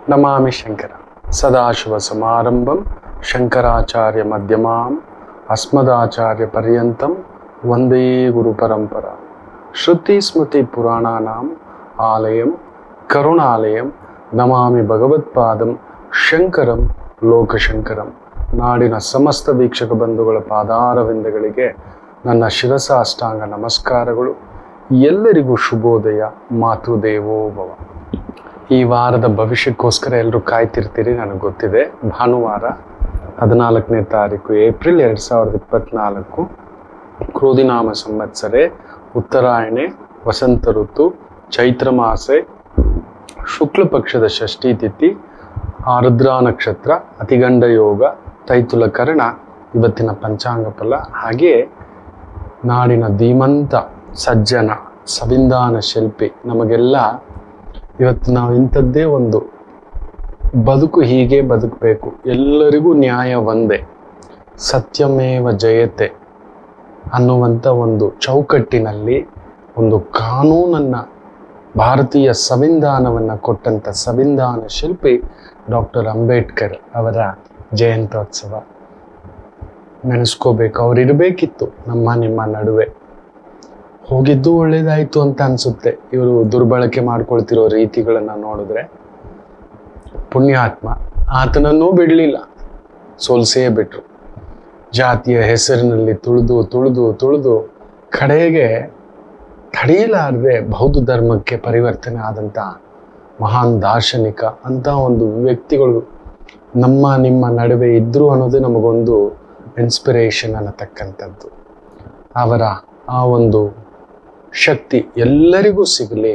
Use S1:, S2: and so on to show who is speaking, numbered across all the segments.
S1: ನಮಾಮಿ ಶಂಕರ ಸದಾಶಿವ ಸಮಾರಂಭಂ ಶಂಕರಾಚಾರ್ಯ ಮಧ್ಯಮಾಂ ಅಸ್ಮದಾಚಾರ್ಯ ಪರ್ಯಂತಂ ವಂದೇ ಗುರು ಪರಂಪರಾ. ಶ್ರುತಿ ಸ್ಮೃತಿ ಪುರಾಣಾನಾಂ ಆಲಯಂ ಕರುಣಾಲಯಂ ನಮಾಮಿ ಭಗವತ್ಪಾದಂ ಶಂಕರಂ ಲೋಕಶಂಕರಂ. ನಾಡಿನ ಸಮಸ್ತ ವೀಕ್ಷಕ ಬಂಧುಗಳ ಪಾದಾರವಿಂದಗಳಿಗೆ ನನ್ನ ಶಿರಸಾಷ್ಟಾಂಗ ನಮಸ್ಕಾರಗಳು. ಎಲ್ಲರಿಗೂ ಶುಭೋದಯ. ಮಾತೃದೇವೋಭವ. ಈ ವಾರದ ಭವಿಷ್ಯಕ್ಕೋಸ್ಕರ ಎಲ್ಲರೂ ಕಾಯ್ತಿರ್ತೀರಿ, ನನಗೆ ಗೊತ್ತಿದೆ. ಭಾನುವಾರ 14ನೇ ತಾರೀಕು ಏಪ್ರಿಲ್ 2024, ಕ್ರೋಧಿನಾಮ ಸಂವತ್ಸರೆ, ಉತ್ತರಾಯಣೆ, ವಸಂತ ಋತು, ಚೈತ್ರ ಮಾಸೆ, ಶುಕ್ಲ ಪಕ್ಷದ ಷಷ್ಠಿ ತಿಥಿ, ಆರುದ್ರಾ ನಕ್ಷತ್ರ, ಅತಿಗಂಡ ಯೋಗ, ತೈತುಲ ಕರ್ಣ ಇವತ್ತಿನ ಪಂಚಾಂಗ ಫಲ. ಹಾಗೆಯೇ ನಾಡಿನ ಧೀಮಂತ ಸಜ್ಜನ ಸಂವಿಧಾನ ಶಿಲ್ಪಿ ನಮಗೆಲ್ಲ ಇವತ್ತು ನಾವು ಇಂಥದ್ದೇ ಒಂದು ಬದುಕು, ಹೀಗೆ ಬದುಕಬೇಕು, ಎಲ್ಲರಿಗೂ ನ್ಯಾಯ ಒಂದೇ, ಸತ್ಯಮೇವ ಜಯತೆ ಅನ್ನುವಂಥ ಒಂದು ಚೌಕಟ್ಟಿನಲ್ಲಿ ಒಂದು ಕಾನೂನನ್ನು, ಭಾರತೀಯ ಸಂವಿಧಾನವನ್ನು ಕೊಟ್ಟಂಥ ಸಂವಿಧಾನ ಶಿಲ್ಪಿ ಡಾಕ್ಟರ್ ಅಂಬೇಡ್ಕರ್ ಅವರ ಜಯಂತ್ಯೋತ್ಸವ ನೆನೆಸ್ಕೋಬೇಕು. ಅವರಿರಬೇಕಿತ್ತು ನಿಮ್ಮ ನಡುವೆ. ಹೋಗಿದ್ದು ಒಳ್ಳೇದಾಯಿತು ಅಂತ ಅನಿಸುತ್ತೆ. ಇವರು ದುರ್ಬಳಕೆ ಮಾಡ್ಕೊಳ್ತಿರೋ ರೀತಿಗಳನ್ನು ನೋಡಿದ್ರೆ. ಪುಣ್ಯಾತ್ಮ, ಆತನನ್ನೂ ಬಿಡಲಿಲ್ಲ, ಸೋಲ್ಸೇ ಬಿಟ್ರು. ಜಾತಿಯ ಹೆಸರಿನಲ್ಲಿ ತುಳಿದು ಕಡೆಗೆ ತಡೆಯಲಾರದೆ ಬೌದ್ಧ ಧರ್ಮಕ್ಕೆ ಪರಿವರ್ತನೆ ಆದಂಥ ಮಹಾನ್ ದಾರ್ಶನಿಕ ಅಂತ ಒಂದು ವ್ಯಕ್ತಿಗಳು ನಿಮ್ಮ ನಡುವೆ ಇದ್ರು ಅನ್ನೋದೇ ನಮಗೊಂದು ಇನ್ಸ್ಪಿರೇಷನ್ ಅನ್ನತಕ್ಕಂಥದ್ದು. ಅವರ ಆ ಒಂದು ಶಕ್ತಿ ಎಲ್ಲರಿಗೂ ಸಿಗಲಿ.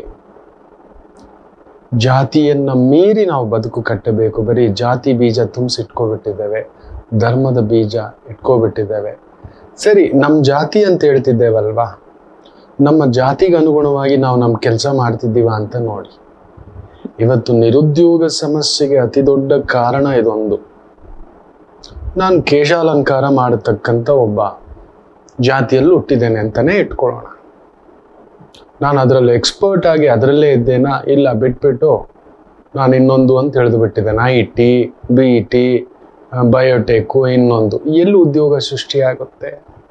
S1: ಜಾತಿಯನ್ನ ಮೀರಿ ನಾವು ಬದುಕು ಕಟ್ಟಬೇಕು. ಬರೀ ಜಾತಿ ಬೀಜ ತುಂಬಿಸಿಟ್ಕೊಬಿಟ್ಟಿದ್ದೇವೆ, ಧರ್ಮದ ಬೀಜ ಇಟ್ಕೊಬಿಟ್ಟಿದ್ದೇವೆ. ಸರಿ, ನಮ್ಮ ಜಾತಿ ಅಂತ ಹೇಳ್ತಿದ್ದೇವಲ್ವಾ, ನಮ್ಮ ಜಾತಿಗೆ ಅನುಗುಣವಾಗಿ ನಾವು ನಮ್ಮ ಕೆಲಸ ಮಾಡ್ತಿದ್ದೀವ ಅಂತ ನೋಡಿ. ಇವತ್ತು ನಿರುದ್ಯೋಗ ಸಮಸ್ಯೆಗೆ ಅತಿ ದೊಡ್ಡ ಕಾರಣ ಇದೊಂದು. ನಾನು ಕೇಶಾಲಂಕಾರ ಮಾಡತಕ್ಕಂಥ ಒಬ್ಬ ಜಾತಿಯಲ್ಲಿ ಹುಟ್ಟಿದ್ದೇನೆ ಅಂತಾನೆ ಇಟ್ಕೊಳ್ಳೋಣ. ನಾನು ಅದರಲ್ಲಿ ಎಕ್ಸ್ಪರ್ಟ್ ಆಗಿ ಅದರಲ್ಲೇ ಇದ್ದೇನಾ? ಇಲ್ಲ, ಬಿಟ್ಬಿಟ್ಟು ನಾನು ಇನ್ನೊಂದು ಅಂತ ಹೇಳಿದು ಬಿಟ್ಟಿದ್ದೇನೆ. IT, BT, ಬಯೋಟೆಕ್ಕು, ಇನ್ನೊಂದು. ಎಲ್ಲಿ ಉದ್ಯೋಗ ಸೃಷ್ಟಿಯಾಗುತ್ತೆ?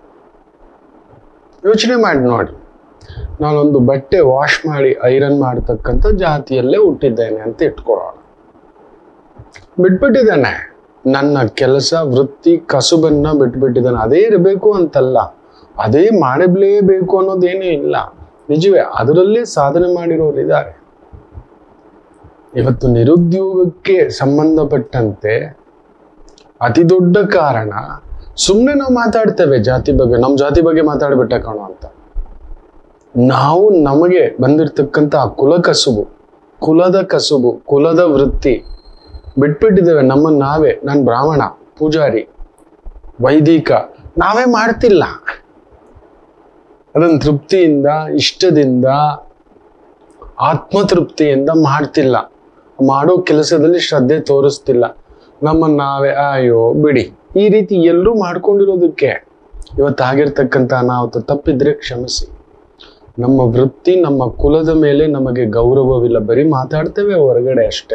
S1: ಯೋಚನೆ ಮಾಡಿ ನೋಡಿ. ನಾನೊಂದು ಬಟ್ಟೆ ವಾಶ್ ಮಾಡಿ ಐರನ್ ಮಾಡತಕ್ಕಂಥ ಜಾತಿಯಲ್ಲೇ ಹುಟ್ಟಿದ್ದೇನೆ ಅಂತ ಇಟ್ಕೊಳ್ಳೋಣ. ಬಿಟ್ಬಿಟ್ಟಿದ್ದಾನೆ, ನನ್ನ ಕೆಲಸ, ವೃತ್ತಿ, ಕಸುಬನ್ನ ಬಿಟ್ಬಿಟ್ಟಿದ್ದಾನೆ. ಅದೇ ಇರಬೇಕು ಅಂತಲ್ಲ, ಅದೇ ಮಾಡಲೇಬೇಕು ಅನ್ನೋದೇನೂ ಇಲ್ಲ. ನಿಜವೇ, ಅದರಲ್ಲೇ ಸಾಧನೆ ಮಾಡಿರೋರಿದ್ದಾರೆ. ಇವತ್ತು ನಿರುದ್ಯೋಗಕ್ಕೆ ಸಂಬಂಧಪಟ್ಟಂತೆ ಅತಿ ದೊಡ್ಡ ಕಾರಣ, ಸುಮ್ಮನೆ ನಾವು ಮಾತಾಡ್ತೇವೆ ಜಾತಿ ಬಗ್ಗೆ, ನಮ್ಮ ಜಾತಿ ಬಗ್ಗೆ ಮಾತಾಡ್ಬಿಟ್ಟ ಕಾಣೋ ಅಂತ. ನಾವು ನಮಗೆ ಬಂದಿರತಕ್ಕಂಥ ಕುಲದ ಕಸುಬು, ಕುಲದ ವೃತ್ತಿ ಬಿಟ್ಬಿಟ್ಟಿದ್ದೇವೆ. ನಾವೇ, ನಾನು ಬ್ರಾಹ್ಮಣ, ಪೂಜಾರಿ, ವೈದಿಕ, ನಾವೇ ಮಾಡ್ತಿಲ್ಲ. ಅದನ್ನು ತೃಪ್ತಿಯಿಂದ, ಇಷ್ಟದಿಂದ, ಆತ್ಮತೃಪ್ತಿಯಿಂದ ಮಾಡ್ತಿಲ್ಲ. ಮಾಡೋ ಕೆಲಸದಲ್ಲಿ ಶ್ರದ್ಧೆ ತೋರಿಸ್ತಿಲ್ಲ. ನಾವೇ ಅಯ್ಯೋ ಬಿಡಿ, ಈ ರೀತಿ ಎಲ್ಲರೂ ಮಾಡ್ಕೊಂಡಿರೋದಕ್ಕೆ ಇವತ್ತು ಆಗಿರ್ತಕ್ಕಂಥ ಅನಾಹುತ. ತಪ್ಪಿದ್ರೆ ಕ್ಷಮಿಸಿ. ನಮ್ಮ ವೃತ್ತಿ, ನಮ್ಮ ಕುಲದ ಮೇಲೆ ನಮಗೆ ಗೌರವವಿಲ್ಲ. ಬರೀ ಮಾತಾಡ್ತೇವೆ ಹೊರಗಡೆ ಅಷ್ಟೇ.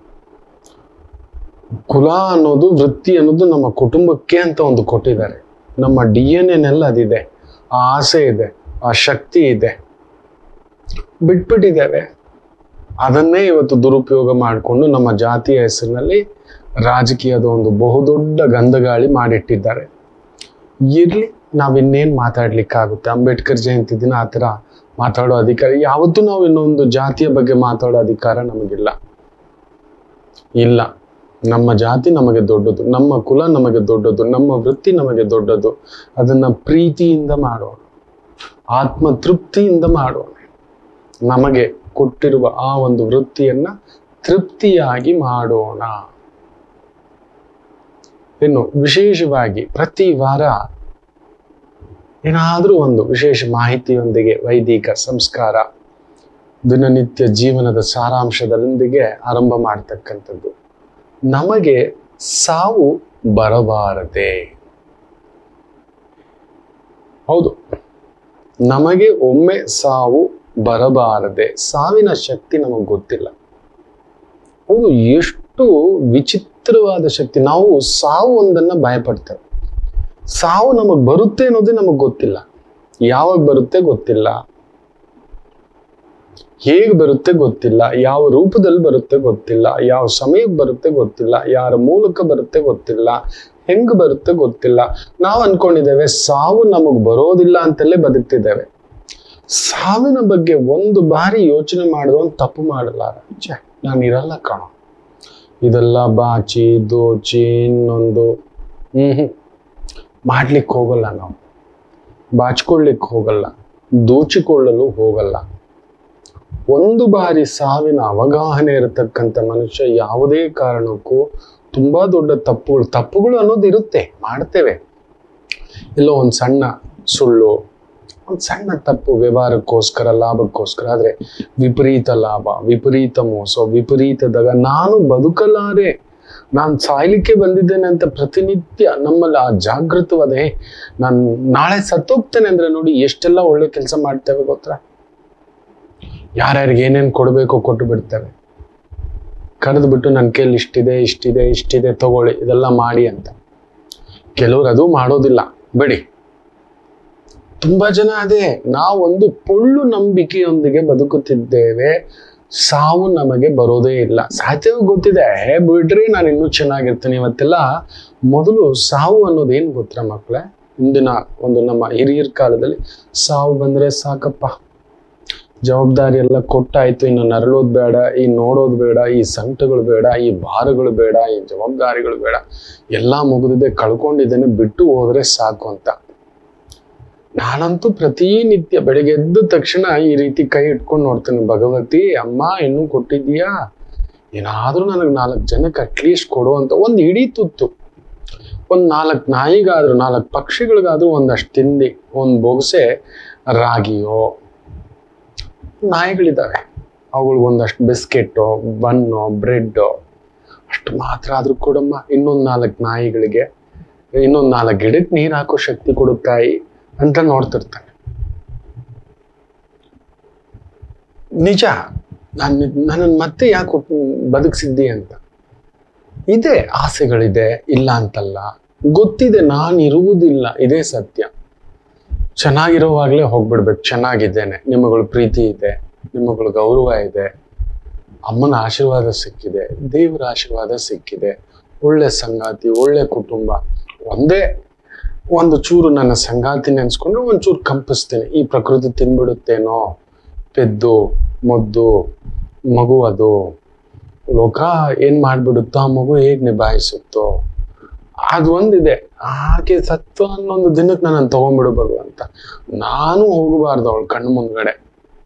S1: ಕುಲ ಅನ್ನೋದು, ವೃತ್ತಿ ಅನ್ನೋದು ನಮ್ಮ ಕುಟುಂಬಕ್ಕೆ ಅಂತ ಒಂದು ಕೊಟ್ಟಿದ್ದಾರೆ. ನಮ್ಮ DNA ಅದಿದೆ, ಆ ಆಸೆ ಇದೆ, ಆ ಶಕ್ತಿ ಇದೆ. ಬಿಟ್ಬಿಟ್ಟಿದ್ದೇವೆ. ಅದನ್ನೇ ಇವತ್ತು ದುರುಪಯೋಗ ಮಾಡಿಕೊಂಡು ನಮ್ಮ ಜಾತಿಯ ಹೆಸರಿನಲ್ಲಿ ರಾಜಕೀಯದ ಒಂದು ಬಹುದೊಡ್ಡ ಗಂಧಗಾಳಿ ಮಾಡಿಟ್ಟಿದ್ದಾರೆ. ಇರ್ಲಿ, ನಾವಿನ್ನೇನು ಮಾತಾಡ್ಲಿಕ್ಕಾಗುತ್ತೆ? ಅಂಬೇಡ್ಕರ್ ಜಯಂತಿ ದಿನ ಆ ಥರ ಮಾತಾಡೋ ಅಧಿಕಾರ ಯಾವತ್ತೂ ನಾವು ಇನ್ನೊಂದು ಜಾತಿಯ ಬಗ್ಗೆ ಮಾತಾಡೋ ಅಧಿಕಾರ ನಮಗಿಲ್ಲ. ಇಲ್ಲ, ನಮ್ಮ ಜಾತಿ ನಮಗೆ ದೊಡ್ಡದು, ನಮ್ಮ ಕುಲ ನಮಗೆ ದೊಡ್ಡದು, ನಮ್ಮ ವೃತ್ತಿ ನಮಗೆ ದೊಡ್ಡದು. ಅದನ್ನ ಪ್ರೀತಿಯಿಂದ ಮಾಡೋಣ, ಆತ್ಮತೃಪ್ತಿಯಿಂದ ಮಾಡೋಣ. ನಮಗೆ ಕೊಟ್ಟಿರುವ ಆ ಒಂದು ವೃತ್ತಿಯನ್ನ ತೃಪ್ತಿಯಾಗಿ ಮಾಡೋಣ. ಇನ್ನು ವಿಶೇಷವಾಗಿ ಪ್ರತಿ ವಾರ ಏನಾದರೂ ಒಂದು ವಿಶೇಷ ಮಾಹಿತಿಯೊಂದಿಗೆ, ವೈದಿಕ ಸಂಸ್ಕಾರ, ದಿನನಿತ್ಯ ಜೀವನದ ಸಾರಾಂಶದೊಂದಿಗೆ ಆರಂಭ ಮಾಡ್ತಕ್ಕಂಥದ್ದು. ನಮಗೆ ಸಾವು ಬರಬಾರದೆ. ಹೌದು, ನಮಗೆ ಒಮ್ಮೆ ಸಾವು ಬರಬಾರದೆ. ಸಾವಿನ ಶಕ್ತಿ ನಮಗೆ ಗೊತ್ತಿಲ್ಲ. ಹೌದು, ಎಷ್ಟು ವಿಚಿತ್ರವಾದ ಶಕ್ತಿ. ನಾವು ಸಾವು ಒಂದನ್ನ ಭಯಪಡ್ತೇವೆ. ಸಾವು ನಮಗ್ ಬರುತ್ತೆ ಅನ್ನೋದೇ ನಮಗ್ ಗೊತ್ತಿಲ್ಲ. ಯಾವಾಗ ಬರುತ್ತೆ ಗೊತ್ತಿಲ್ಲ, ಹೇಗೆ ಬರುತ್ತೆ ಗೊತ್ತಿಲ್ಲ, ಯಾವ ರೂಪದಲ್ಲಿ ಬರುತ್ತೆ ಗೊತ್ತಿಲ್ಲ, ಯಾವ ಸಮಯಕ್ಕೆ ಬರುತ್ತೆ ಗೊತ್ತಿಲ್ಲ, ಯಾರ ಮೂಲಕ ಬರುತ್ತೆ ಗೊತ್ತಿಲ್ಲ, ಹೆಂಗ್ ಬರುತ್ತೆ ಗೊತ್ತಿಲ್ಲ. ನಾವು ಅನ್ಕೊಂಡಿದ್ದೇವೆ ಸಾವು ನಮಗ್ ಬರೋದಿಲ್ಲ ಅಂತಲೇ ಬದುಕ್ತಿದ್ದೇವೆ. ಸಾವಿನ ಬಗ್ಗೆ ಒಂದು ಬಾರಿ ಯೋಚನೆ ಮಾಡಿದವನ್ ತಪ್ಪು ಮಾಡಲಾರ. ನಾನು ಇರಲ್ಲ ಕಾಣೋ, ಇದೆಲ್ಲ ಬಾಚಿ ದೋಚಿ ಇನ್ನೊಂದು ಮಾಡ್ಲಿಕ್ಕೆ ಹೋಗಲ್ಲ. ನಾವು ಬಾಚ್ಕೊಳ್ಳಿಕ್ಕೆ ಹೋಗಲ್ಲ, ದೋಚಿಕೊಳ್ಳಲು ಹೋಗಲ್ಲ. ಒಂದು ಬಾರಿ ಸಾವಿನ ಅವಗಾಹನೆ ಇರತಕ್ಕಂಥ ಮನುಷ್ಯ ಯಾವುದೇ ಕಾರಣಕ್ಕೂ ತುಂಬಾ ದೊಡ್ಡ ತಪ್ಪುಗಳು ಅನ್ನೋದು ಇರುತ್ತೆ, ಮಾಡ್ತೇವೆ. ಎಲ್ಲೋ ಒಂದು ಸಣ್ಣ ಸುಳ್ಳು, ಒಂದು ಸಣ್ಣ ತಪ್ಪು, ವ್ಯವಹಾರಕ್ಕೋಸ್ಕರ, ಲಾಭಕ್ಕೋಸ್ಕರ. ಆದ್ರೆ ವಿಪರೀತ ಲಾಭ, ವಿಪರೀತ ಮೋಸ, ವಿಪರೀತದಾಗ ನಾನು ಬದುಕಲಾರೆ, ನಾನು ಸಾಯ್ಲಿಕ್ಕೆ ಬಂದಿದ್ದೇನೆ ಅಂತ ಪ್ರತಿನಿತ್ಯ ನಮ್ಮಲ್ಲಿ ಆ ಜಾಗೃತವಾದೆ. ನಾನು ನಾಳೆ ಸತ್ತೋಗ್ತೇನೆ ಅಂದ್ರೆ ನೋಡಿ ಎಷ್ಟೆಲ್ಲ ಒಳ್ಳೆ ಕೆಲಸ ಮಾಡ್ತೇವೆ ಗೊತ್ತಾ. ಯಾರ್ಯಾರಿಗೆ ಏನೇನು ಕೊಡಬೇಕೋ ಕೊಟ್ಟು ಬಿಡ್ತೇವೆ. ಕರೆದು ಬಿಟ್ಟು ನನ್ನ ಕೈಲಿ ಇಷ್ಟಿದೆ ತಗೊಳ್ಳಿ, ಇದೆಲ್ಲ ಮಾಡಿ ಅಂತ. ಕೆಲವರು ಅದು ಮಾಡೋದಿಲ್ಲ ಬಿಡಿ. ತುಂಬಾ ಜನ ಅದೇ. ನಾವೊಂದು ಪೊಳ್ಳು ನಂಬಿಕೆಯೊಂದಿಗೆ ಬದುಕುತ್ತಿದ್ದೇವೆ. ಸಾವು ನಮಗೆ ಬರೋದೇ ಇಲ್ಲ. ಸಾಧ್ಯವೂ ಗೊತ್ತಿದೆ, ಬಿಡ್ರಿ ನಾನು ಇನ್ನೂ ಚೆನ್ನಾಗಿರ್ತೀನಿ ಇವತ್ತೆಲ್ಲ. ಮೊದಲು ಸಾವು ಅನ್ನೋದೇನು ಗೊತ್ತಾ ಮಕ್ಕಳೇ? ಇಂದಿನ ಒಂದು ನಮ್ಮ ಹಿರಿಯರ ಕಾಲದಲ್ಲಿ ಸಾವು ಬಂದ್ರೆ ಸಾಕಪ್ಪ, ಜವಾಬ್ದಾರಿ ಎಲ್ಲ ಕೊಟ್ಟಾಯ್ತು, ಇನ್ನು ನರಳೋದು ಬೇಡ, ಈ ನೋಡೋದು ಬೇಡ, ಈ ಸಂಕಟಗಳು ಬೇಡ, ಈ ಭಾರಗಳು ಬೇಡ, ಈ ಜವಾಬ್ದಾರಿಗಳು ಬೇಡ, ಎಲ್ಲ ಮುಗಿದಿದೆ, ಕಳ್ಕೊಂಡಿದ್ದೇನೆ, ಬಿಟ್ಟು ಹೋದ್ರೆ ಸಾಕು ಅಂತ. ನಾನಂತೂ ಪ್ರತಿನಿತ್ಯ ಬೆಳಿಗ್ಗೆ ಎದ್ದ ತಕ್ಷಣ ಈ ರೀತಿ ಕೈ ಇಟ್ಕೊಂಡು ನೋಡ್ತೇನೆ. ಭಗವತಿ ಅಮ್ಮ ಇನ್ನೂ ಕೊಟ್ಟಿದ್ದೀಯಾ, ಏನಾದ್ರೂ ನನಗೆ 4 ಜನಕ್ಕೆ ಅಟ್ಲೀಸ್ಟ್ ಕೊಡುವಂತ ಒಂದು ಇಡೀ ತುತ್ತು, ಒಂದು 4 ನಾಯಿಗಾದ್ರೂ 4 ಪಕ್ಷಿಗಳಿಗಾದ್ರೂ ಒಂದಷ್ಟು ತಿಂಡಿ, ಒಂದು ಬೊಗಸೆ ರಾಗಿಯೋ, ನಾಯಿಗಳಿದ್ದಾವೆ ಅವುಗಳಿಗೆ ಒಂದಷ್ಟು ಬಿಸ್ಕೆಟೋ, ಬನ್ನೋ, ಬ್ರೆಡ್ಡೋ ಅಷ್ಟು ಮಾತ್ರ ಆದ್ರೂ ಕೊಡಮ್ಮ. ಇನ್ನೊಂದು 4 ನಾಯಿಗಳಿಗೆ, ಇನ್ನೊಂದು 4 ಗಿಡಕ್ಕೆ ನೀರು ಹಾಕೋ ಶಕ್ತಿ ಕೊಡುತ್ತಾಯಿ ಅಂತ ನೋಡ್ತಿರ್ತಾನೆ. ನಿಜ, ನನ್ನನ್ನು ಮತ್ತೆ ಯಾಕೆ ಬದುಕಿಸಿದ್ದಿ ಅಂತ ಇದೆ. ಆಸೆಗಳಿದೆ, ಇಲ್ಲ ಅಂತಲ್ಲ, ಗೊತ್ತಿದೆ ನಾನಿರುವುದಿಲ್ಲ, ಇದೇ ಸತ್ಯ. ಚೆನ್ನಾಗಿರೋವಾಗ್ಲೇ ಹೋಗ್ಬಿಡ್ಬೇಕು. ಚೆನ್ನಾಗಿದ್ದೇನೆ, ನಿಮ್ಮಗಳು ಪ್ರೀತಿ ಇದೆ, ನಿಮ್ಮಗಳು ಗೌರವ ಇದೆ, ಅಮ್ಮನ ಆಶೀರ್ವಾದ ಸಿಕ್ಕಿದೆ, ದೇವರ ಆಶೀರ್ವಾದ ಸಿಕ್ಕಿದೆ, ಒಳ್ಳೆ ಸಂಗಾತಿ, ಒಳ್ಳೆ ಕುಟುಂಬ. ಒಂದೇ ಒಂದು ಚೂರು ನನ್ನ ಸಂಗಾತಿ ನೆನ್ಸ್ಕೊಂಡ್ರೆ ಒಂಚೂರು ಕಂಪಿಸ್ತೇನೆ. ಈ ಪ್ರಕೃತಿ ತಿನ್ಬಿಡುತ್ತೇನೋ, ಪೆದ್ದು ಮೊದ್ದು ಮಗು, ಅದು ಲೋಕ ಏನ್ ಮಾಡ್ಬಿಡುತ್ತೋ, ಆ ಮಗು ಹೇಗ್ ನಿಭಾಯಿಸುತ್ತೋ, ಅದು ಒಂದಿದೆ. ಆಕೆ ಸತ್ವ ಅನ್ನೊಂದು ದಿನಕ್ಕೆ ನಾನು ತಗೊಂಡ್ಬಿಡು ಭಗವಂತ. ನಾನು ಹೋಗಬಾರ್ದು ಅವಳ ಕಣ್ಣು ಮುಂದ್ಗಡೆ,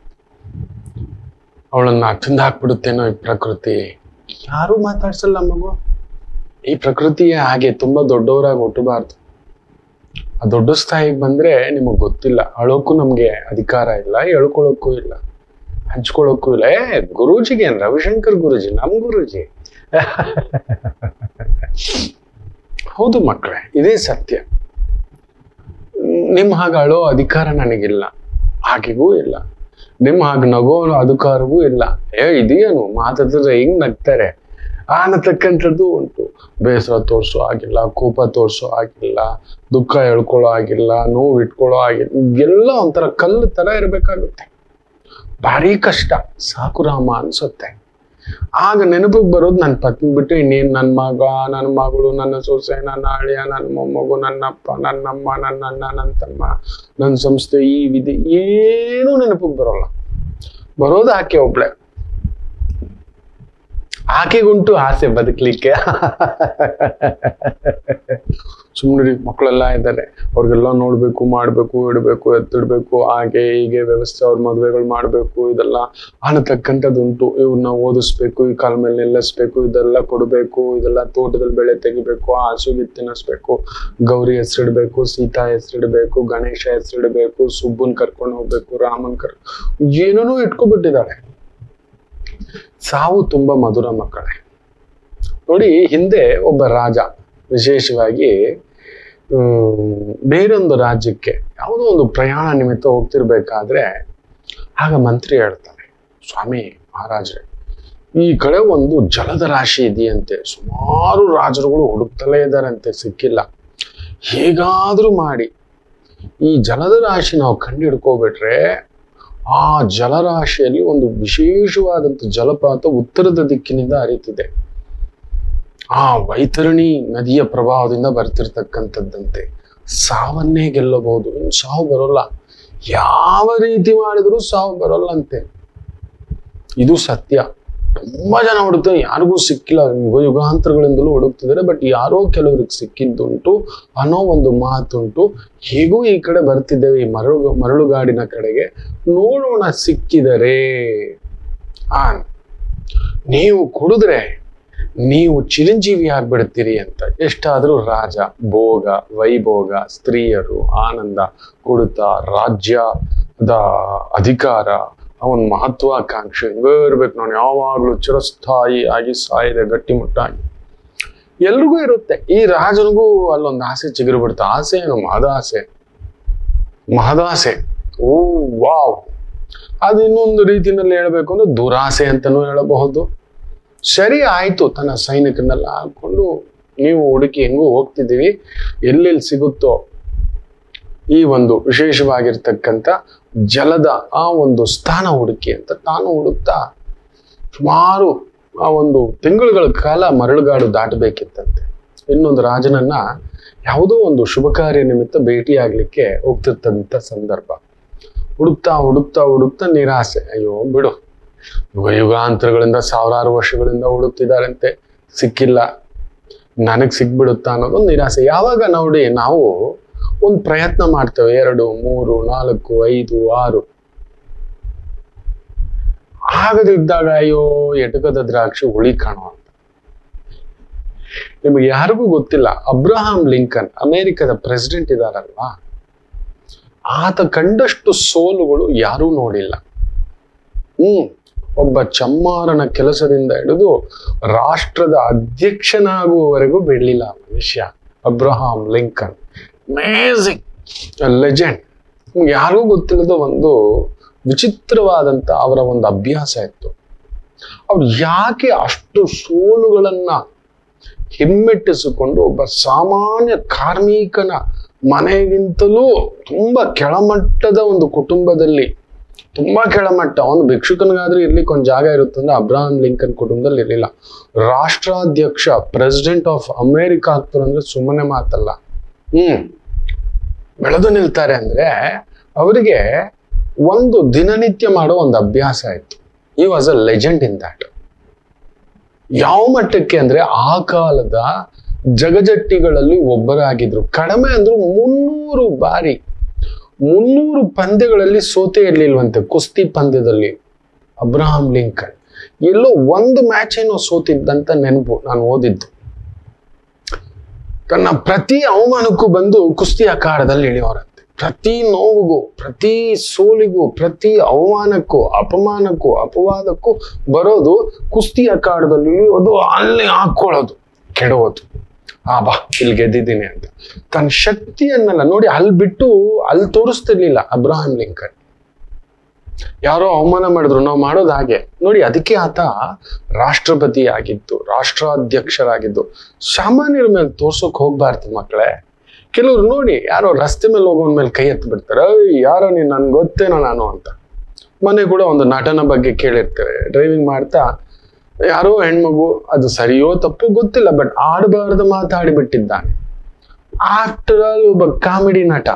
S1: ಅವಳನ್ನ ತಿಂದು ಹಾಕ್ಬಿಡುತ್ತೇನೋ ಈ ಪ್ರಕೃತಿ. ಯಾರು ಮಾತಾಡ್ಸಲ್ಲ ಮಗು. ಈ ಪ್ರಕೃತಿಯೇ ಹಾಗೆ, ತುಂಬಾ ದೊಡ್ಡವರಾಗಿ ಹುಟ್ಟಬಾರ್ದು. ಆ ದೊಡ್ಡ ಸ್ಥಾಯಿಗೆ ಬಂದ್ರೆ ನಿಮಗ್ ಗೊತ್ತಿಲ್ಲ, ಅಳೋಕ್ಕೂ ನಮ್ಗೆ ಅಧಿಕಾರ ಇಲ್ಲ, ಹೇಳ್ಕೊಳಕ್ಕೂ ಇಲ್ಲ, ಹಂಚ್ಕೊಳಕ್ಕೂ ಇಲ್ಲ. ಗುರೂಜಿಗೆ ಏನ್, ರವಿಶಂಕರ್ ಗುರೂಜಿ ನಮ್ ಗುರೂಜಿ. ಹೌದು ಮಕ್ಕಳೇ, ಇದೇ ಸತ್ಯ. ನಿಮ್ ಹಾಗೆ ಅಳೋ ಅಧಿಕಾರ ನನಗಿಲ್ಲ, ಹಾಗೆಗೂ ಇಲ್ಲ. ನಿಮ್ ಹಾಗೆ ನಗೋ ಅಧಿಕಾರವೂ ಇಲ್ಲ. ಇದೇನು ಮಾತಾಡಿದ್ರೆ ಹಿಂಗ್ ನಗ್ತಾರೆ ಅನ್ನತಕ್ಕಂಥದ್ದು ಉಂಟು. ಬೇಸರ ತೋರ್ಸೋ ಆಗಿಲ್ಲ, ಕೋಪ ತೋರ್ಸೋ ಆಗಿಲ್ಲ, ದುಃಖ ಹೇಳ್ಕೊಳ್ಳೋ ಆಗಿಲ್ಲ, ನೋವು ಇಟ್ಕೊಳ್ಳೋ ಆಗಿಲ್ಲ. ಎಲ್ಲ ಒಂಥರ ಕಲ್ಲು ತರ ಇರ್ಬೇಕಾಗುತ್ತೆ. ಭಾರಿ ಕಷ್ಟ. ಸಾಕು ರಾಮ ಅನ್ಸುತ್ತೆ. ಆಗ ನೆನಪಿಗೆ ಬರೋದು ನನ್ನ ಪತ್ನಿ ಬಿಟ್ಟು ಇನ್ನೇನು, ನನ್ನ ಮಗ, ನನ್ನ ಮಗಳು, ನನ್ನ ಸೊಸೆ, ನನ್ನ ಅಳಿಯ, ನನ್ನ ಮೊಮ್ಮಗು, ನನ್ನಪ್ಪ, ನನ್ನಮ್ಮ, ನನ್ನ ಅಣ್ಣ, ನನ್ನ ತಮ್ಮ, ನನ್ನ ಸಂಸ್ಥೆ, ಈ ವಿಧಿ ಏನೂ ನೆನಪಿಗೆ ಬರೋಲ್ಲ. ಬರೋದು ಆಕೆ ಒಬ್ಳೆ. ಆಕೆಗುಂಟು ಆಸೆ ಬದುಕಲಿಕ್ಕೆ. ಸುಮ್ಮನೆ ಮಕ್ಕಳೆಲ್ಲ ಇದ್ದಾರೆ, ಅವ್ರಿಗೆಲ್ಲ ನೋಡ್ಬೇಕು, ಮಾಡ್ಬೇಕು, ಇಡ್ಬೇಕು, ಎತ್ತಿಡ್ಬೇಕು, ಹಾಗೆ ಹೀಗೆ ವ್ಯವಸ್ಥೆ, ಅವ್ರ ಮದುವೆಗಳು ಮಾಡ್ಬೇಕು, ಇದೆಲ್ಲ ಅನ್ನತಕ್ಕಂಥದ್ದುಂಟು. ಇವ್ರನ್ನ ಓದಿಸ್ಬೇಕು, ಈ ಕಾಲ ಮೇಲೆ ನಿಲ್ಲಿಸ್ಬೇಕು, ಇದೆಲ್ಲ ಕೊಡ್ಬೇಕು, ಇದೆಲ್ಲ ತೋಟದಲ್ಲಿ ಬೆಳೆ ತೆಗಿಬೇಕು, ಹಸುಗೆ ತಿನ್ನಿಸ್ಬೇಕು, ಗೌರಿ ಹೆಸರಿಡ್ಬೇಕು, ಸೀತಾ ಹೆಸರಿಡ್ಬೇಕು, ಗಣೇಶ ಹೆಸರಿಡ್ಬೇಕು, ಸುಬ್ಬನ್ ಕರ್ಕೊಂಡು ಹೋಗ್ಬೇಕು, ರಾಮನ್ ಏನೇನೋ ಇಟ್ಕೊಬಿಟ್ಟಿದ್ದಾಳೆ. ಸಾವು ತುಂಬಾ ಮಧುರ ಮಕ್ಕಳೇ. ನೋಡಿ, ಹಿಂದೆ ಒಬ್ಬ ರಾಜ ವಿಶೇಷವಾಗಿ ಬೇರೊಂದು ರಾಜ್ಯಕ್ಕೆ ಯಾವುದೋ ಒಂದು ಪ್ರಯಾಣ ನಿಮಿತ್ತ ಹೋಗ್ತಿರ್ಬೇಕಾದ್ರೆ ಆಗ ಮಂತ್ರಿ ಹೇಳ್ತಾನೆ, ಸ್ವಾಮಿ ಮಹಾರಾಜ್ರೆ, ಈ ಕಡೆ ಒಂದು ಜಲದ ರಾಶಿ ಇದೆಯಂತೆ. ಸುಮಾರು ರಾಜರುಗಳು ಹುಡುಕ್ತಲೇ ಇದ್ದಾರಂತೆ, ಸಿಕ್ಕಿಲ್ಲ. ಹೇಗಾದ್ರೂ ಮಾಡಿ ಈ ಜಲದ ರಾಶಿ ನಾವು ಕಂಡು ಹಿಡ್ಕೋಬಿಟ್ರೆ, ಆ ಜಲರಾಶಿಯಲ್ಲಿ ಒಂದು ವಿಶೇಷವಾದಂಥ ಜಲಪಾತ ಉತ್ತರದ ದಿಕ್ಕಿನಿಂದ ಹರಿತಿದೆ. ಆ ವೈತರಣಿ ನದಿಯ ಪ್ರಭಾವದಿಂದ ಬರ್ತಿರ್ತಕ್ಕಂಥದ್ದಂತೆ. ಸಾವನ್ನೇ ಗೆಲ್ಲಬಹುದು, ಇನ್ನು ಸಾವು ಬರೋಲ್ಲ. ಯಾವ ರೀತಿ ಮಾಡಿದ್ರು ಸಾವು ಬರೋಲ್ಲ ಅಂತೆ. ಇದು ಸತ್ಯ. ತುಂಬಾ ಜನ ಹುಡುಕ್ತಾರೆ, ಯಾರಿಗೂ ಸಿಕ್ಕಿಲ್ಲ. ಯುಗಾಂತರಗಳಿಂದಲೂ ಹುಡುಕ್ತಿದ್ದಾರೆ, ಬಟ್ ಯಾರೋ ಕೆಲವ್ರಿಗೆ ಸಿಕ್ಕಿದ್ದುಂಟು ಅನ್ನೋ ಒಂದು ಮಾತುಂಟು. ಹೇಗೂ ಈ ಕಡೆ ಬರ್ತಿದ್ದೇವೆ, ಈ ಮರಳುಗಾಡಿನ ಕಡೆಗೆ, ನೋಡೋಣ ಸಿಕ್ಕಿದರೆ. ನೀವು ಕುಡಿದ್ರೆ ನೀವು ಚಿರಂಜೀವಿ ಆಗ್ಬಿಡ್ತೀರಿ ಅಂತ. ಎಷ್ಟಾದ್ರೂ ರಾಜ, ಭೋಗ, ವೈಭೋಗ, ಸ್ತ್ರೀಯರು, ಆನಂದ, ಕುಡಿತ, ರಾಜ್ಯದ ಅಧಿಕಾರ, ಅವನ್ ಮಹತ್ವಾಕಾಂಕ್ಷೆ ಹಿಂಗೇ ಇರ್ಬೇಕು. ನಾನು ಯಾವಾಗ್ಲೂ ಚಿರಸ್ಥಾಯಿ ಆಗಿ ಸಾಯಿದೆ ಗಟ್ಟಿಮುಟ್ಟಾಗಿ ಎಲ್ರಿಗೂ ಇರುತ್ತೆ. ಈ ರಾಜನಿಗೂ ಅಲ್ಲೊಂದು ಆಸೆ ಚಿಗುರು ಬಿಡುತ್ತೆ. ಆಸೆ ಏನು? ಮಹದಾಸೆ. Oh wow! ಅದು ಇನ್ನೊಂದು ರೀತಿಯಲ್ಲಿ ಹೇಳ್ಬೇಕು ಅಂದ್ರೆ ದುರಾಸೆ ಅಂತಾನೂ ಹೇಳಬಹುದು. ಸರಿ ಆಯ್ತು, ತನ್ನ ಸೈನಿಕರನ್ನೆಲ್ಲ ಹಾಕೊಂಡು ನೀವು ಹುಡುಕಿ ಹೆಂಗೂ ಹೋಗ್ತಿದ್ದೀವಿ, ಎಲ್ಲೆಲ್ಲಿ ಸಿಗುತ್ತೋ ಈ ಒಂದು ವಿಶೇಷವಾಗಿರ್ತಕ್ಕಂಥ ಜಲದ ಆ ಒಂದು ಸ್ಥಾನ ಹುಡುಕಿ ಅಂತ ತಾನು ಹುಡುಕ್ತಾ ಸುಮಾರು ಆ ಒಂದು ತಿಂಗಳುಗಳ ಕಾಲ ಮರಳುಗಾಡು ದಾಟಬೇಕಿತ್ತಂತೆ. ಇನ್ನೊಂದು ರಾಜನನ್ನ ಯಾವುದೋ ಒಂದು ಶುಭ ಕಾರ್ಯ ನಿಮಿತ್ತ ಭೇಟಿಯಾಗ್ಲಿಕ್ಕೆ ಹೋಗ್ತಿರ್ತಂಥ ಸಂದರ್ಭ. ಹುಡುಕ್ತಾ ನಿರಾಸೆ. ಅಯ್ಯೋ ಬಿಡು, ಯುಗಾಂತರಗಳಿಂದ ಸಾವಿರಾರು ವರ್ಷಗಳಿಂದ ಹುಡುಕ್ತಿದಾರಂತೆ, ಸಿಕ್ಕಿಲ್ಲ, ನನಗ್ ಸಿಕ್ಬಿಡುತ್ತಾ ಅನ್ನೋದೊಂದು ನಿರಾಸೆ. ಯಾವಾಗ ನೋಡಿ ನಾವು ಒಂದು ಪ್ರಯತ್ನ ಮಾಡ್ತೇವೆ, 2, 3, 4, 5, 6 ಆಗದಿದ್ದಾಗ ಅಯ್ಯೋ ಎಟಕದ ದ್ರಾಕ್ಷಿ ಹುಳಿ ಕಾಣೋ ಅಂತ. ನಿಮಗೆ ಯಾರಿಗೂ ಗೊತ್ತಿಲ್ಲ, ಅಬ್ರಹಾಂ ಲಿಂಕನ್ ಅಮೆರಿಕದ ಪ್ರೆಸಿಡೆಂಟ್ ಇದಾರಲ್ವಾ, ಆತ ಕಂಡಷ್ಟು ಸೋಲುಗಳು ಯಾರೂ ನೋಡಿಲ್ಲ. ಒಬ್ಬ ಚಮ್ಮಾರನ ಕೆಲಸದಿಂದ ಹಿಡಿದು ರಾಷ್ಟ್ರದ ಅಧ್ಯಕ್ಷನಾಗುವವರೆಗೂ ಬಿಡ್ಲಿಲ್ಲ ಮನುಷ್ಯ ಅಬ್ರಹಾಂ ಲಿಂಕನ್. Amazing legend. ಯಾರಿಗೂ ಗೊತ್ತಿಲ್ಲದ ಒಂದು ವಿಚಿತ್ರವಾದಂತ ಅವರ ಒಂದು ಅಭ್ಯಾಸ ಇತ್ತು. ಅವ್ರು ಯಾಕೆ ಅಷ್ಟು ಸೋಲುಗಳನ್ನ ಹಿಮ್ಮೆಟ್ಟಿಸಿಕೊಂಡು ಒಬ್ಬ ಸಾಮಾನ್ಯ ಕಾರ್ಮಿಕನ ಮನೆಗಿಂತಲೂ ತುಂಬಾ ಕೆಳಮಟ್ಟದ ಒಂದು ಕುಟುಂಬದಲ್ಲಿ, ತುಂಬಾ ಕೆಳಮಟ್ಟ, ಒಂದು ಭಿಕ್ಷುಕನಿಗಾದ್ರೂ ಇರ್ಲಿಕ್ಕೆ ಒಂದು ಜಾಗ ಇರುತ್ತಂದ್ರೆ ಅಬ್ರಹಾಂ ಲಿಂಕನ್ ಕುಟುಂಬದಲ್ಲಿ ಇರಲಿಲ್ಲ. ರಾಷ್ಟ್ರಾಧ್ಯಕ್ಷ, ಪ್ರೆಸಿಡೆಂಟ್ ಆಫ್ ಅಮೇರಿಕಾ ಆಗ್ತಾರೆ ಅಂದ್ರೆ ಸುಮ್ಮನೆ ಮಾತಲ್ಲ. ಬೆಳೆದು ನಿಲ್ತಾರೆ ಅಂದ್ರೆ ಅವರಿಗೆ ಒಂದು ದಿನನಿತ್ಯ ಮಾಡೋ ಒಂದು ಅಭ್ಯಾಸ ಇತ್ತು. He was a legend in that. ಯಾವ ಮಟ್ಟಕ್ಕೆ ಅಂದ್ರೆ ಆ ಕಾಲದ ಜಗಜಟ್ಟಿಗಳಲ್ಲಿ ಒಬ್ಬರಾಗಿದ್ರು. ಕಡಿಮೆ ಅಂದ್ರು 300 ಪಂದ್ಯಗಳಲ್ಲಿ ಸೋತೆ ಇರ್ಲಿಲ್ವಂತೆ. ಕುಸ್ತಿ ಪಂದ್ಯದಲ್ಲಿ ಅಬ್ರಹಾಂ ಲಿಂಕನ್ ಎಲ್ಲೋ ಒಂದು ಮ್ಯಾಚ್ ಏನೋ ಸೋತಿದ್ದಂತ ನೆನಪು ನಾನು ಓದಿದ್ದು. ತನ್ನ ಪ್ರತಿ ಅವಮಾನಕ್ಕೂ ಬಂದು ಕುಸ್ತಿ ಅಖಾಡದಲ್ಲಿ ಇಳಿಯೋರಂತೆ. ಪ್ರತಿ ನೋವಿಗೂ, ಪ್ರತಿ ಸೋಲಿಗೂ, ಪ್ರತಿ ಅವಮಾನಕ್ಕೂ, ಅಪಮಾನಕ್ಕೂ, ಅಪವಾದಕ್ಕೂ ಬರೋದು ಕುಸ್ತಿ ಅಖಾಡದಲ್ಲಿ ಇಳಿಯೋದು, ಅಲ್ಲಿ ಹಾಕೊಳ್ಳೋದು, ಕೆಡೋದು. ಬಾ ಇಲ್ಲಿ ಗೆದ್ದಿದ್ದೀನಿ ಅಂತ ತನ್ನ ಶಕ್ತಿಯನ್ನೆಲ್ಲ ನೋಡಿ ಅಲ್ಲಿ ಬಿಟ್ಟು ಅಲ್ಲಿ ತೋರಿಸ್ತಿರ್ಲಿಲ್ಲ ಅಬ್ರಹಾಂ ಲಿಂಕನ್. ಯಾರೋ ಅವಮಾನ ಮಾಡಿದ್ರು ನಾವು ಮಾಡೋದು ಹಾಗೆ ನೋಡಿ. ಅದಕ್ಕೆ ಆತ ರಾಷ್ಟ್ರಪತಿ ಆಗಿದ್ದು, ರಾಷ್ಟ್ರಾಧ್ಯಕ್ಷರಾಗಿದ್ದು. ಸಾಮಾನ್ಯರ ಮೇಲೆ ತೋರ್ಸೋಕ್ ಹೋಗ್ಬಾರ್ದು ಮಕ್ಕಳೇ. ಕೆಲವ್ರು ನೋಡಿ ಯಾರೋ ರಸ್ತೆ ಮೇಲೆ ಹೋಗೋನ್ ಮೇಲೆ ಕೈ ಎತ್ತು ಬಿಡ್ತಾರೆ, ಯಾರೋ ನೀನ್ ನನ್ಗೆ ಗೊತ್ತೇನೋ ನಾನು ಅಂತ. ಮೊನ್ನೆ ಕೂಡ ಒಂದು ನಟನ ಬಗ್ಗೆ ಕೇಳಿರ್ತಾರೆ, ಡ್ರೈವಿಂಗ್ ಮಾಡ್ತಾ ಯಾರೋ ಹೆಣ್ಮಗು, ಅದು ಸರಿಯೋ ತಪ್ಪು ಗೊತ್ತಿಲ್ಲ, ಬಟ್ ಆಡಬಾರ್ದು ಮಾತಾಡಿಬಿಟ್ಟಿದ್ದಾನೆ. ಆಫ್ಟರ್ ಆಲ್ ಒಬ್ಬ ಕಾಮಿಡಿ ನಟ.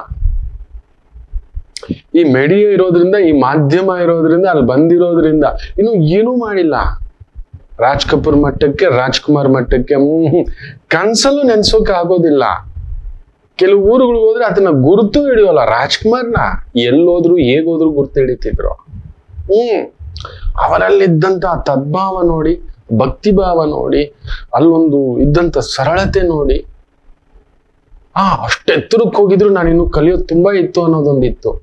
S1: ಈ ಮೀಡಿಯಾ ಇರೋದ್ರಿಂದ, ಈ ಮಾಧ್ಯಮ ಇರೋದ್ರಿಂದ, ಅಲ್ಲಿ ಬಂದಿರೋದ್ರಿಂದ ಇನ್ನು ಏನೂ ಮಾಡಿಲ್ಲ. ರಾಜ್ ಕಪೂರ್ ಮಟ್ಟಕ್ಕೆ, ರಾಜ್ಕುಮಾರ್ ಮಟ್ಟಕ್ಕೆ ಕನ್ಸಲ್ಲೂ ನೆನ್ಸೋಕೆ ಆಗೋದಿಲ್ಲ. ಕೆಲವು ಊರುಗಳಿಗೆ ಹೋದ್ರೆ ಅದನ್ನ ಗುರುತು ಹಿಡಿಯೋಲ್ಲ. ರಾಜ್ಕುಮಾರ್ನ ಎಲ್ಲೋದ್ರು ಹೇಗೋದ್ರು ಗುರ್ತು ಹಿಡಿತಿದ್ರು. ಅವರಲ್ಲಿದ್ದಂತ ತದ್ಭಾವ ನೋಡಿ, ಭಕ್ತಿ ಭಾವ ನೋಡಿ, ಅಲ್ಲೊಂದು ಇದ್ದಂತ ಸರಳತೆ ನೋಡಿ, ಅಷ್ಟೆತ್ತರಕ್ಕೆ ಹೋಗಿದ್ರು ನಾನು ಇನ್ನು ಕಲಿಯೋದು ತುಂಬಾ ಇತ್ತು ಅನ್ನೋದೊಂದಿತ್ತು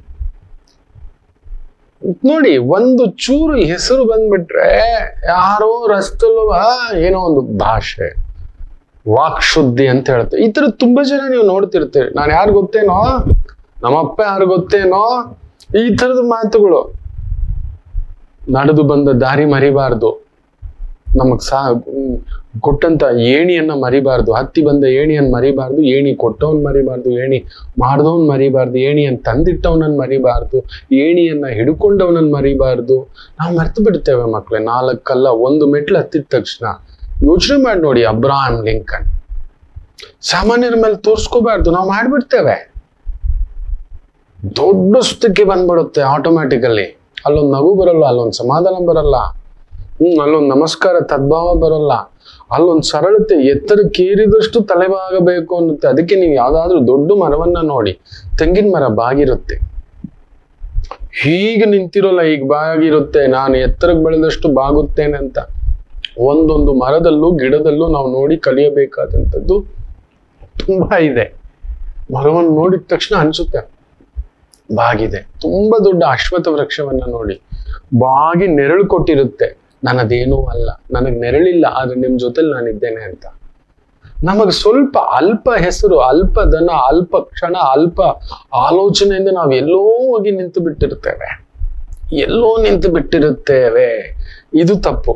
S1: ನೋಡಿ. ಒಂದು ಚೂರು ಹೆಸರು ಬಂದ್ಬಿಟ್ರೆ ಯಾರೋ ರಸ್ತಲ್ಲೂ ಏನೋ ಒಂದು ಭಾಷೆ, ವಾಕ್ ಶುದ್ಧಿ ಅಂತ ಹೇಳ್ತೇವೆ. ಈ ತರ ತುಂಬಾ ಜನ ನೀವು ನೋಡ್ತಿರ್ತೀರಿ. ನಾನು ಯಾರು ಗೊತ್ತೇನೋ, ನಮ್ಮಪ್ಪ ಯಾರು ಗೊತ್ತೇನೋ, ಈ ತರದ ಮಾತುಗಳು. ನಡೆದು ಬಂದ ದಾರಿ ಮರಿಬಾರ್ದು. ನಮಗ್ ಕೊಟ್ಟಂತ ಏಣಿಯನ್ನ ಮರಿಬಾರ್ದು, ಹತ್ತಿ ಬಂದ ಏಣಿಯನ್ನ ಮರಿಬಾರ್ದು, ಏಣಿ ಕೊಟ್ಟವನ್ ಮರಿಬಾರ್ದು, ಏಣಿ ಮಾಡ್ದವನ್ ಮರಿಬಾರ್ದು, ಏಣಿಯನ್ನ ತಂದಿಟ್ಟವನನ್ನ ಮರಿಬಾರ್ದು, ಏಣಿಯನ್ನ ಹಿಡ್ಕೊಂಡವನನ್ನ ಮರಿಬಾರ್ದು. ನಾವು ಮರ್ತು ಬಿಡ್ತೇವೆ ಮಕ್ಳೇ. 4 ಅಲ್ಲ 1 ಮೆಟ್ಲು ಹತ್ತಿದ ತಕ್ಷಣ ಯೋಚನೆ ಮಾಡಿ ನೋಡಿ, ಅಬ್ರಹಾಂ ಲಿಂಕನ್. ಸಾಮಾನ್ಯರ ಮೇಲೆ ತೋರ್ಸ್ಕೋಬಾರ್ದು, ನಾವು ಮಾಡ್ಬಿಡ್ತೇವೆ. ದೊಡ್ಡ ಸುತ್ತಕ್ಕೆ ಬಂದ್ಬಿಡುತ್ತೆ ಆಟೋಮ್ಯಾಟಿಕಲಿ. ಅಲ್ಲೊಂದು ನಗು ಬರಲ್ಲ, ಅಲ್ಲೊಂದು ಸಮಾಧಾನ ಬರಲ್ಲ, ಅಲ್ಲೊಂದು ನಮಸ್ಕಾರ ತದ್ಭಾವ ಬರಲ್ಲ, ಅಲ್ಲೊಂದು ಸರಳತೆ, ಎತ್ತರಕ್ಕೇರಿದಷ್ಟು ತಲೆಬಾಗಬೇಕು ಅನ್ನುತ್ತೆ. ಅದಕ್ಕೆ ನೀವು ಯಾವ್ದಾದ್ರು ದೊಡ್ಡ ಮರವನ್ನ ನೋಡಿ, ತೆಂಗಿನ ಮರ ಬಾಗಿರುತ್ತೆ, ಹೀಗೆ ನಿಂತಿರೋಲ್ಲ, ಈಗ ಬಾಗಿರುತ್ತೆ. ನಾನು ಎತ್ತರಕ್ಕೆ ಬೆಳೆದಷ್ಟು ಬಾಗುತ್ತೇನೆ ಅಂತ. ಒಂದೊಂದು ಮರದಲ್ಲೂ ಗಿಡದಲ್ಲೂ ನಾವು ನೋಡಿ ಕಲಿಯಬೇಕಾದಂಥದ್ದು ತುಂಬಾ ಇದೆ. ಮರವನ್ನು ನೋಡಿದ ತಕ್ಷಣ ಅನ್ಸುತ್ತೆ ಬಾಗಿದೆ. ತುಂಬಾ ದೊಡ್ಡ ಅಶ್ವತ್ಥ ವೃಕ್ಷವನ್ನ ನೋಡಿ, ಬಾಗಿ ನೆರಳು ಕೊಟ್ಟಿರುತ್ತೆ. ನನ್ನದೇನೂ ಅಲ್ಲ, ನನಗ್ ನೆರಳಿಲ್ಲ, ಆದ್ರೆ ನಿಮ್ ಜೊತೆಲಿ ನಾನಿದ್ದೇನೆ ಅಂತ. ನಮಗ್ ಸ್ವಲ್ಪ ಅಲ್ಪ ಹೆಸರು, ಅಲ್ಪ ಧನ, ಅಲ್ಪ ಕ್ಷಣ, ಅಲ್ಪ ಆಲೋಚನೆಯಿಂದ ನಾವು ಎಲ್ಲೋ ಹೋಗಿ ನಿಂತು ಬಿಟ್ಟಿರುತ್ತೇವೆ. ಇದು ತಪ್ಪು.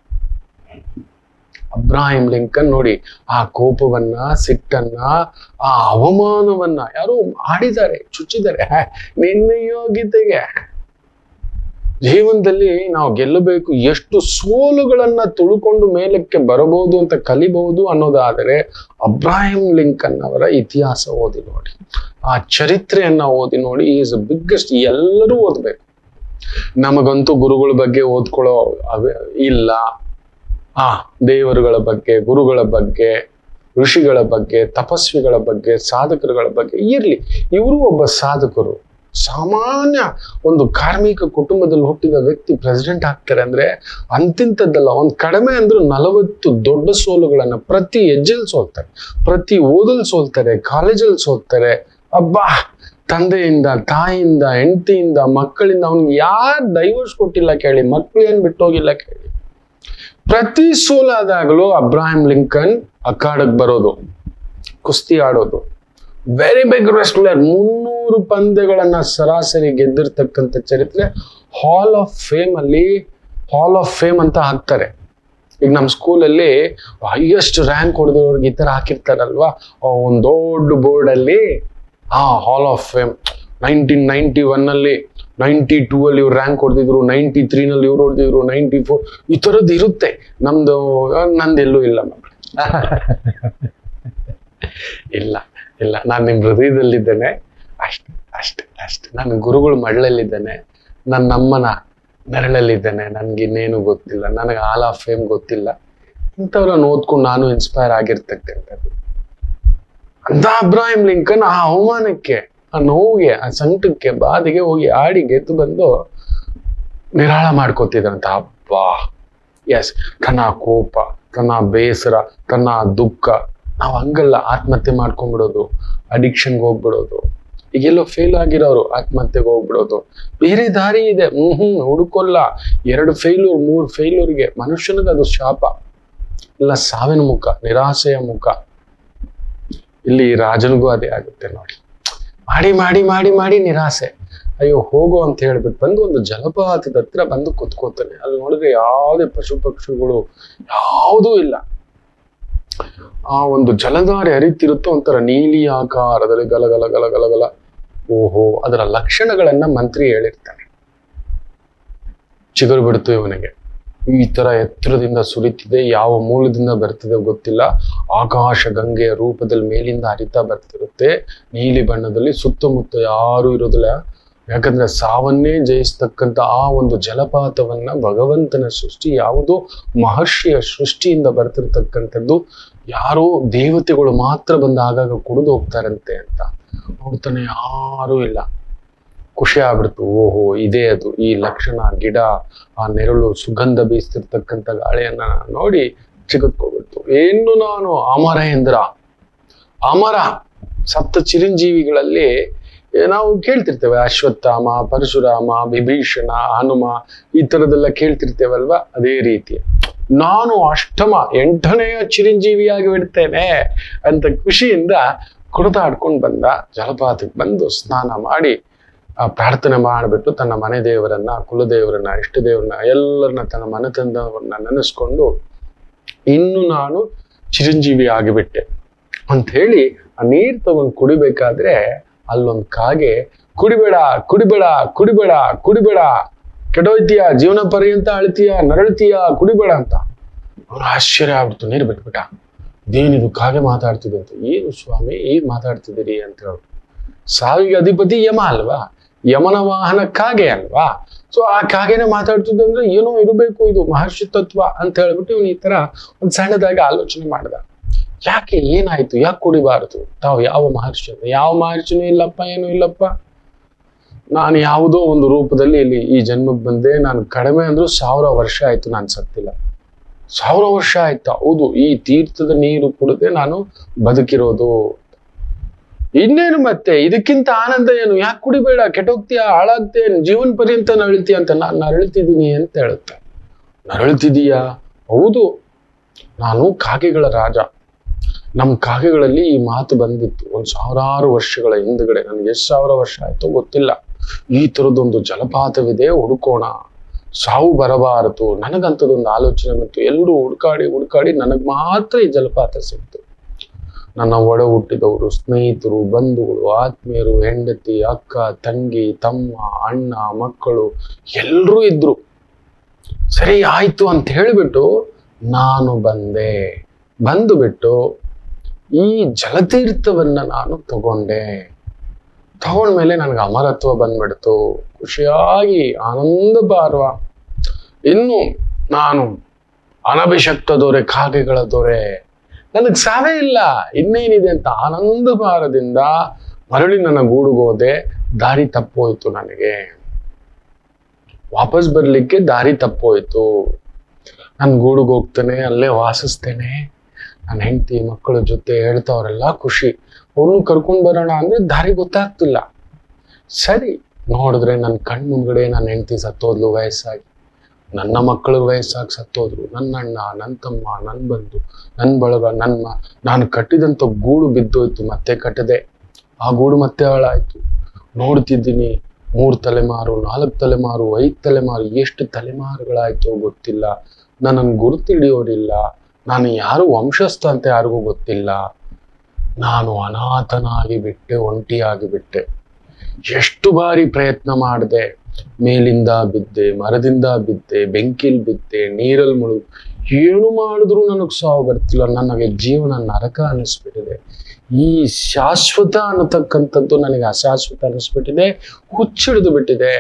S1: ಅಬ್ರಹಾಂ ಲಿಂಕನ್ ನೋಡಿ, ಆ ಕೋಪವನ್ನ, ಸಿಟ್ಟನ್ನ, ಆ ಅವಮಾನವನ್ನ ಯಾರೋ ಆಡಿದ್ದಾರೆ, ಚುಚ್ಚಿದ್ದಾರೆ. ನಿನ್ನ ಯೋಗ್ಯತೆಗೆ ಜೀವನದಲ್ಲಿ ನಾವು ಗೆಲ್ಲಬೇಕು, ಎಷ್ಟು ಸೋಲುಗಳನ್ನ ತುಳುಕೊಂಡು ಮೇಲಕ್ಕೆ ಬರಬಹುದು ಅಂತ ಕಲಿಬಹುದು ಅನ್ನೋದಾದರೆ ಅಬ್ರಹಾಂ ಲಿಂಕನ್ ಅವರ ಇತಿಹಾಸ ಓದಿ ನೋಡಿ, ಆ ಚರಿತ್ರೆಯನ್ನ ಓದಿ ನೋಡಿ. Is biggest. ಎಲ್ಲರೂ ಓದ್ಬೇಕು. ನಮಗಂತೂ ಗುರುಗಳ ಬಗ್ಗೆ ಓದ್ಕೊಳ್ಳೋ ಇಲ್ಲ. ದೇವರುಗಳ ಬಗ್ಗೆ, ಗುರುಗಳ ಬಗ್ಗೆ, ಋಷಿಗಳ ಬಗ್ಗೆ, ತಪಸ್ವಿಗಳ ಬಗ್ಗೆ, ಸಾಧಕರುಗಳ ಬಗ್ಗೆ ಇರ್ಲಿ. ಇವರು ಒಬ್ಬ ಸಾಧಕರು. ಸಾಮಾನ್ಯ ಒಂದು ಕಾರ್ಮಿಕ ಕುಟುಂಬದಲ್ಲಿ ಹುಟ್ಟಿದ ವ್ಯಕ್ತಿ ಪ್ರೆಸಿಡೆಂಟ್ ಆಗ್ತಾರೆ ಅಂದ್ರೆ ಅಂತಿಂತದ್ದಲ್ಲ. ಒಂದು ಕಡಿಮೆ ಅಂದ್ರೂ 40 ದೊಡ್ಡ ಸೋಲುಗಳನ್ನ ಪ್ರತಿ ಹೆಜ್ಜೆಲ್ ಸೋಲ್ತಾರೆ, ಪ್ರತಿ ಓದಲ್ ಸೋಲ್ತಾರೆ, ಕಾಲೇಜಲ್ಲಿ ಸೋಲ್ತಾರೆ. ಅಬ್ಬಾ, ತಂದೆಯಿಂದ, ತಾಯಿಯಿಂದ, ಹೆಂಡತಿಯಿಂದ, ಮಕ್ಕಳಿಂದ ಅವ್ನಿಗೆ ಯಾರು ಡೈವರ್ಸ್ ಕೊಟ್ಟಿಲ್ಲ ಕೇಳಿ, ಮಕ್ಕಳು ಏನ್ ಬಿಟ್ಟೋಗಿಲ್ಲ ಕೇಳಿ. ಪ್ರತಿ ಸೋಲಾದಾಗಲೂ ಅಬ್ರಹಾಂ ಲಿಂಕನ್ ಅಖಾಡಕ್ ಬರೋದು, ಕುಸ್ತಿ ಆಡೋದು. Very big wrestler. 300 ಪಂದ್ಯಗಳನ್ನ ಸರಾಸರಿ ಗೆದ್ದಿರ್ತಕ್ಕಂಥ ಚರಿತ್ರೆ. ಹಾಲ್ ಆಫ್ ಫೇಮ್ ಅಂತ ಹಾಕ್ತಾರೆ. ಈಗ ನಮ್ಮ ಸ್ಕೂಲಲ್ಲಿ ಹೈಯೆಸ್ಟ್ ರ್ಯಾಂಕ್ ಹೊಡೆದವ್ರಿಗೆ ಈ ತರ ಹಾಕಿರ್ತಾರಲ್ವಾ, ಒಂದು ದೊಡ್ಡ ಬೋರ್ಡ್ ಅಲ್ಲಿ ಹಾಲ್ ಆಫ್ ಫೇಮ್ 1991 ಅಲ್ಲಿ 92 ಅಲ್ಲಿ ಇವ್ರು ರ್ಯಾಂಕ್ ಹೊಡೆದಿದ್ರು, 93 ನಲ್ಲಿ ಇವ್ರು ಹೊಡೆದಿದ್ರು, 94 ಈ ತರದ್ದು ಇರುತ್ತೆ. ನಂದೆಲ್ಲೂ ಇಲ್ಲ ಮಕ್ಕಳು. ಇಲ್ಲ, ನಾನು ನಿಮ್ ಹೃದಯದಲ್ಲಿದ್ದೇನೆ. ಅಷ್ಟೇ. ನಾನು ಗುರುಗಳ ಮಡಲಲ್ಲಿದ್ದೇನೆ, ನನ್ನ ನಮ್ಮನ ನೆರಳಲ್ಲಿದ್ದೇನೆ. ನನ್ಗಿನ್ನೇನು ಗೊತ್ತಿಲ್ಲ, ನನಗೆ ಹಾಲ್ ಆಫ್ ಫೇಮ್ ಗೊತ್ತಿಲ್ಲ. ಇಂಥವ್ರನ್ನ ಓದ್ಕೊಂಡು ನಾನು ಇನ್ಸ್ಪೈರ್ ಆಗಿರ್ತಕ್ಕಂಥದ್ದು. ಅಂತ ಅಬ್ರಹಾಂ ಲಿಂಕನ್ ಆ ಅವಮಾನಕ್ಕೆ, ಆ ನೋವಿಗೆ, ಆ ಸಂಕಟಕ್ಕೆ, ಬಾಧೆಗೆ ಹೋಗಿ ಆಡಿ ಗೆದ್ದು ಬಂದು ನಿರಾಳ ಮಾಡ್ಕೋತಿದ್ರಂತ. ಅಬ್ಬಾ, ಎಸ್, ತನ್ನ ಕೋಪ, ತನ್ನ ಬೇಸರ, ತನ್ನ ದುಃಖ. ನಾವು ಹಂಗಲ್ಲ, ಆತ್ಮಹತ್ಯೆ ಮಾಡ್ಕೊಂಡ್ಬಿಡೋದು, ಅಡಿಕ್ಷನ್ಗೆ ಹೋಗ್ಬಿಡೋದು. ಈಗೆಲ್ಲೋ ಫೇಲ್ ಆಗಿರೋರು ಆತ್ಮಹತ್ಯೆಗೆ ಹೋಗ್ಬಿಡೋದು. ಬೇರೆ ದಾರಿ ಇದೆ, ಹುಡುಕೊಲ್ಲ. 2 ಫೇಲ್ಯೂರ್ 3 ಫೇಲ್ಯೂರ್ಗೆ ಮನುಷ್ಯನಿಗೆ ಅದು ಶಾಪ. ಇಲ್ಲ ಸಾವಿನ ಮುಖ, ನಿರಾಸೆಯ ಮುಖ. ಇಲ್ಲಿ ರಾಜನಿಗೂ ಅದೇ ಆಗುತ್ತೆ ನೋಡಿ. ಮಾಡಿ ನಿರಾಸೆ. ಅಯ್ಯೋ ಹೋಗೋ ಅಂತ ಹೇಳ್ಬಿಟ್ಟು ಬಂದು ಒಂದು ಜಲಪಾತದ ಹತ್ರ ಬಂದು ಕುತ್ಕೋತಾನೆ. ಅಲ್ಲಿ ನೋಡಿದ್ರೆ ಯಾವುದೇ ಪಶು ಪಕ್ಷಿಗಳು ಯಾವುದೂ ಇಲ್ಲ. ಆ ಒಂದು ಜಲಧಾರೆ ಹರಿತಿರುತ್ತೋ ಒಂಥರ ನೀಲಿ ಆಕಾರದಲ್ಲಿ ಗಲಗಲ ಗಲಗಲ. ಓಹೋ, ಅದರ ಲಕ್ಷಣಗಳನ್ನ ಮಂತ್ರಿ ಹೇಳಿರ್ತಾನೆ. ಚಿಗುರು ಬಿಡ್ತು ಇವನಿಗೆ. ಈ ತರ ಎತ್ತರದಿಂದ ಸುರಿತಿದೆ, ಯಾವ ಮೂಲದಿಂದ ಬರ್ತದೆ ಗೊತ್ತಿಲ್ಲ. ಆಕಾಶ ಗಂಗೆಯ ರೂಪದಲ್ಲಿ ಮೇಲಿಂದ ಹರಿತಾ ಬರ್ತಿರುತ್ತೆ, ನೀಲಿ ಬಣ್ಣದಲ್ಲಿ. ಸುತ್ತಮುತ್ತ ಯಾರು ಇರೋದಿಲ್ಲ. ಯಾಕಂದ್ರೆ ಸಾವನ್ನೇ ಜಯಿಸ್ತಕ್ಕಂಥ ಆ ಒಂದು ಜಲಪಾತವನ್ನ ಭಗವಂತನ ಸೃಷ್ಟಿ, ಯಾವುದೋ ಮಹರ್ಷಿಯ ಸೃಷ್ಟಿಯಿಂದ ಬರ್ತಿರ್ತಕ್ಕಂಥದ್ದು. ಯಾರೋ ದೇವತೆಗಳು ಮಾತ್ರ ಬಂದು ಆಗಾಗ ಕುಡಿದು ಹೋಗ್ತಾರಂತೆ ಅಂತ ನೋಡ್ತಾನೆ, ಯಾರೂ ಇಲ್ಲ. ಖುಷಿ ಆಗ್ಬಿಡ್ತು. ಓಹೋ, ಇದೇ ಅದು, ಈ ಲಕ್ಷಣ, ಗಿಡ, ಆ ನೆರಳು, ಸುಗಂಧ ಬೀಸ್ತಿರ್ತಕ್ಕಂಥ ಗಾಳಿಯನ್ನ ನೋಡಿ ಚಿಗುತ್ಕೋಬಿಡ್ತು. ಏನು ನಾನು ಅಮರೇಂದ್ರ, ಅಮರ. ಸಪ್ತ ಚಿರಂಜೀವಿಗಳಲ್ಲಿ ನಾವು ಕೇಳ್ತಿರ್ತೇವೆ, ಅಶ್ವತ್ಥಾಮ, ಪರಶುರಾಮ, ವಿಭೀಷಣ, ಹನುಮ, ಈ ತರದೆಲ್ಲ ಕೇಳ್ತಿರ್ತೇವಲ್ವಾ. ಅದೇ ರೀತಿ ನಾನು ಅಷ್ಟಮ 8ನೆಯ ಚಿರಂಜೀವಿಯಾಗಿ ಬಿಡ್ತೇನೆ ಅಂತ ಖುಷಿಯಿಂದ ಕುಣಿದಾಡ್ಕೊಂಡು ಬಂದ. ಜಲಪಾತಕ್ಕೆ ಬಂದು ಸ್ನಾನ ಮಾಡಿ ಪ್ರಾರ್ಥನೆ ಮಾಡಿಬಿಟ್ಟು ತನ್ನ ಮನೆ ದೇವರನ್ನ, ಕುಲದೇವರನ್ನ, ಇಷ್ಟ ದೇವರನ್ನ ಎಲ್ಲರನ್ನ, ತನ್ನ ಮನೆತನವನ್ನ ನೆನೆಸ್ಕೊಂಡು ಇನ್ನು ನಾನು ಚಿರಂಜೀವಿ ಆಗಿಬಿಟ್ಟೆ ಅಂತ ಹೇಳಿ ಆ ನೀರ್ ತಗೊಂಡು ಕುಡಿಬೇಕಾದ್ರೆ ಅಲ್ಲೊಂದ್ ಕಾಗೆ ಕುಡಿಬೇಡ ಕುಡಿಬೇಡ ಕುಡಿಬೇಡ ಕುಡಿಬೇಡ, ಕೆಟ್ಟೋಯ್ತೀಯ, ಜೀವನ ಪರ್ಯಂತ ಅಳ್ತೀಯ, ನರಳ್ತೀಯ, ಕುಡಿಬೇಡ ಅಂತ. ಅವನು ಆಶ್ಚರ್ಯ ಆಗ್ಬಿಡ್ತು, ನೀರು ಬಿಟ್ಬಿಟ್ಟ. ಇದೇನಿದು ಕಾಗೆ ಮಾತಾಡ್ತಿದೆ ಅಂತ. ಏನು ಸ್ವಾಮಿ ಈಗ ಮಾತಾಡ್ತಿದ್ದೀರಿ ಅಂತ ಹೇಳಿ. ಸಾವಿಗೆ ಅಧಿಪತಿ ಯಮ ಅಲ್ವಾ, ಯಮನ ವಾಹನ ಕಾಗೆ ಅಲ್ವಾ. ಸೊ ಆ ಕಾಗೆನೆ ಮಾತಾಡ್ತಿದ್ದೆ ಅಂದ್ರೆ ಏನೋ ಇರಬೇಕು, ಇದು ಮಹರ್ಷಿ ತತ್ವ ಅಂತ ಹೇಳ್ಬಿಟ್ಟು ಇವನು ಈ ತರ ಒಂದ್ ಸಣ್ಣದಾಗಿ ಆಲೋಚನೆ ಮಾಡ್ದ. ಯಾಕೆ, ಏನಾಯ್ತು, ಯಾಕೆ ಕುಡಿಬಾರದು? ತಾವು ಯಾವ ಮಹರ್ಷಿ ಅಂತ? ಯಾವ ಮಹರ್ಷಿನೂ ಇಲ್ಲಪ್ಪ, ಏನೂ ಇಲ್ಲಪ್ಪ, ನಾನು ಯಾವುದೋ ಒಂದು ರೂಪದಲ್ಲಿ ಇಲ್ಲಿ ಈ ಜನ್ಮಕ್ಕೆ ಬಂದೆ. ನಾನು ಕಡಿಮೆ ಅಂದ್ರೂ 1000 ವರ್ಷ ಆಯ್ತು ನಾನು ಸತ್ತಿಲ್ಲ. 1000 ವರ್ಷ ಆಯ್ತಾ? ಹೌದು, ಈ ತೀರ್ಥದ ನೀರು ಕುಡಿದೆ ನಾನು ಬದುಕಿರೋದು. ಇನ್ನೇನು ಮತ್ತೆ ಇದಕ್ಕಿಂತ ಆನಂದ ಏನು? ಯಾಕೆ ಕುಡಿಬೇಡ, ಕೆಟ್ಟೋಗ್ತೀಯ, ಹಾಳಾಗ್ತೀಯ, ಜೀವನ ಪರ್ಯಂತ ನರಳ್ತೀಯ ಅಂತ. ನಾನು ನರಳ್ತಿದ್ದೀನಿ ಅಂತ ಹೇಳುತ್ತೆ. ನರಳ್ತಿದೀಯಾ? ಹೌದು, ನಾನು ಕಾಗೆಗಳ ರಾಜ. ನಮ್ಮ ಕಾಗೆಗಳಲ್ಲಿ ಈ ಮಾತು ಬಂದಿತ್ತು ಒಂದು 1000 ವರ್ಷಗಳ ಹಿಂದ್ಗಡೆ. ನನಗೆ ಎಷ್ಟು 1000 ವರ್ಷ ಆಯ್ತೋ ಗೊತ್ತಿಲ್ಲ. ಈ ತರದೊಂದು ಜಲಪಾತವಿದೆ, ಹುಡುಕೋಣ, ಸಾವು ಬರಬಾರದು. ನನಗಂತದೊಂದು ಆಲೋಚನೆ ಬಂತು. ಎಲ್ಲರೂ ಹುಡುಕಾಡಿ ಹುಡುಕಾಡಿ ನನಗ್ ಮಾತ್ರ ಈ ಜಲಪಾತ ಸಿಕ್ತು. ನನ್ನ ಒಡ ಹುಟ್ಟಿದವರು, ಸ್ನೇಹಿತರು, ಬಂಧುಗಳು, ಆತ್ಮೀಯರು, ಹೆಂಡತಿ, ಅಕ್ಕ, ತಂಗಿ, ತಮ್ಮ, ಅಣ್ಣ, ಮಕ್ಕಳು ಎಲ್ಲರೂ ಇದ್ರು. ಸರಿ ಆಯ್ತು ಅಂತ ಹೇಳಿಬಿಟ್ಟು ನಾನು ಬಂದೆ. ಬಂದು ಬಿಟ್ಟು ಈ ಜಲತೀರ್ಥವನ್ನ ನಾನು ತಗೊಂಡೆ. ತಗೊಂಡ್ಮೇಲೆ ನನಗೆ ಅಮರತ್ವ ಬಂದ್ಬಿಡ್ತು. ಖುಷಿಯಾಗಿ ಆನಂದ ಪಾರ್ವ. ಇನ್ನು ನಾನು ಅನಭಿಷಕ್ತ ದೊರೆ, ಕಾಗೆಗಳ ದೊರೆ, ನನಗ್ ಸಾವೇ ಇಲ್ಲ, ಇನ್ನೇನಿದೆ ಅಂತ ಆನಂದ ಭಾರದಿಂದ ಮರಳಿ ನನ್ನ ಗೂಡುಗೋದೆ. ದಾರಿ ತಪ್ಪೋಯ್ತು, ನನಗೆ ವಾಪಸ್ ಬರ್ಲಿಕ್ಕೆ ದಾರಿ ತಪ್ಪೋಯ್ತು. ನನ್ ಗೂಡುಗೆ ಹೋಗ್ತೇನೆ, ಅಲ್ಲೇ ವಾಸಿಸ್ತೇನೆ. ನನ್ನ ಹೆಂಡತಿ ಮಕ್ಕಳ ಜೊತೆ ಹೇಳ್ತಾವ್ರೆಲ್ಲ ಖುಷಿ. ಅವ್ರನ್ನು ಕರ್ಕೊಂಡ್ ಬರೋಣ ಅಂದ್ರೆ ದಾರಿ ಗೊತ್ತಾಗ್ತಿಲ್ಲ. ಸರಿ ನೋಡಿದ್ರೆ ನನ್ನ ಕಣ್ ಮುಂದ್ಗಡೆ ನನ್ನ ಹೆಂಡತಿ ಸತ್ತೋದ್ಲು ವಯಸ್ಸಾಗಿ. ನನ್ನ ಮಕ್ಕಳಿಗೆ ವಯಸ್ಸಾಗಿ ಸತ್ತೋದ್ರು. ನನ್ನ ಅಣ್ಣ, ನನ್ನ ತಮ್ಮ, ನನ್ನ ಬಂಧು, ನನ್ನ ಬಳಗ, ನಾನು ಕಟ್ಟಿದಂತ ಗೂಡು ಬಿದ್ದೋಯ್ತು. ಮತ್ತೆ ಕಟ್ಟದೆ. ಆ ಗೂಡು ಮತ್ತೆ ಹಾಳಾಯ್ತು. ನೋಡ್ತಿದ್ದೀನಿ 3 ತಲೆಮಾರು, 4 ತಲೆಮಾರು, 5 ತಲೆಮಾರು, ಎಷ್ಟು ತಲೆಮಾರುಗಳಾಯ್ತೋ ಗೊತ್ತಿಲ್ಲ. ನನ್ನನ್ನು ಗುರುತು ಹಿಡಿಯೋರಿಲ್ಲ. ನಾನು ಯಾರು ವಂಶಸ್ಥ ಅಂತ ಯಾರಿಗೂ ಗೊತ್ತಿಲ್ಲ. ನಾನು ಅನಾಥನಾಗಿ ಬಿಟ್ಟೆ, ಒಂಟಿಯಾಗಿ ಬಿಟ್ಟೆ. ಎಷ್ಟು ಬಾರಿ ಪ್ರಯತ್ನ ಮಾಡಿದೆ. ಮೇಲಿಂದ ಬಿದ್ದೆ, ಮರದಿಂದ ಬಿದ್ದೆ, ಬೆಂಕಿಲ್ ಬಿದ್ದೆ, ನೀರಲ್ಲಿ ಮುಳುಗ್, ಏನು ಮಾಡಿದ್ರು ನನಗ್ ಸಾವು ಬರ್ತಿಲ್ಲ. ನನಗೆ ಜೀವನ ನರಕ ಅನ್ನಿಸ್ಬಿಟ್ಟಿದೆ. ಈ ಶಾಶ್ವತ ಅನ್ನತಕ್ಕಂಥದ್ದು ನನಗೆ ಅಶಾಶ್ವತ ಅನ್ನಿಸ್ಬಿಟ್ಟಿದೆ, ಹುಚ್ಚಿಡಿದು ಬಿಟ್ಟಿದೆ.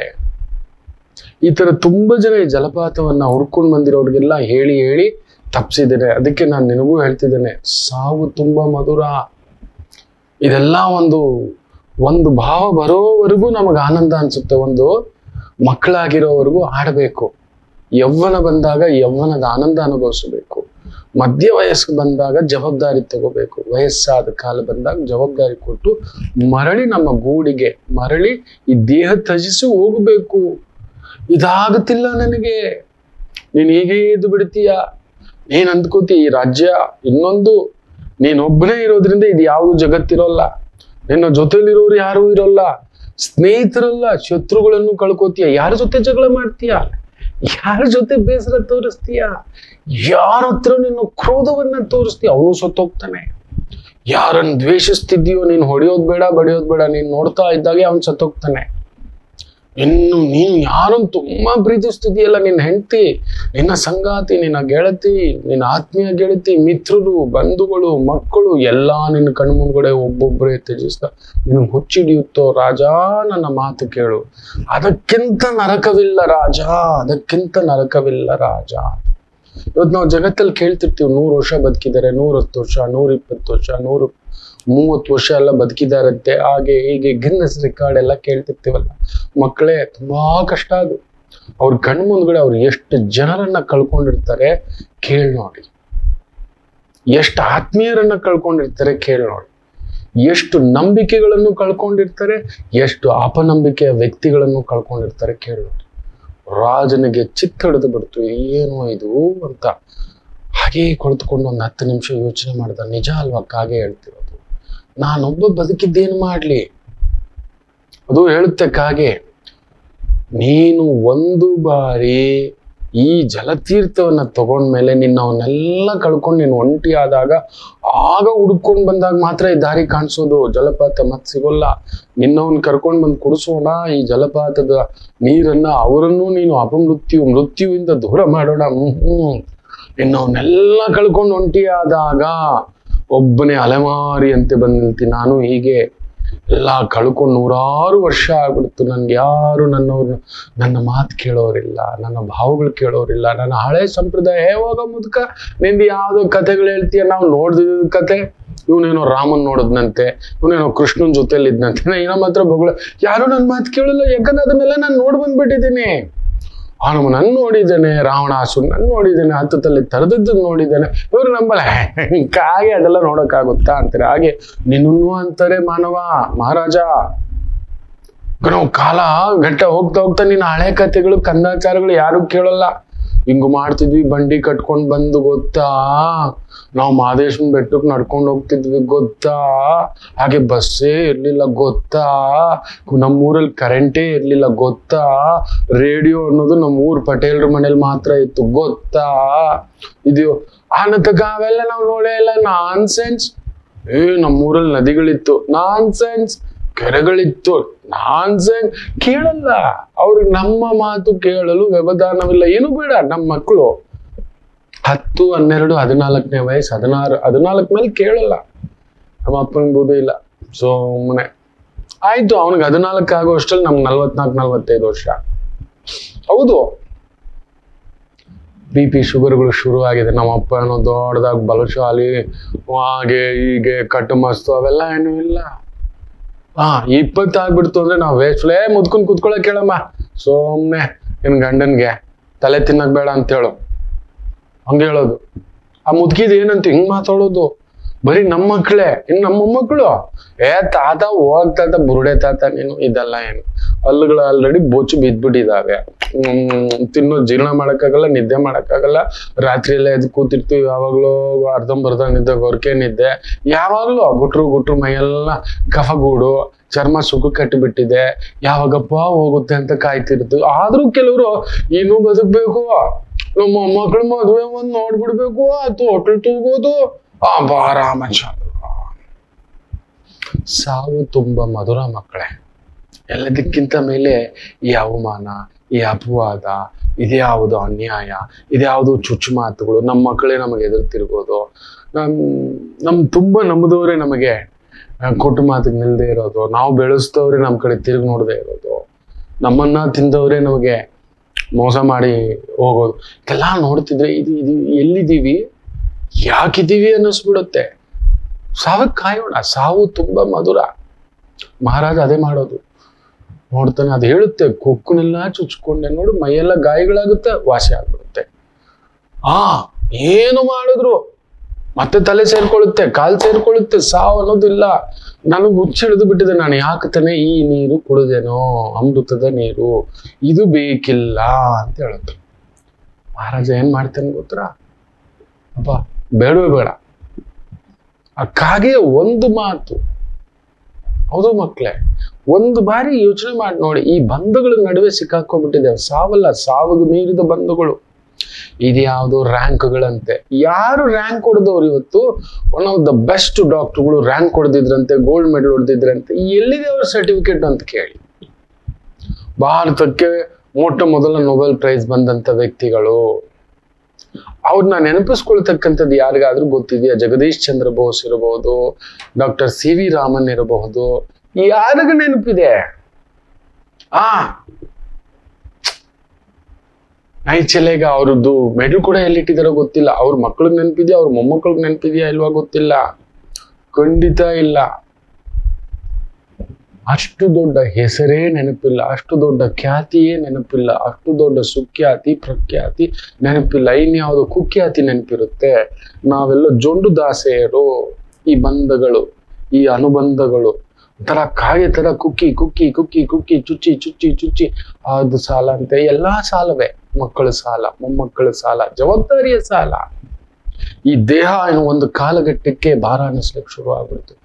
S1: ಈ ತರ ತುಂಬಾ ಜನ ಈ ಜಲಪಾತವನ್ನ ಹುಡ್ಕೊಂಡು ಬಂದಿರೋರಿಗೆಲ್ಲ ಹೇಳಿ ಹೇಳಿ ತಪ್ಪಿಸಿದ್ದೇನೆ. ಅದಕ್ಕೆ ನಾನು ನಿನಗೂ ಹೇಳ್ತಿದ್ದೇನೆ, ಸಾವು ತುಂಬಾ ಮಧುರ. ಇದೆಲ್ಲ ಒಂದು ಭಾವ ಬರೋವರೆಗೂ ನಮಗೆ ಆನಂದ ಅನ್ಸುತ್ತೆ. ಒಂದು ಮಕ್ಕಳಾಗಿರೋವರೆಗೂ ಆಡಬೇಕು. ಯೌವನ ಬಂದಾಗ ಯೌವನದ ಆನಂದ ಅನುಭವಿಸಬೇಕು. ಮಧ್ಯ ವಯಸ್ಸು ಬಂದಾಗ ಜವಾಬ್ದಾರಿ ತಗೋಬೇಕು. ವಯಸ್ಸಾದ ಕಾಲ ಬಂದಾಗ ಜವಾಬ್ದಾರಿ ಕೊಟ್ಟು ಮರಳಿ ನಮ್ಮ ಗೂಡಿಗೆ ಮರಳಿ ಈ ದೇಹ ತ್ಯಜಿಸಿ ಹೋಗಬೇಕು. ಇದಾಗುತ್ತಿಲ್ಲ ನನಗೆ. ನೀನ್ ಹೀಗೆ ಎದ್ದು ಬಿಡ್ತೀಯ. ನೀನ್ ಅಂದ್ಕೋತಿ ಈ ರಾಜ್ಯ ಇನ್ನೊಂದು, ನೀನೊಬ್ಬನೇ ಇರೋದ್ರಿಂದ ಇದು ಯಾವುದು ಜಗತ್ತಿರೋಲ್ಲ. ನಿನ್ನ ಜೊತೆಲಿರೋರು ಯಾರು ಇರೋಲ್ಲ, ಸ್ನೇಹಿತರಲ್ಲ, ಶತ್ರುಗಳನ್ನು ಕಳ್ಕೋತೀಯ. ಯಾರ ಜೊತೆ ಜಗಳ ಮಾಡ್ತೀಯ, ಯಾರ ಜೊತೆ ಬೇಸರ ತೋರಿಸ್ತೀಯ, ಯಾರ ಹತ್ರ ನಿನ್ನ ಕ್ರೋಧವನ್ನ ತೋರಿಸ್ತೀಯ, ಅವನು ಸತ್ತೋಗ್ತಾನೆ. ಯಾರನ್ನ ದ್ವೇಷಿಸ್ತಿದ್ದೀಯೋ, ನೀನ್ ಹೊಡೆಯೋದ್ ಬೇಡ ಬಡಿಯೋದ್ ಬೇಡ, ನೀನ್ ನೋಡ್ತಾ ಇದ್ದಾಗೆ ಅವನ್ ಸತ್ತೋಗ್ತಾನೆ. ನೀನು ಯಾರನ್ನು ತುಂಬಾ ಪ್ರೀತಿಸ್ತಿದೀಯಲ್ಲ, ನಿನ್ನ ಹೆಂಡತಿ, ನಿನ್ನ ಸಂಗಾತಿ, ನಿನ್ನ ಗೆಳತಿ, ನಿನ್ನ ಆತ್ಮೀಯ ಗೆಳತಿ, ಮಿತ್ರರು, ಬಂಧುಗಳು, ಮಕ್ಕಳು ಎಲ್ಲಾ ನಿನ್ನ ಕಣ್ಣು ಮುಂದ್ಗಡೆ ಒಬ್ಬೊಬ್ಬರೇ ತ್ಯಜಿಸ್ತಾ ನಿನಗೆ ಹುಚ್ಚಿಡಿಯುತ್ತೋ. ರಾಜ, ನನ್ನ ಮಾತು ಕೇಳು, ಅದಕ್ಕಿಂತ ನರಕವಿಲ್ಲ ರಾಜ, ಅದಕ್ಕಿಂತ ನರಕವಿಲ್ಲ ರಾಜ. ಇವತ್ತು ನಾವು ಜಗತ್ತಲ್ಲಿ ಕೇಳ್ತಿರ್ತೀವಿ 100 ವರ್ಷ ಬದುಕಿದ್ದಾರೆ, 110 ವರ್ಷ, 120 ವರ್ಷ, 130 ವರ್ಷ ಎಲ್ಲ ಬದುಕಿದಾರಂತೆ, ಹಾಗೆ ಹೀಗೆ ಗಿನ್ನೆಸ್ ರೆಕಾರ್ಡ್ ಎಲ್ಲ ಕೇಳ್ತಿರ್ತೀವಲ್ಲ. ಮಕ್ಕಳೇ, ತುಂಬಾ ಕಷ್ಟ ಅದು. ಅವ್ರ ಕಣ್ಣು ಮುಂದ್ಗಡೆ ಅವ್ರು ಎಷ್ಟು ಜನರನ್ನ ಕಳ್ಕೊಂಡಿರ್ತಾರೆ ಕೇಳಿ ನೋಡಿ. ಎಷ್ಟು ಆತ್ಮೀಯರನ್ನ ಕಳ್ಕೊಂಡಿರ್ತಾರೆ ಕೇಳಿ ನೋಡಿ. ಎಷ್ಟು ನಂಬಿಕೆಗಳನ್ನು ಕಳ್ಕೊಂಡಿರ್ತಾರೆ, ಎಷ್ಟು ಅಪನಂಬಿಕೆಯ ವ್ಯಕ್ತಿಗಳನ್ನು ಕಳ್ಕೊಂಡಿರ್ತಾರೆ ಕೇಳಿ ನೋಡಿ. ರಾಜನಿಗೆ ಚಿತ್ತ ಹಿಡಿದು ಬಿಡ್ತು, ಏನು ಇದು ಅಂತ. ಹಾಗೇ ಕುಳಿತುಕೊಂಡು ಒಂದು 10 ನಿಮಿಷ ಯೋಚನೆ ಮಾಡಿದ. ನಿಜ ಅಲ್ವಾ ಕಾಗೆ ಹೇಳ್ತಿರೋದು? ನಾನೊಬ್ಬ ಬದುಕಿದ್ದೇನು ಮಾಡ್ಲಿ? ಅದು ಹೇಳುತ್ತೆ ಕಾಗೆ, ನೀನು ಒಂದು ಬಾರಿ ಈ ಜಲತೀರ್ಥವನ್ನ ತಗೊಂಡ್ಮೇಲೆ ನಿನ್ನ ಅವನ್ನೆಲ್ಲ ಕಳ್ಕೊಂಡು ನೀನು ಒಂಟಿ ಆದಾಗ ಆಗ ಹುಡ್ಕೊಂಡು ಬಂದಾಗ ಮಾತ್ರ ಈ ದಾರಿ ಕಾಣಿಸೋದು. ಜಲಪಾತ ಮತ್ ಸಿಗೋಲ್ಲ. ನಿನ್ನವನ್ ಕರ್ಕೊಂಡ್ ಬಂದು ಕುಡಿಸೋಣ ಈ ಜಲಪಾತದ ನೀರನ್ನ, ಅವರನ್ನು ನೀನು ಮೃತ್ಯುವಿಂದ ದೂರ ಮಾಡೋಣ. ನಿನ್ನವನ್ನೆಲ್ಲ ಕಳ್ಕೊಂಡು ಒಂಟಿ ಆದಾಗ ಒಬ್ಬನೇ ಅಲೆಮಾರಿಯಂತೆ ಬಂದು ನಿಲ್ತೀನಿ ನಾನು. ಹೀಗೆ ಎಲ್ಲ ಕಳ್ಕೊಂಡು 100 ವರ್ಷ ಆಗ್ಬಿಡ್ತು. ನನ್ಗೆ ಯಾರು ನನ್ನ ಮಾತು ಕೇಳೋರಿಲ್ಲ, ನನ್ನ ಭಾವಗಳು ಕೇಳೋರಿಲ್ಲ. ನನ್ನ ಹಳೆ ಸಂಪ್ರದಾಯ ಯಾವಾಗ ಮುದುಕ ನಿಂದು ಯಾವ್ದೋ ಕಥೆಗಳು ಹೇಳ್ತೀಯ, ನಾವು ನೋಡ್ದಿದ್ದ ಕತೆ. ಇವನೇನೋ ರಾಮನ್ ನೋಡಿದ್ನಂತೆ, ಇವನೇನೋ ಕೃಷ್ಣನ್ ಜೊತೆಲಿ ಇದ್ನಂತೆ, ಏನೋ ಮಾತ್ರ ಬಗಳು. ಯಾರು ನನ್ನ ಮಾತು ಕೇಳಲ್ಲ, ಯಾಕಂದ್ರೆ ಅದನ್ನೆಲ್ಲ ನಾನು ನೋಡಿ ಬಂದ್ಬಿಟ್ಟಿದ್ದೀನಿ. ಅವನು ನನ್ನ ನೋಡಿದ್ದೇನೆ, ರಾವಣಾಸುರ ನನ್ನ ನೋಡಿದ್ದೇನೆ, ಹತ್ತಲ್ಲಿ ತರದದ್ದು ನೋಡಿದ್ದೇನೆ. ಇವ್ರು ನಂಬಲ್ಲ, ಕಾಗೆ ಅದೆಲ್ಲ ನೋಡಕ್ಕಾಗುತ್ತಾ ಅಂತಾರೆ. ಹಾಗೆ ನಿನ್ನೂ ಅಂತಾರೆ ಮಾನವ ಮಹಾರಾಜ. ನಾವು ಕಾಲ ಗಟ್ಟ ಹೋಗ್ತಾ ನಿನ್ನ ಹಳೆ ಕಥೆಗಳು ಕಂದಾಚಾರಗಳು ಯಾರು ಕೇಳಲ್ಲ. ಹಿಂಗು ಮಾಡ್ತಿದ್ವಿ, ಬಂಡಿ ಕಟ್ಕೊಂಡ್ ಬಂದು ಗೊತ್ತಾ, ನಾವು ಮಹದೇಶ್ವರನ ಬೆಟ್ಟಕ್ಕೆ ನಡ್ಕೊಂಡು ಹೋಗ್ತಿದ್ವಿ ಗೊತ್ತಾ, ಹಾಗೆ ಬಸ್ಸೇ ಇರ್ಲಿಲ್ಲ ಗೊತ್ತಾ, ನಮ್ಮೂರಲ್ಲಿ ಕರೆಂಟೇ ಇರ್ಲಿಲ್ಲ ಗೊತ್ತಾ, ರೇಡಿಯೋ ಅನ್ನೋದು ನಮ್ಮೂರ್ ಪಟೇಲ್ರ ಮನೇಲಿ ಮಾತ್ರ ಇತ್ತು ಗೊತ್ತಾ. ಇದು ಅನ್ನತಕ್ಕ ಅವೆಲ್ಲ ನಾವು ನೋಡೇ ಇಲ್ಲ. ನಾನ್ಸೆನ್ಸ್. ನಮ್ಮೂರಲ್ಲಿ ನದಿಗಳಿತ್ತು, ನಾನ್ಸೆನ್ಸ್. ಕೆರೆಗಳಿತ್ತು, ನಾನ್ಸೆನ್ಸ್. ಕೇಳಲ್ಲ ಅವ್ರಿಗೆ, ನಮ್ಮ ಮಾತು ಕೇಳಲು ವ್ಯವಧಾನವಿಲ್ಲ. ಏನು ಬೇಡ. ನಮ್ಮ ಮಕ್ಕಳು 10, 12, 14ನೇ ವಯಸ್ಸು, 14 ಮೇಲೆ ಕೇಳಲ್ಲ. ನಮ್ಮ ಅಪ್ಪನ ಬುದ್ಧಿ ಇಲ್ಲ, ಸುಮ್ಮನೆ ಆಯ್ತು. ಅವನಿಗೆ 14 ಆಗೋ ಅಷ್ಟಲ್ಲಿ ನಮ್ಗೆ 44, 45 ವರ್ಷ. ಹೌದು, BP ಶುಗರ್ಗಳು ಶುರು ಆಗಿದೆ. ನಮ್ಮ ಅಪ್ಪ ಏನೋ ದೊಡ್ಡದಾಗ ಬಲಶಾಲಿ, ಹಾಗೆ ಹೀಗೆ ಕಟ್ಟು ಮಸ್ತು ಅವೆಲ್ಲ ಏನೂ ಇಲ್ಲ. 20 ಆಗ್ಬಿಡ್ತು ಅಂದ್ರೆ ನಾವು ವೇಸ್ಟ್ಲೇ ಮುದ್ಕೊಂಡ್ ಕುತ್ಕೊಳಕ್ ಹೇಳಮ್ಮ. ಸೋಮ್ನೆ ನಿನ್ ಗಂಡನ್ಗೆ ತಲೆ ತಿನ್ನಕ್ ಬೇಡ ಅಂತ ಹೇಳು, ಹಂಗ ಹೇಳೋದು. ಆ ಮುದ್ಕಿದ್ ಏನಂತ ಹಿಂಗ್ ಮಾತಾಡೋದು. ಬರೀ ನಮ್ಮ ಮಕ್ಳೇ, ಇನ್ ನಮ್ಮ ಮೊಮ್ಮಕ್ಕಳು ತಾತ ಹೋಗ್ತಾತ ಬುರುಡೆ ತಾತ ನೀನು. ಇದೆಲ್ಲ ಏನು, ಹಲ್ಲುಗಳು ಆಲ್ರೆಡಿ ಬೋಚು ಬಿದ್ಬಿಟ್ಟಿದಾವೆ. ತಿನ್ನೋ ಜೀರ್ಣ ಮಾಡಕ್ಕಾಗಲ್ಲ, ನಿದ್ದೆ ಮಾಡಕ್ಕಾಗಲ್ಲ. ರಾತ್ರಿ ಎಲ್ಲ ಎದ್ದು ಕೂತಿರ್ತೀವಿ, ಯಾವಾಗ್ಲೂ ಅರ್ಧಂಬರ್ಧ ನಿದ್ದೆ, ಗೊರ್ಕೆ ನಿದ್ದೆ, ಯಾವಾಗ್ಲೂ ಗುಟ್ರು ಮೈಯೆಲ್ಲ ಕಫಗೂಡು, ಚರ್ಮ ಸುಖ ಕಟ್ಟಿಬಿಟ್ಟಿದೆ, ಯಾವಾಗಪ್ಪ ಹೋಗುತ್ತೆ ಅಂತ ಕಾಯ್ತಿರ್ತೀವಿ. ಆದ್ರೂ ಕೆಲವರು ಇನ್ನೂ ಬದುಕ್ಬೇಕು, ನಮ್ಮ ಮಕ್ಕಳು ಮದುವೆ ಒಂದ್ ನೋಡ್ಬಿಡ್ಬೇಕು, ಅದು ಹೋಟೆಲ್ ತಗೋದು, ಆರಾಮ. ಸಾವು ತುಂಬಾ ಮಧುರ ಮಕ್ಕಳೇ. ಎಲ್ಲದಕ್ಕಿಂತ ಮೇಲೆ ಈ ಅವಮಾನ, ಈ ಅಪವಾದ, ಇದ್ಯಾವುದು ಅನ್ಯಾಯ, ಇದ್ಯಾವುದು ಚುಚ್ಚು ಮಾತುಗಳು, ನಮ್ಮ ಮಕ್ಕಳೇ ನಮಗೆ ಎದುರ್ತಿರ್ಬೋದು. ನಮ್ ತುಂಬಾ ನಂಬದವರೇ ನಮಗೆ ಕೊಟ್ಟು ಮಾತಿಗೆ ನಿಲ್ದೇ ಇರೋದು, ನಾವು ಬೆಳೆಸ್ತವ್ರೆ ನಮ್ಮ ಕಡೆ ತಿರುಗಿ ನೋಡದೆ ಇರೋದು, ನಮ್ಮನ್ನ ತಿಂದವ್ರೆ ನಮಗೆ ಮೋಸ ಮಾಡಿ ಹೋಗೋದು. ಇದೆಲ್ಲ ನೋಡ್ತಿದ್ರೆ ಇದು ಎಲ್ಲಿದ್ದೀವಿ, ಯಾಕಿದ್ದೀವಿ ಅನ್ನಿಸ್ಬಿಡುತ್ತೆ. ಸಾವಕ್ಕೆ ಕಾಯೋಣ. ಸಾವು ತುಂಬಾ ಮಧುರ. ಮಹಾರಾಜ ಅದೇ ಮಾಡೋದು. ನೋಡ್ತಾನೆ, ಅದು ಹೇಳುತ್ತೆ, ಕೊಕ್ಕನೆಲ್ಲ ಚುಚ್ಕೊಂಡೆ ನೋಡು, ಮೈಯೆಲ್ಲ ಗಾಯಗಳಾಗುತ್ತೆ, ವಾಸಿ ಆಗ್ಬಿಡುತ್ತೆ. ಏನು ಮಾಡಿದ್ರು ಮತ್ತೆ ತಲೆ ಸೇರ್ಕೊಳ್ಳುತ್ತೆ, ಕಾಲು ಸೇರ್ಕೊಳ್ಳುತ್ತೆ. ಸಾವು ಅನ್ನೋದಿಲ್ಲ. ನನಗೆ ಹುಚ್ಚಿಡಿದು ಬಿಟ್ಟಿದೆ. ನಾನು ಯಾಕೆ ತಾನೆ ಈ ನೀರು ಕುಡಿದೇನೋ, ಅಮೃತದ ನೀರು, ಇದು ಬೇಕಿಲ್ಲ ಅಂತ ಹೇಳುತ್ತೆ. ಮಹಾರಾಜ ಏನ್ ಮಾಡ್ತಾನೆ ಗೊತ್ತಾ? ಅಪ್ಪ ಬೇಡವೇ ಬೇಡ. ಆ ಕಾಗೆ ಒಂದು ಮಾತು. ಹೌದು ಮಕ್ಳೇ, ಒಂದು ಬಾರಿ ಯೋಚನೆ ಮಾಡಿ ನೋಡಿ. ಈ ಬಂಧಗಳ ನಡುವೆ ಸಿಕ್ಕಾಕೊಂಡ್ಬಿಟ್ಟಿದೆ. ಸಾವಲ್ಲ, ಸಾವಿಗೆ ಮೀರಿದ ಬಂಧಗಳು. ಇದ್ಯಾವುದು ರ್ಯಾಂಕ್ಗಳಂತೆ. ಯಾರು ರ್ಯಾಂಕ್ ಹೊಡೆದವ್ರು ಇವತ್ತು? ಒನ್ ಆಫ್ ದ ಬೆಸ್ಟ್ ಡಾಕ್ಟರ್ಗಳು ರ್ಯಾಂಕ್ ಹೊಡೆದಿದ್ರಂತೆ, ಗೋಲ್ಡ್ ಮೆಡಲ್ ಹೊಡೆದಿದ್ರಂತೆ. ಎಲ್ಲಿದೆ ಅವ್ರ ಸರ್ಟಿಫಿಕೇಟ್ ಅಂತ ಕೇಳಿ. ಭಾರತಕ್ಕೆ ಮೊದಲ ನೊಬೆಲ್ ಪ್ರೈಸ್ ಬಂದಂತ ವ್ಯಕ್ತಿಗಳು. ಅವ್ರನ್ನ ನೆನಪಿಸ್ಕೊಳ್ತಕ್ಕಂಥದ್ದು ಯಾರಿಗಾದ್ರೂ ಗೊತ್ತಿದೆಯಾ? ಜಗದೀಶ್ ಚಂದ್ರ ಬೋಸ್ ಇರಬಹುದು, ಡಾಕ್ಟರ್ CV ರಾಮನ್ ಇರಬಹುದು. ಯಾರಿಗ ನೆನಪಿದೆ? ನೈಚೆಲೆಗ ಅವ್ರದ್ದು ಮೆಡಲ್ ಕೂಡ ಎಲ್ಲಿಟ್ಟಿದಾರೋ ಗೊತ್ತಿಲ್ಲ. ಅವ್ರ ಮಕ್ಳಿಗೆ ನೆನಪಿದ್ಯಾ, ಅವ್ರ ಮೊಮ್ಮಕ್ಳಿಗೆ ನೆನಪಿದ್ಯಾ ಇಲ್ವಾ ಗೊತ್ತಿಲ್ಲ. ಖಂಡಿತ ಇಲ್ಲ. ಅಷ್ಟು ದೊಡ್ಡ ಹೆಸರೇ ನೆನಪಿಲ್ಲ, ಅಷ್ಟು ದೊಡ್ಡ ಖ್ಯಾತಿಯೇ ನೆನಪಿಲ್ಲ, ಅಷ್ಟು ದೊಡ್ಡ ಸುಖ್ಯಾತಿ ಪ್ರಖ್ಯಾತಿ ನೆನಪಿಲ್ಲ. ಇನ್ಯಾವುದು ಕುಖ್ಯಾತಿ ನೆನಪಿರುತ್ತೆ? ನಾವೆಲ್ಲ ಜೊಂಡು ದಾಸೆಯರು. ಈ ಬಂಧಗಳು, ಈ ಅನುಬಂಧಗಳು ತರ ಕಾಗೆ ತರ ಕುಕ್ಕಿ ಕುಕ್ಕಿ ಕುಕ್ಕಿ ಕುಕ್ಕಿ ಚುಚ್ಚಿ ಚುಚ್ಚಿ ಚುಚ್ಚಿ ಅದು ಸಾಲ ಅಂತೆ. ಎಲ್ಲಾ ಸಾಲವೇ. ಮಕ್ಕಳ ಸಾಲ, ಮೊಮ್ಮಕ್ಕಳ ಸಾಲ, ಜವಾಬ್ದಾರಿಯ ಸಾಲ. ಈ ದೇಹ ಒಂದು ಕಾಲಘಟ್ಟಕ್ಕೆ ಭಾರ ಅನ್ನಿಸ್ಲಿಕ್ಕೆ ಶುರು ಆಗ್ಬಿಡ್ತು.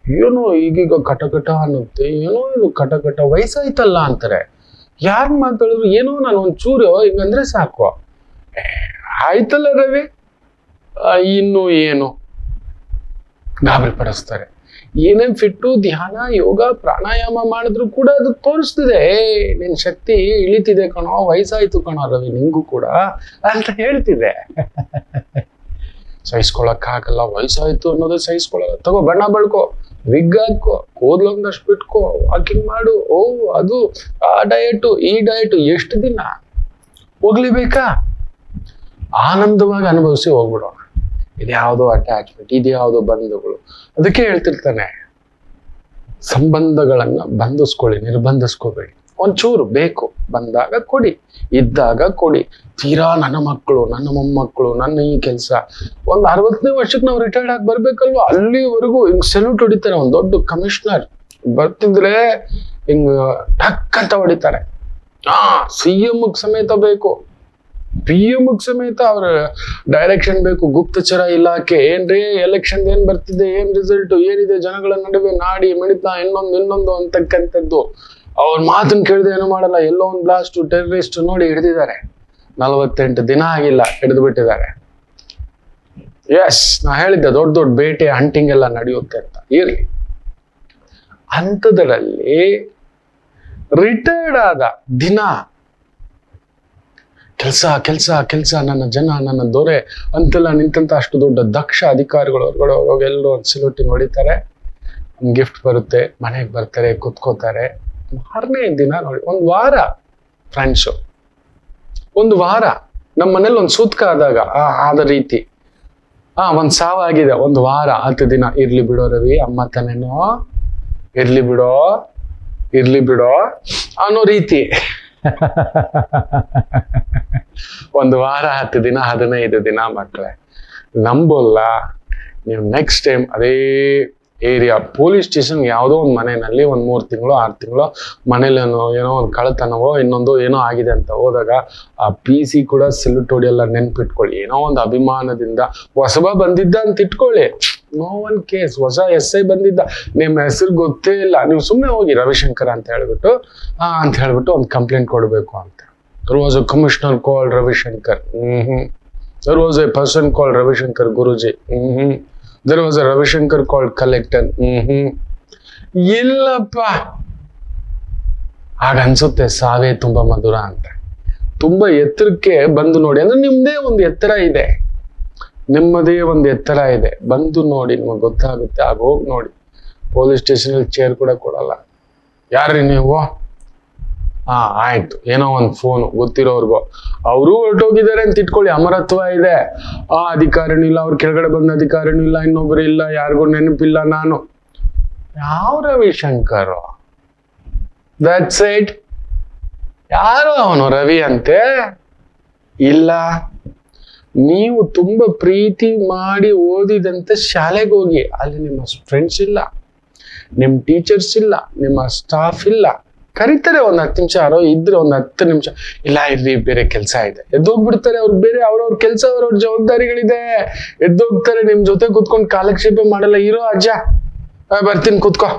S1: ಏನೋ ಈಗೀಗ ಕಟಕಟ ಅನ್ನುತ್ತೆ, ಏನೋ ಇದು ಕಟಕಟ, ವಯಸ್ಸಾಯ್ತಲ್ಲ ಅಂತಾರೆ. ಯಾರು ಮಾತಾಡಿದ್ರು ಏನೋ ನಾನು ಒಂಚೂರು ಹಿಂಗಂದ್ರೆ ಸಾಕು, ಆಯ್ತಲ್ಲ ರವಿ ಇನ್ನು ಏನು ಗಾಬರಿ ಪಡಿಸ್ತಾರೆ. ಏನೇನ್ ಫಿಟ್ಟು ಧ್ಯಾನ ಯೋಗ ಪ್ರಾಣಾಯಾಮ ಮಾಡಿದ್ರು ಕೂಡ ಅದು ತೋರಿಸ್ತಿದೆ, ನಿನ್ ಶಕ್ತಿ ಇಳಿತಿದೆ ಕಣೋ, ವಯಸ್ಸಾಯ್ತು ಕಣೋ ರವಿ ನಿಂಗೂ ಕೂಡ ಅಂತ ಹೇಳ್ತಿದೆ. ಸಹಿಸ್ಕೊಳಕ್ಕಾಗಲ್ಲ, ವಯಸ್ಸಾಯ್ತು ಅನ್ನೋದು ಸಹಿಸ್ಕೊಳಲ್ಲ. ತಗೋ ಬಣ್ಣ ಬಳ್ಕೊ, ವಿಗ್ ಹಾಕೋ, ಕೂದ್ಲೊಂದಷ್ಟು ಬಿಟ್ಕೋ, ವಾಕಿಂಗ್ ಮಾಡು, ಅದು ಆ ಡಯಟು ಈ ಡಯಟು, ಎಷ್ಟು ದಿನ ಹೋಗ್ಲೇಬೇಕಾ? ಆನಂದವಾಗಿ ಅನುಭವಿಸಿ ಹೋಗ್ಬಿಡೋಣ. ಇದ್ಯಾವುದೋ ಅಟ್ಯಾಚ್ಮೆಂಟ್, ಇದ್ಯಾವುದೋ ಬಂಧಗಳು. ಅದಕ್ಕೆ ಹೇಳ್ತಿರ್ತಾನೆ, ಸಂಬಂಧಗಳನ್ನ ಬಂಧಿಸ್ಕೊಳ್ಳಿ, ನಿರ್ಬಂಧಿಸ್ಕೋಬೇಡಿ. ಒಂಚೂರು ಬೇಕು ಬಂದಾಗ ಕೊಡಿ, ಇದ್ದಾಗ ಕೊಡಿ. ತೀರಾ ನನ್ನ ಮಕ್ಕಳು, ನನ್ನ ಮೊಮ್ಮಕ್ಕಳು, ನನ್ನ ಈ ಕೆಲಸ, ಒಂದು 60ನೇ ವರ್ಷಕ್ಕೆ ನಾವು ರಿಟೈರ್ಡ್ ಆಗಿ ಬರ್ಬೇಕಲ್ವ, ಅಲ್ಲಿವರೆಗೂ ಹಿಂಗ್ ಸೆಲ್ಯೂಟ್ ಹೊಡಿತಾರೆ. ಒಂದು ದೊಡ್ಡ ಕಮಿಷನರ್ ಬರ್ತಿದ್ರೆ ಹಿಂಗ್ ಟಕ್ ಅಂತ ಹೊಡಿತಾರೆ. CM ಸಮೇತ ಬೇಕು, PM ಸಮೇತ ಅವ್ರ ಡೈರೆಕ್ಷನ್ ಬೇಕು. ಗುಪ್ತಚರ ಇಲಾಖೆ ಏನ್ರಿ ಎಲೆಕ್ಷನ್ ಏನ್ ಬರ್ತಿದೆ, ಏನ್ ರಿಸಲ್ಟ್ ಏನಿದೆ, ಜನಗಳ ನಡುವೆ ನಾಡಿ ಮಿಡಿತ ಇನ್ನೊಂದು ಅಂತಕ್ಕಂಥದ್ದು. ಅವ್ರ ಮಾತನ್ನ ಕೇಳಿದ್ರೆ ಏನು ಮಾಡಲ್ಲ. ಎಲ್ಲೋ ಒಂದು ಬ್ಲಾಸ್ಟ್ ಟೆರರಿಸ್ಟ್ ನೋಡಿ ಹಿಡಿದಿದ್ದಾರೆ, 48 ದಿನ ಆಗಿಲ್ಲ ಹಿಡಿದು ಬಿಟ್ಟಿದ್ದಾರೆ. ಎಸ್, ನಾ ಹೇಳಿದ್ದೆ ದೊಡ್ಡ ದೊಡ್ಡ ಬೇಟೆ ಹಂಟಿಂಗ್ ಎಲ್ಲ ನಡೆಯುತ್ತೆ ಅಂತ. ಇರ್ಲಿ, ಅಂಥದ್ರಲ್ಲಿ ರಿಟೈರ್ಡ್ ಆದ ದಿನ ಕೆಲಸ, ನನ್ನ ಜನ, ನನ್ನ ದೊರೆ ಅಂತೆಲ್ಲ ನಿಂತಂತ ಅಷ್ಟು ದೊಡ್ಡ ದಕ್ಷ ಅಧಿಕಾರಿಗಳು ಹೊರಗಡೆ ಹೋಗಿ ಎಲ್ಲೋ ಒಂದು ಸಿಲೋಟಿಂಗ್ ಹೊಡಿತಾರೆ, ಗಿಫ್ಟ್ ಬರುತ್ತೆ, ಮನೆಗೆ ಬರ್ತಾರೆ, ಕುತ್ಕೋತಾರೆ. 6ನೇ ದಿನ ನೋಡಿ, ಒಂದು ವಾರ ಫ್ರೆಂಡ್ಸು, ಒಂದು ವಾರ ನಮ್ಮ ಮನೇಲಿ ಒಂದು ಸೂತ್ಕ ಆದಾಗ ಆದ ರೀತಿ, ಒಂದ್ ಸಾವಾಗಿದೆ, ಒಂದು ವಾರ 10 ದಿನ ಇರ್ಲಿ ಬಿಡೋ ರವಿ, ಅಮ್ಮ ತಾನೇನೋ, ಇರ್ಲಿ ಬಿಡೋ ಅನ್ನೋ ರೀತಿ. ಒಂದು ವಾರ 10 ದಿನ 15 ದಿನ ಮಕ್ಕಳೇ, ನಂಬೋಲ್ಲ ನೀವು ನೆಕ್ಸ್ಟ್ ಟೈಮ್ ಅದೇ ಏರಿಯಾ ಪೊಲೀಸ್ ಸ್ಟೇಷನ್ ಯಾವುದೋ ಒಂದು ಮನೆಯಲ್ಲಿ ಒಂದು 3 ತಿಂಗಳು 6 ತಿಂಗಳು ಮನೇಲಿ ಏನೋ ಒಂದು ಕಳ್ಳತನವೋ ಇನ್ನೊಂದು ಏನೋ ಆಗಿದೆ ಅಂತ ಹೋದಾಗ ಆ PC ಕೂಡ ಸಿಲ್ಟ್ ಹೊಡಿಯೆಲ್ಲ ನೆನ್ಪಿಟ್ಕೊಳ್ಳಿ. ಏನೋ ಒಂದು ಅಭಿಮಾನದಿಂದ ಹೊಸಬ ಬಂದಿದ್ದ ಅಂತ ಇಟ್ಕೊಳ್ಳಿ, ನೋ ಒನ್ ಕೇಸ್, ಹೊಸ SI ಬಂದಿದ್ದ, ನಿಮ್ಮ ಹೆಸರು ಗೊತ್ತೇ ಇಲ್ಲ, ನೀವು ಸುಮ್ಮನೆ ಹೋಗಿ ರವಿಶಂಕರ್ ಅಂತ ಹೇಳ್ಬಿಟ್ಟು ಒಂದು ಕಂಪ್ಲೇಂಟ್ ಕೊಡಬೇಕು ಅಂತ. There was a commissioner called Ravishankar. There was a person called Ravishankar Guruji. There was a Ravishankar called collector. ಇಲ್ಲಪ್ಪ, ಹಾಗನ್ಸುತ್ತೆ ಸಾವೇ ತುಂಬಾ ಮಧುರ ಅಂತ. ತುಂಬಾ ಎತ್ತರಕ್ಕೆ ಬಂದು ನೋಡಿ, ಅಂದ್ರೆ ನಿಮ್ಮದೇ ಒಂದು ಎತ್ತರ ಇದೆ, ಬಂದು ನೋಡಿ, ನಿಮಗೆ ಗೊತ್ತಾಗುತ್ತೆ. ಆಗ ಹೋಗಿ ನೋಡಿ, ಪೊಲೀಸ್ ಸ್ಟೇಷನ್ ಚೇರ್ ಕೂಡ ಕೊಡಲ್ಲ. ಯಾರ್ರಿ ನೀವು? ಆಯ್ತು, ಏನೋ ಒಂದು ಫೋನು ಗೊತ್ತಿರೋರ್ಗೋ, ಅವರು ಹೊರಟೋಗಿದ್ದಾರೆ ಅಂತ ಇಟ್ಕೊಳ್ಳಿ, ಅಮರತ್ವ ಇದೆ, ಆ ಅಧಿಕಾರಿನೂ ಇಲ್ಲ, ಅವ್ರ ಕೆಳಗಡೆ ಬಂದ ಅಧಿಕಾರಿನೂ ಇಲ್ಲ, ಇನ್ನೊಬ್ರು ಇಲ್ಲ, ಯಾರಿಗೂ ನೆನಪಿಲ್ಲ. ನಾನು ಯಾವ ರವಿಶಂಕರ್? That's it. ಯಾರು ಅವನು ರವಿ ಅಂತೆ? ಇಲ್ಲ, ನೀವು ತುಂಬಾ ಪ್ರೀತಿ ಮಾಡಿ ಓದಿದಂತೆ ಶಾಲೆಗೆ ಹೋಗಿ, ಅಲ್ಲಿ ನಿಮ್ಮ ಫ್ರೆಂಡ್ಸ್ ಇಲ್ಲ, ನಿಮ್ಮ ಟೀಚರ್ಸ್ ಇಲ್ಲ, ನಿಮ್ಮ ಸ್ಟಾಫ್ ಇಲ್ಲ, ಕರೀತಾರೆ ಒಂದು 10 ನಿಮಿಷ, ಯಾರೋ ಇದ್ರೆ ಒಂದು 10 ನಿಮಿಷ, ಇಲ್ಲ ಇರ್ರಿ ಬೇರೆ ಕೆಲಸ ಇದೆ, ಎದ್ದೋಗ್ಬಿಡ್ತಾರೆ. ಅವ್ರು ಬೇರೆ ಅವ್ರವ್ರ ಕೆಲಸ, ಅವ್ರವ್ರ ಜವಾಬ್ದಾರಿಗಳಿದೆ, ಎದ್ದೋಗ್ತಾರೆ. ನಿಮ್ ಜೊತೆ ಕುತ್ಕೊಂಡು ಕಾಲಕ್ಷೇಪ ಮಾಡಲ್ಲ. ಇರೋ ಅಜ್ಜ ಬರ್ತೀನಿ ಕೂತ್ಕೋ,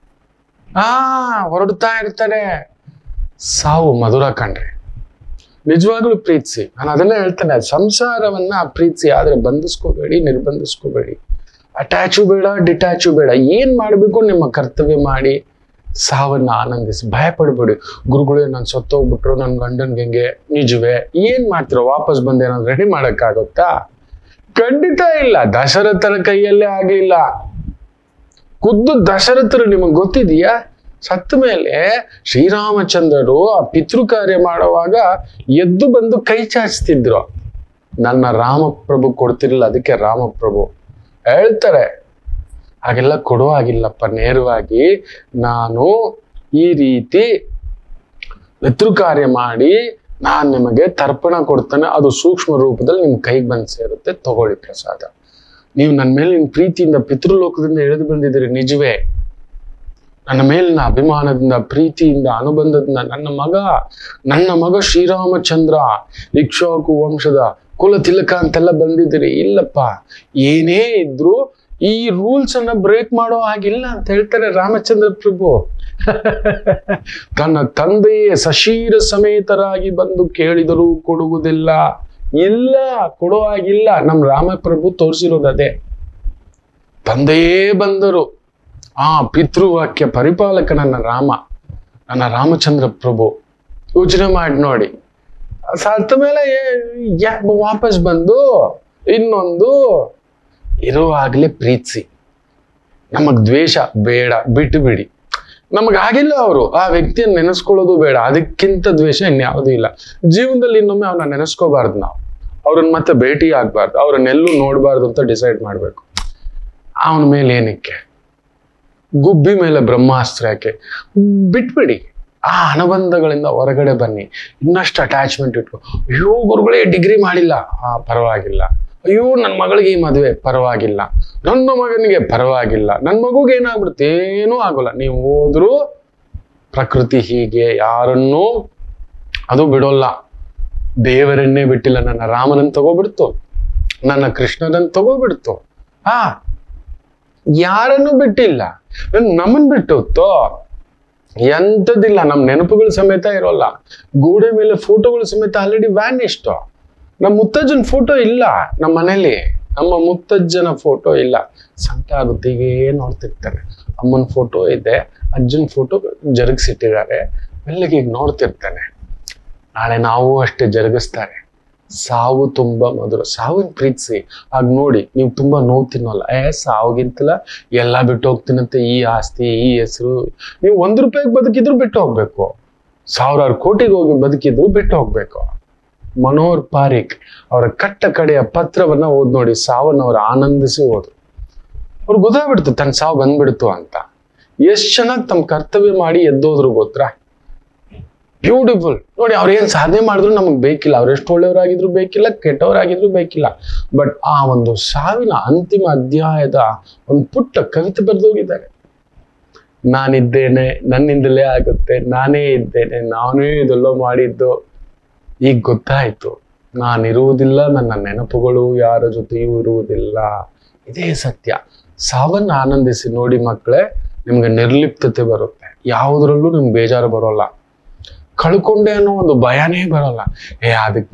S1: ಹೊರಡ್ತಾ ಇರ್ತಾರೆ. ಸಾವು ಮಧುರ ಕಣ್ರಿ, ನಿಜವಾಗ್ಲೂ ಪ್ರೀತಿಸಿ. ನಾನು ಅದನ್ನೇ ಹೇಳ್ತೇನೆ, ಸಂಸಾರವನ್ನ ಪ್ರೀತಿಸಿ, ಆದ್ರೆ ಬಂಧಿಸ್ಕೋಬೇಡಿ, ನಿರ್ಬಂಧಿಸ್ಕೋಬೇಡಿ, ಅಟ್ಯಾಚು ಬೇಡ, ಡಿಟ್ಯಾಚು ಬೇಡ. ಏನ್ ಮಾಡ್ಬೇಕು ನಿಮ್ಮ ಕರ್ತವ್ಯ ಮಾಡಿ, ಸಾವನ್ನ ಆನಂದಿಸಿ, ಭಯ ಪಡ್ಬೇಡಿ. ಗುರುಗಳೇ ನಾನು ಸತ್ತೋಗ್ಬಿಟ್ರು, ನನ್ನ ಗಂಡನ್ಗೆ ಹೆಂಗೆ? ನಿಜವೇ? ಏನ್ ಮಾಡ್ತಿರೋ? ವಾಪಸ್ ಬಂದು ಏನಾದ್ರು ರೆಡಿ ಮಾಡಕ್ಕಾಗುತ್ತಾ? ಖಂಡಿತ ಇಲ್ಲ. ದಶರಥರ ಕೈಯಲ್ಲೇ ಆಗ್ಲಿಲ್ಲ. ಖುದ್ದು ದಶರಥರು ನಿಮಗ್ ಗೊತ್ತಿದೆಯಾ? ಸತ್ತ ಮೇಲೆ ಶ್ರೀರಾಮಚಂದ್ರರು ಆ ಪಿತೃ ಕಾರ್ಯ ಮಾಡುವಾಗ ಎದ್ದು ಬಂದು ಕೈ ಚಾಚಿತಿದ್ರು. ನನ್ನ ರಾಮಪ್ರಭು ಕೊಡ್ತಿರ್ಲಿಲ್ಲ, ಅದಕ್ಕೆ ರಾಮಪ್ರಭು ಹೇಳ್ತಾರೆ. ಹಾಗೆಲ್ಲ ಕೊಡೋ ಆಗಿಲ್ಲಪ್ಪ, ನೇರವಾಗಿ ನಾನು ಈ ರೀತಿ ಪಿತೃ ಕಾರ್ಯ ಮಾಡಿ ನಾನು ನಿಮಗೆ ತರ್ಪಣ ಕೊಡ್ತಾನೆ, ಅದು ಸೂಕ್ಷ್ಮ ರೂಪದಲ್ಲಿ ನಿಮ್ ಕೈಗೆ ಬಂದು ಸೇರುತ್ತೆ, ತಗೊಳ್ಳಿ ಪ್ರಸಾದ. ನೀವು ನನ್ನ ಮೇಲಿನ ಪ್ರೀತಿಯಿಂದ ಪಿತೃಲೋಕದಿಂದ ಇಳಿದು ಬಂದಿದ್ದೀರಿ, ನಿಜವೇ. ನನ್ನ ಮೇಲಿನ ಅಭಿಮಾನದಿಂದ, ಪ್ರೀತಿಯಿಂದ, ಅನುಬಂಧದಿಂದ ನನ್ನ ಮಗ ಶ್ರೀರಾಮಚಂದ್ರ ಇಕ್ಷ್ವಾಕು ವಂಶದ ಕುಲ ತಿಲಕ ಅಂತೆಲ್ಲ ಬಂದಿದ್ದೀರಿ. ಇಲ್ಲಪ್ಪ, ಏನೇ ಇದ್ರು ಈ ರೂಲ್ಸ್ ಅನ್ನ ಬ್ರೇಕ್ ಮಾಡೋ ಹಾಗಿಲ್ಲ ಅಂತ ಹೇಳ್ತಾರೆ ರಾಮಚಂದ್ರ ಪ್ರಭು. ತನ್ನ ತಂದೆಯೇ ಸಶೀರ ಸಮೇತರಾಗಿ ಬಂದು ಕೇಳಿದರೂ ಕೊಡುವುದಿಲ್ಲ, ಇಲ್ಲ ಕೊಡೋ ಹಾಗಿಲ್ಲ. ನಮ್ ರಾಮಪ್ರಭು ತೋರಿಸಿರೋದೇ. ತಂದೆಯೇ ಬಂದರು, ಆ ಪಿತೃವಾಕ್ಯ ಪರಿಪಾಲಕ ನನ್ನ ರಾಮಚಂದ್ರ ಪ್ರಭು. ಯೋಚನೆ ಮಾಡಿ ನೋಡಿ, ಸತ್ತ ಮೇಲೆ ವಾಪಸ್ ಬಂದು ಇನ್ನೊಂದು ಇರುವಾಗಲೇ ಪ್ರೀತಿಸಿ, ನಮಗ್ ದ್ವೇಷ ಬೇಡ, ಬಿಟ್ಟು ಬಿಡಿ. ನಮಗಾಗಿಲ್ಲ ಅವರು ಆ ವ್ಯಕ್ತಿಯನ್ನು ನೆನೆಸ್ಕೊಳ್ಳೋದು ಬೇಡ, ಅದಕ್ಕಿಂತ ದ್ವೇಷ ಇನ್ಯಾವುದೂ ಇಲ್ಲ. ಜೀವನದಲ್ಲಿ ಇನ್ನೊಮ್ಮೆ ಅವನ್ನ ನೆನೆಸ್ಕೋಬಾರ್ದು, ನಾವು ಅವ್ರನ್ನ ಮತ್ತೆ ಭೇಟಿ ಆಗ್ಬಾರ್ದು, ಅವ್ರನ್ನೆಲ್ಲೂ ನೋಡ್ಬಾರ್ದು ಅಂತ ಡಿಸೈಡ್ ಮಾಡ್ಬೇಕು. ಅವನ ಮೇಲೆ ಏನಕ್ಕೆ, ಗುಬ್ಬಿ ಮೇಲೆ ಬ್ರಹ್ಮಾಸ್ತ್ರ ಯಾಕೆ? ಬಿಟ್ಬಿಡಿ. ಆ ಅನುಬಂಧಗಳಿಂದ ಹೊರಗಡೆ ಬನ್ನಿ. ಇನ್ನಷ್ಟು ಅಟ್ಯಾಚ್ಮೆಂಟ್ ಇಟ್ಕೊ. ಅಯ್ಯೋ ಗುರುಗಳೇ ಡಿಗ್ರಿ ಮಾಡಿಲ್ಲ, ಪರವಾಗಿಲ್ಲ. ಅಯ್ಯೋ ನನ್ನ ಮಗಳಿಗೆ ಈ ಮದುವೆ, ಪರವಾಗಿಲ್ಲ. ನನ್ನ ಮಗನಿಗೆ ಪರವಾಗಿಲ್ಲ. ನನ್ನ ಮಗುಗೆ ಏನಾಗ್ಬಿಡುತ್ತೆ, ಏನೂ ಆಗೋಲ್ಲ. ನೀವು ಹೋದ್ರು ಪ್ರಕೃತಿ ಹೀಗೆ, ಯಾರನ್ನೂ ಅದು ಬಿಡೋಲ್ಲ. ದೇವರನ್ನೇ ಬಿಟ್ಟಿಲ್ಲ. ನನ್ನ ರಾಮನನ್ನು ತಗೋಬಿಡ್ತು, ನನ್ನ ಕೃಷ್ಣನನ್ನು ತಗೋಬಿಡ್ತು. ಯಾರನ್ನೂ ಬಿಟ್ಟಿಲ್ಲ. ನಮ್ಮನ್ ಬಿಟ್ಟು ಎಂಥದಿಲ್ಲ. ನಮ್ ನೆನಪುಗಳು ಸಮೇತ ಇರೋಲ್ಲ. ಗೋಡೆ ಮೇಲೆ ಫೋಟೋಗಳು ಸಮೇತ ಆಲ್ರೆಡಿ ವ್ಯಾನಿಸ್ಟ್. ನಮ್ಮ ಮುತ್ತಜ್ಜನ ಫೋಟೋ ಇಲ್ಲ ನಮ್ಮ ಮನೇಲಿ. ನಮ್ಮ ಮುತ್ತಜ್ಜನ ಫೋಟೋ ಇಲ್ಲ. ಸಂಕಟ ಆಗುತ್ತೆ, ಹೀಗೇ ನೋಡ್ತಿರ್ತಾನೆ. ಅಮ್ಮನ ಫೋಟೋ ಇದೆ, ಅಜ್ಜನ ಫೋಟೋ ಜರುಗಿಸಿಟ್ಟಿದ್ದಾರೆ, ಮೆಲ್ಲಗೆ ಈಗ ನೋಡ್ತಿರ್ತಾನೆ. ನಾಳೆ ನಾವು ಅಷ್ಟೇ ಜರುಗಿಸ್ತಾರೆ. ಸಾವು ತುಂಬಾ ಮಧುರ. ಸಾವಿನ ಪ್ರೀತಿಸಿ. ಆಗ ನೋಡಿ, ನೀವು ತುಂಬಾ ನೋವು ತಿನ್ನೋಲ್ಲ. ಸಾವಿಗಿಂತಲ ಎಲ್ಲ ಬಿಟ್ಟು ಹೋಗ್ತೀನಂತೆ, ಈ ಆಸ್ತಿ, ಈ ಹೆಸರು. ನೀವು ₹1 ಬದುಕಿದ್ರು ಬಿಟ್ಟು ಹೋಗ್ಬೇಕು, 1000 ಕೋಟಿಗೆ ಹೋಗಿ ಬದುಕಿದ್ರು ಬಿಟ್ಟು ಹೋಗ್ಬೇಕು. ಮನೋಹರ್ ಪಾರಿಕ್ ಅವರ ಕಟ್ಟ ಕಡೆಯ ಪತ್ರವನ್ನ ಓದ್ ನೋಡಿ. ಸಾವನ್ನ ಅವ್ರು ಆನಂದಿಸಿ ಹೋದ್ರು. ಅವ್ರಿಗೆ ಗೊತ್ತಾಗ್ಬಿಡ್ತು ತನ್ನ ಸಾವು ಬಂದ್ಬಿಡ್ತು ಅಂತ. ಎಷ್ಟ್ ಚೆನ್ನಾಗಿ ತಮ್ಮ ಕರ್ತವ್ಯ ಮಾಡಿ ಎದ್ದೋದ್ರು ಗೊತ್ತಾ? ಬ್ಯೂಟಿಫುಲ್. ನೋಡಿ, ಅವ್ರು ಏನ್ ಸಾಧನೆ ಮಾಡಿದ್ರು ನಮಗ್ ಬೇಕಿಲ್ಲ. ಅವ್ರು ಎಷ್ಟು ಒಳ್ಳೆಯವರಾಗಿದ್ರು ಬೇಕಿಲ್ಲ, ಕೆಟ್ಟವರಾಗಿದ್ರು ಬೇಕಿಲ್ಲ. ಬಟ್ ಆ ಒಂದು ಸಾವಿನ ಅಂತಿಮ ಅಧ್ಯಾಯದ ಒಂದು ಪುಟ್ಟ ಕವಿತೆ ಬರೆದೋಗಿದ್ದಾರೆ. ನಾನಿದ್ದೇನೆ, ನನ್ನಿಂದಲೇ ಆಗುತ್ತೆ, ನಾನೇ ಇದ್ದೇನೆ, ನಾನೇ ಇದೆಲ್ಲ ಮಾಡಿದ್ದು. ಈಗ ಗೊತ್ತಾಯ್ತು, ನಾನಿರುವುದಿಲ್ಲ, ನನ್ನ ನೆನಪುಗಳು ಯಾರ ಜೊತೆಯೂ ಇರುವುದಿಲ್ಲ. ಇದೇ ಸತ್ಯ. ಸಾವನ್ನ ಆನಂದಿಸಿ ನೋಡಿ ಮಕ್ಕಳೇ, ನಿಮ್ಗೆ ನಿರ್ಲಿಪ್ತತೆ ಬರುತ್ತೆ. ಯಾವುದ್ರಲ್ಲೂ ನಿಮ್ಗೆ ಬೇಜಾರು ಬರೋಲ್ಲ. ಕಳ್ಕೊಂಡೆ ಅನ್ನೋ ಒಂದು ಭಯನೇ ಬರೋಲ್ಲ. ಅದಕ್ಕೆ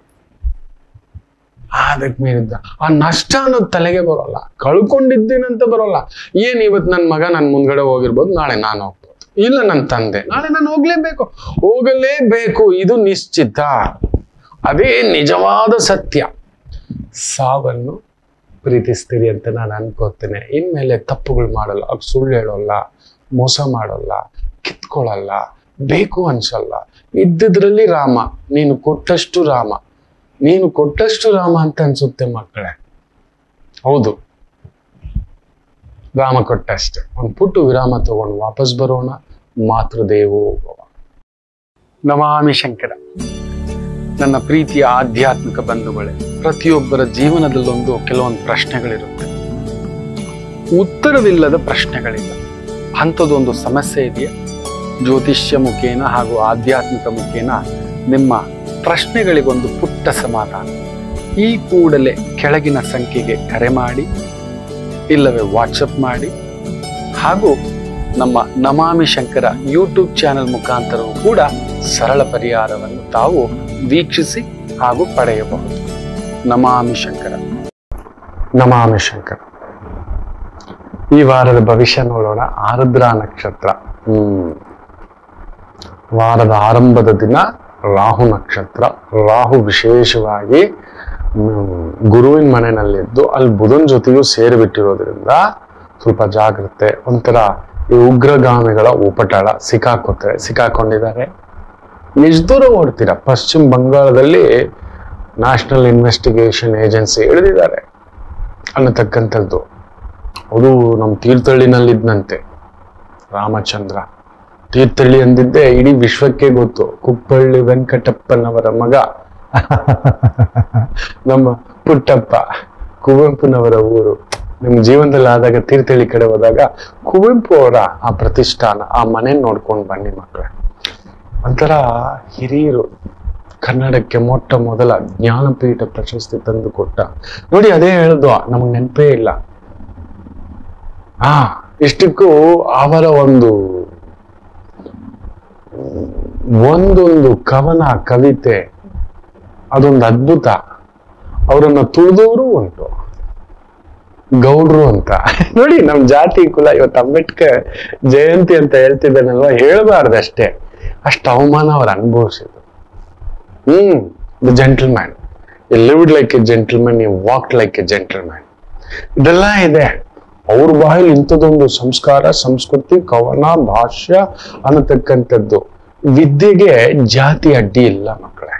S1: ಮೀರಿದ್ದ ಆ ನಷ್ಟ ಅನ್ನೋದು ತಲೆಗೆ ಬರೋಲ್ಲ. ಕಳ್ಕೊಂಡಿದ್ದೇನಂತ ಬರೋಲ್ಲ. ಏನ್ ಇವತ್ತು ನನ್ನ ಮಗ ನನ್ ಮುಂದ್ಗಡೆ ಹೋಗಿರ್ಬೋದು, ನಾಳೆ ನಾನು ಹೋಗ್ಬೋದು. ಇಲ್ಲ ನನ್ನ ತಂದೆ, ನಾಳೆ ನಾನು ಹೋಗಲೇಬೇಕು. ಇದು ನಿಶ್ಚಿತ. ಅದೇ ನಿಜವಾದ ಸತ್ಯ. ಸಾವನ್ನು ಪ್ರೀತಿಸ್ತೀರಿ ಅಂತ ನಾನು ಅನ್ಕೋತೇನೆ. ಇನ್ಮೇಲೆ ತಪ್ಪುಗಳು ಮಾಡಲ್ಲ, ಸುಳ್ಳು ಹೇಳೋಲ್ಲ, ಮೋಸ ಮಾಡೋಲ್ಲ, ಕಿತ್ಕೊಳ್ಳಲ್ಲ, ಬೇಕು ಅನ್ಸಲ್ಲ. ಇದ್ದಿದ್ರಲ್ಲಿ ರಾಮ, ನೀನು ಕೊಟ್ಟಷ್ಟು ರಾಮ ಅಂತ ಅನ್ಸುತ್ತೆ ಮಕ್ಕಳೇ. ಹೌದು, ರಾಮ ಕೊಟ್ಟಷ್ಟೆ. ಒಂದು ಪುಟ್ಟು ವಿರಾಮ ತಗೊಂಡು ವಾಪಸ್ ಬರೋಣ. ಮಾತೃದೇವೋ ಭವ. ನಮಾಮಿ ಶಂಕರ. ನನ್ನ ಪ್ರೀತಿಯ ಆಧ್ಯಾತ್ಮಿಕ ಬಂಧುಗಳೇ, ಪ್ರತಿಯೊಬ್ಬರ ಜೀವನದಲ್ಲೊಂದು ಕೆಲವೊಂದು ಪ್ರಶ್ನೆಗಳಿರುತ್ತೆ. ಉತ್ತರವಿಲ್ಲದ ಪ್ರಶ್ನೆಗಳಿಲ್ಲ. ಅಂಥದ್ದೊಂದು ಸಮಸ್ಯೆ ಇದೆಯಾ? ಜ್ಯೋತಿಷ್ಯ ಮುಖೇನ ಹಾಗೂ ಆಧ್ಯಾತ್ಮಿಕ ಮುಖೇನ ನಿಮ್ಮ ಪ್ರಶ್ನೆಗಳಿಗೊಂದು ಪುಟ್ಟ ಸಮಾಧಾನ. ಈ ಕೂಡಲೇ ಕೆಳಗಿನ ಸಂಖ್ಯೆಗೆ ಕರೆ ಮಾಡಿ, ಇಲ್ಲವೇ ವಾಟ್ಸಪ್ ಮಾಡಿ, ಹಾಗೂ ನಮ್ಮ ನಮಾಮಿ ಶಂಕರ ಯೂಟ್ಯೂಬ್ ಚಾನೆಲ್ ಮುಖಾಂತರವೂ ಕೂಡ ಸರಳ ಪರಿಹಾರವನ್ನು ತಾವು ವೀಕ್ಷಿಸಿ ಹಾಗೂ ಪಡೆಯಬಹುದು. ನಮಾಮಿ ಶಂಕರ. ನಮಾಮಿ ಶಂಕರ. ಈ ವಾರದ ಭವಿಷ್ಯ ನೋಡೋಣ. ಆರುದ್ರಾ ನಕ್ಷತ್ರ. ವಾರದ ಆರಂಭದ ದಿನ ರಾಹು ನಕ್ಷತ್ರ. ರಾಹು ವಿಶೇಷವಾಗಿ ಗುರುವಿನ ಮನೆಯಲ್ಲಿದ್ದು ಅಲ್ಲಿ ಬುಧನ ಜೊತೆಯೂ ಸೇರಿಬಿಟ್ಟಿರೋದ್ರಿಂದ ಸ್ವಲ್ಪ ಜಾಗ್ರತೆ. ಒಂಥರ ಈ ಉಗ್ರಗಾಮಿಗಳ ಉಪಟಳ. ಸಿಕ್ಕಾಕೊಂಡಿದ್ದಾರೆ. ಎಷ್ಟು ದೂರ ಓಡ್ತೀರಾ? ಪಶ್ಚಿಮ ಬಂಗಾಳದಲ್ಲಿ ನ್ಯಾಷನಲ್ ಇನ್ವೆಸ್ಟಿಗೇಷನ್ ಏಜೆನ್ಸಿ ಹಿಡಿದಿದ್ದಾರೆ ಅನ್ನತಕ್ಕಂಥದ್ದು. ಅದು ನಮ್ಮ ತೀರ್ಥಹಳ್ಳಿನಲ್ಲಿದ್ದಂತೆ ರಾಮಚಂದ್ರ. ತೀರ್ಥಹಳ್ಳಿ ಅಂದಿದ್ದೆ ಇಡೀ ವಿಶ್ವಕ್ಕೆ ಗೊತ್ತು. ಕುಪ್ಪಳ್ಳಿ ವೆಂಕಟಪ್ಪನವರ ಮಗ ನಮ್ಮ ಪುಟ್ಟಪ್ಪ, ಕುವೆಂಪುನವರ ಊರು. ನಿಮ್ ಜೀವನದಲ್ಲಿ ಆದಾಗ ತೀರ್ಥಹಳ್ಳಿ ಕಡೆ ಹೋದಾಗ ಕುವೆಂಪು ಅವರ ಆ ಪ್ರತಿಷ್ಠಾನ, ಆ ಮನೆ ನೋಡ್ಕೊಂಡು ಬನ್ನಿ ಮಕ್ಕಳೇ. ಒಂಥರ ಹಿರಿಯರು ಕನ್ನಡಕ್ಕೆ ಮೊಟ್ಟ ಮೊದಲ ಜ್ಞಾನಪೀಠ ಪ್ರಶಸ್ತಿ ತಂದು ಕೊಟ್ಟ. ನೋಡಿ, ಅದೇ ಹೇಳುದು, ನಮಗ್ ನೆನಪೇ ಇಲ್ಲ. ಇಷ್ಟಕ್ಕೂ ಅವರ ಒಂದೊಂದು ಕವನ ಕವಿತೆ ಅದೊಂದು ಅದ್ಭುತ. ಅವರನ್ನ ತುಳಿದವರು ಉಂಟು, ಗೌಡ್ರು ಅಂತ. ನೋಡಿ, ನಮ್ ಜಾತಿ ಕುಲ ಇವತ್ತು ಅಂಬೇಡ್ಕರ್ ಜಯಂತಿ ಅಂತ ಹೇಳ್ತಿದ್ದಾನಲ್ವಾ, ಹೇಳ್ಬಾರ್ದಷ್ಟೇ, ಅಷ್ಟು ಅವಮಾನ ಅವ್ರು ಅನುಭವಿಸಿದ್ರು. The gentleman, you lived like a gentleman, you walked like a gentleman. ಇದೆಲ್ಲ ಇದೆ ಅವ್ರ ಬಾಯಲ್ಲಿ. ಇಂಥದೊಂದು ಸಂಸ್ಕಾರ, ಸಂಸ್ಕೃತಿ, ಕವನ, ಭಾಷ್ಯ ಅನ್ನತಕ್ಕಂಥದ್ದು. ವಿದ್ಯೆಗೆ ಜಾತಿ ಅಡ್ಡಿ ಇಲ್ಲ ಮಕ್ಕಳೇ.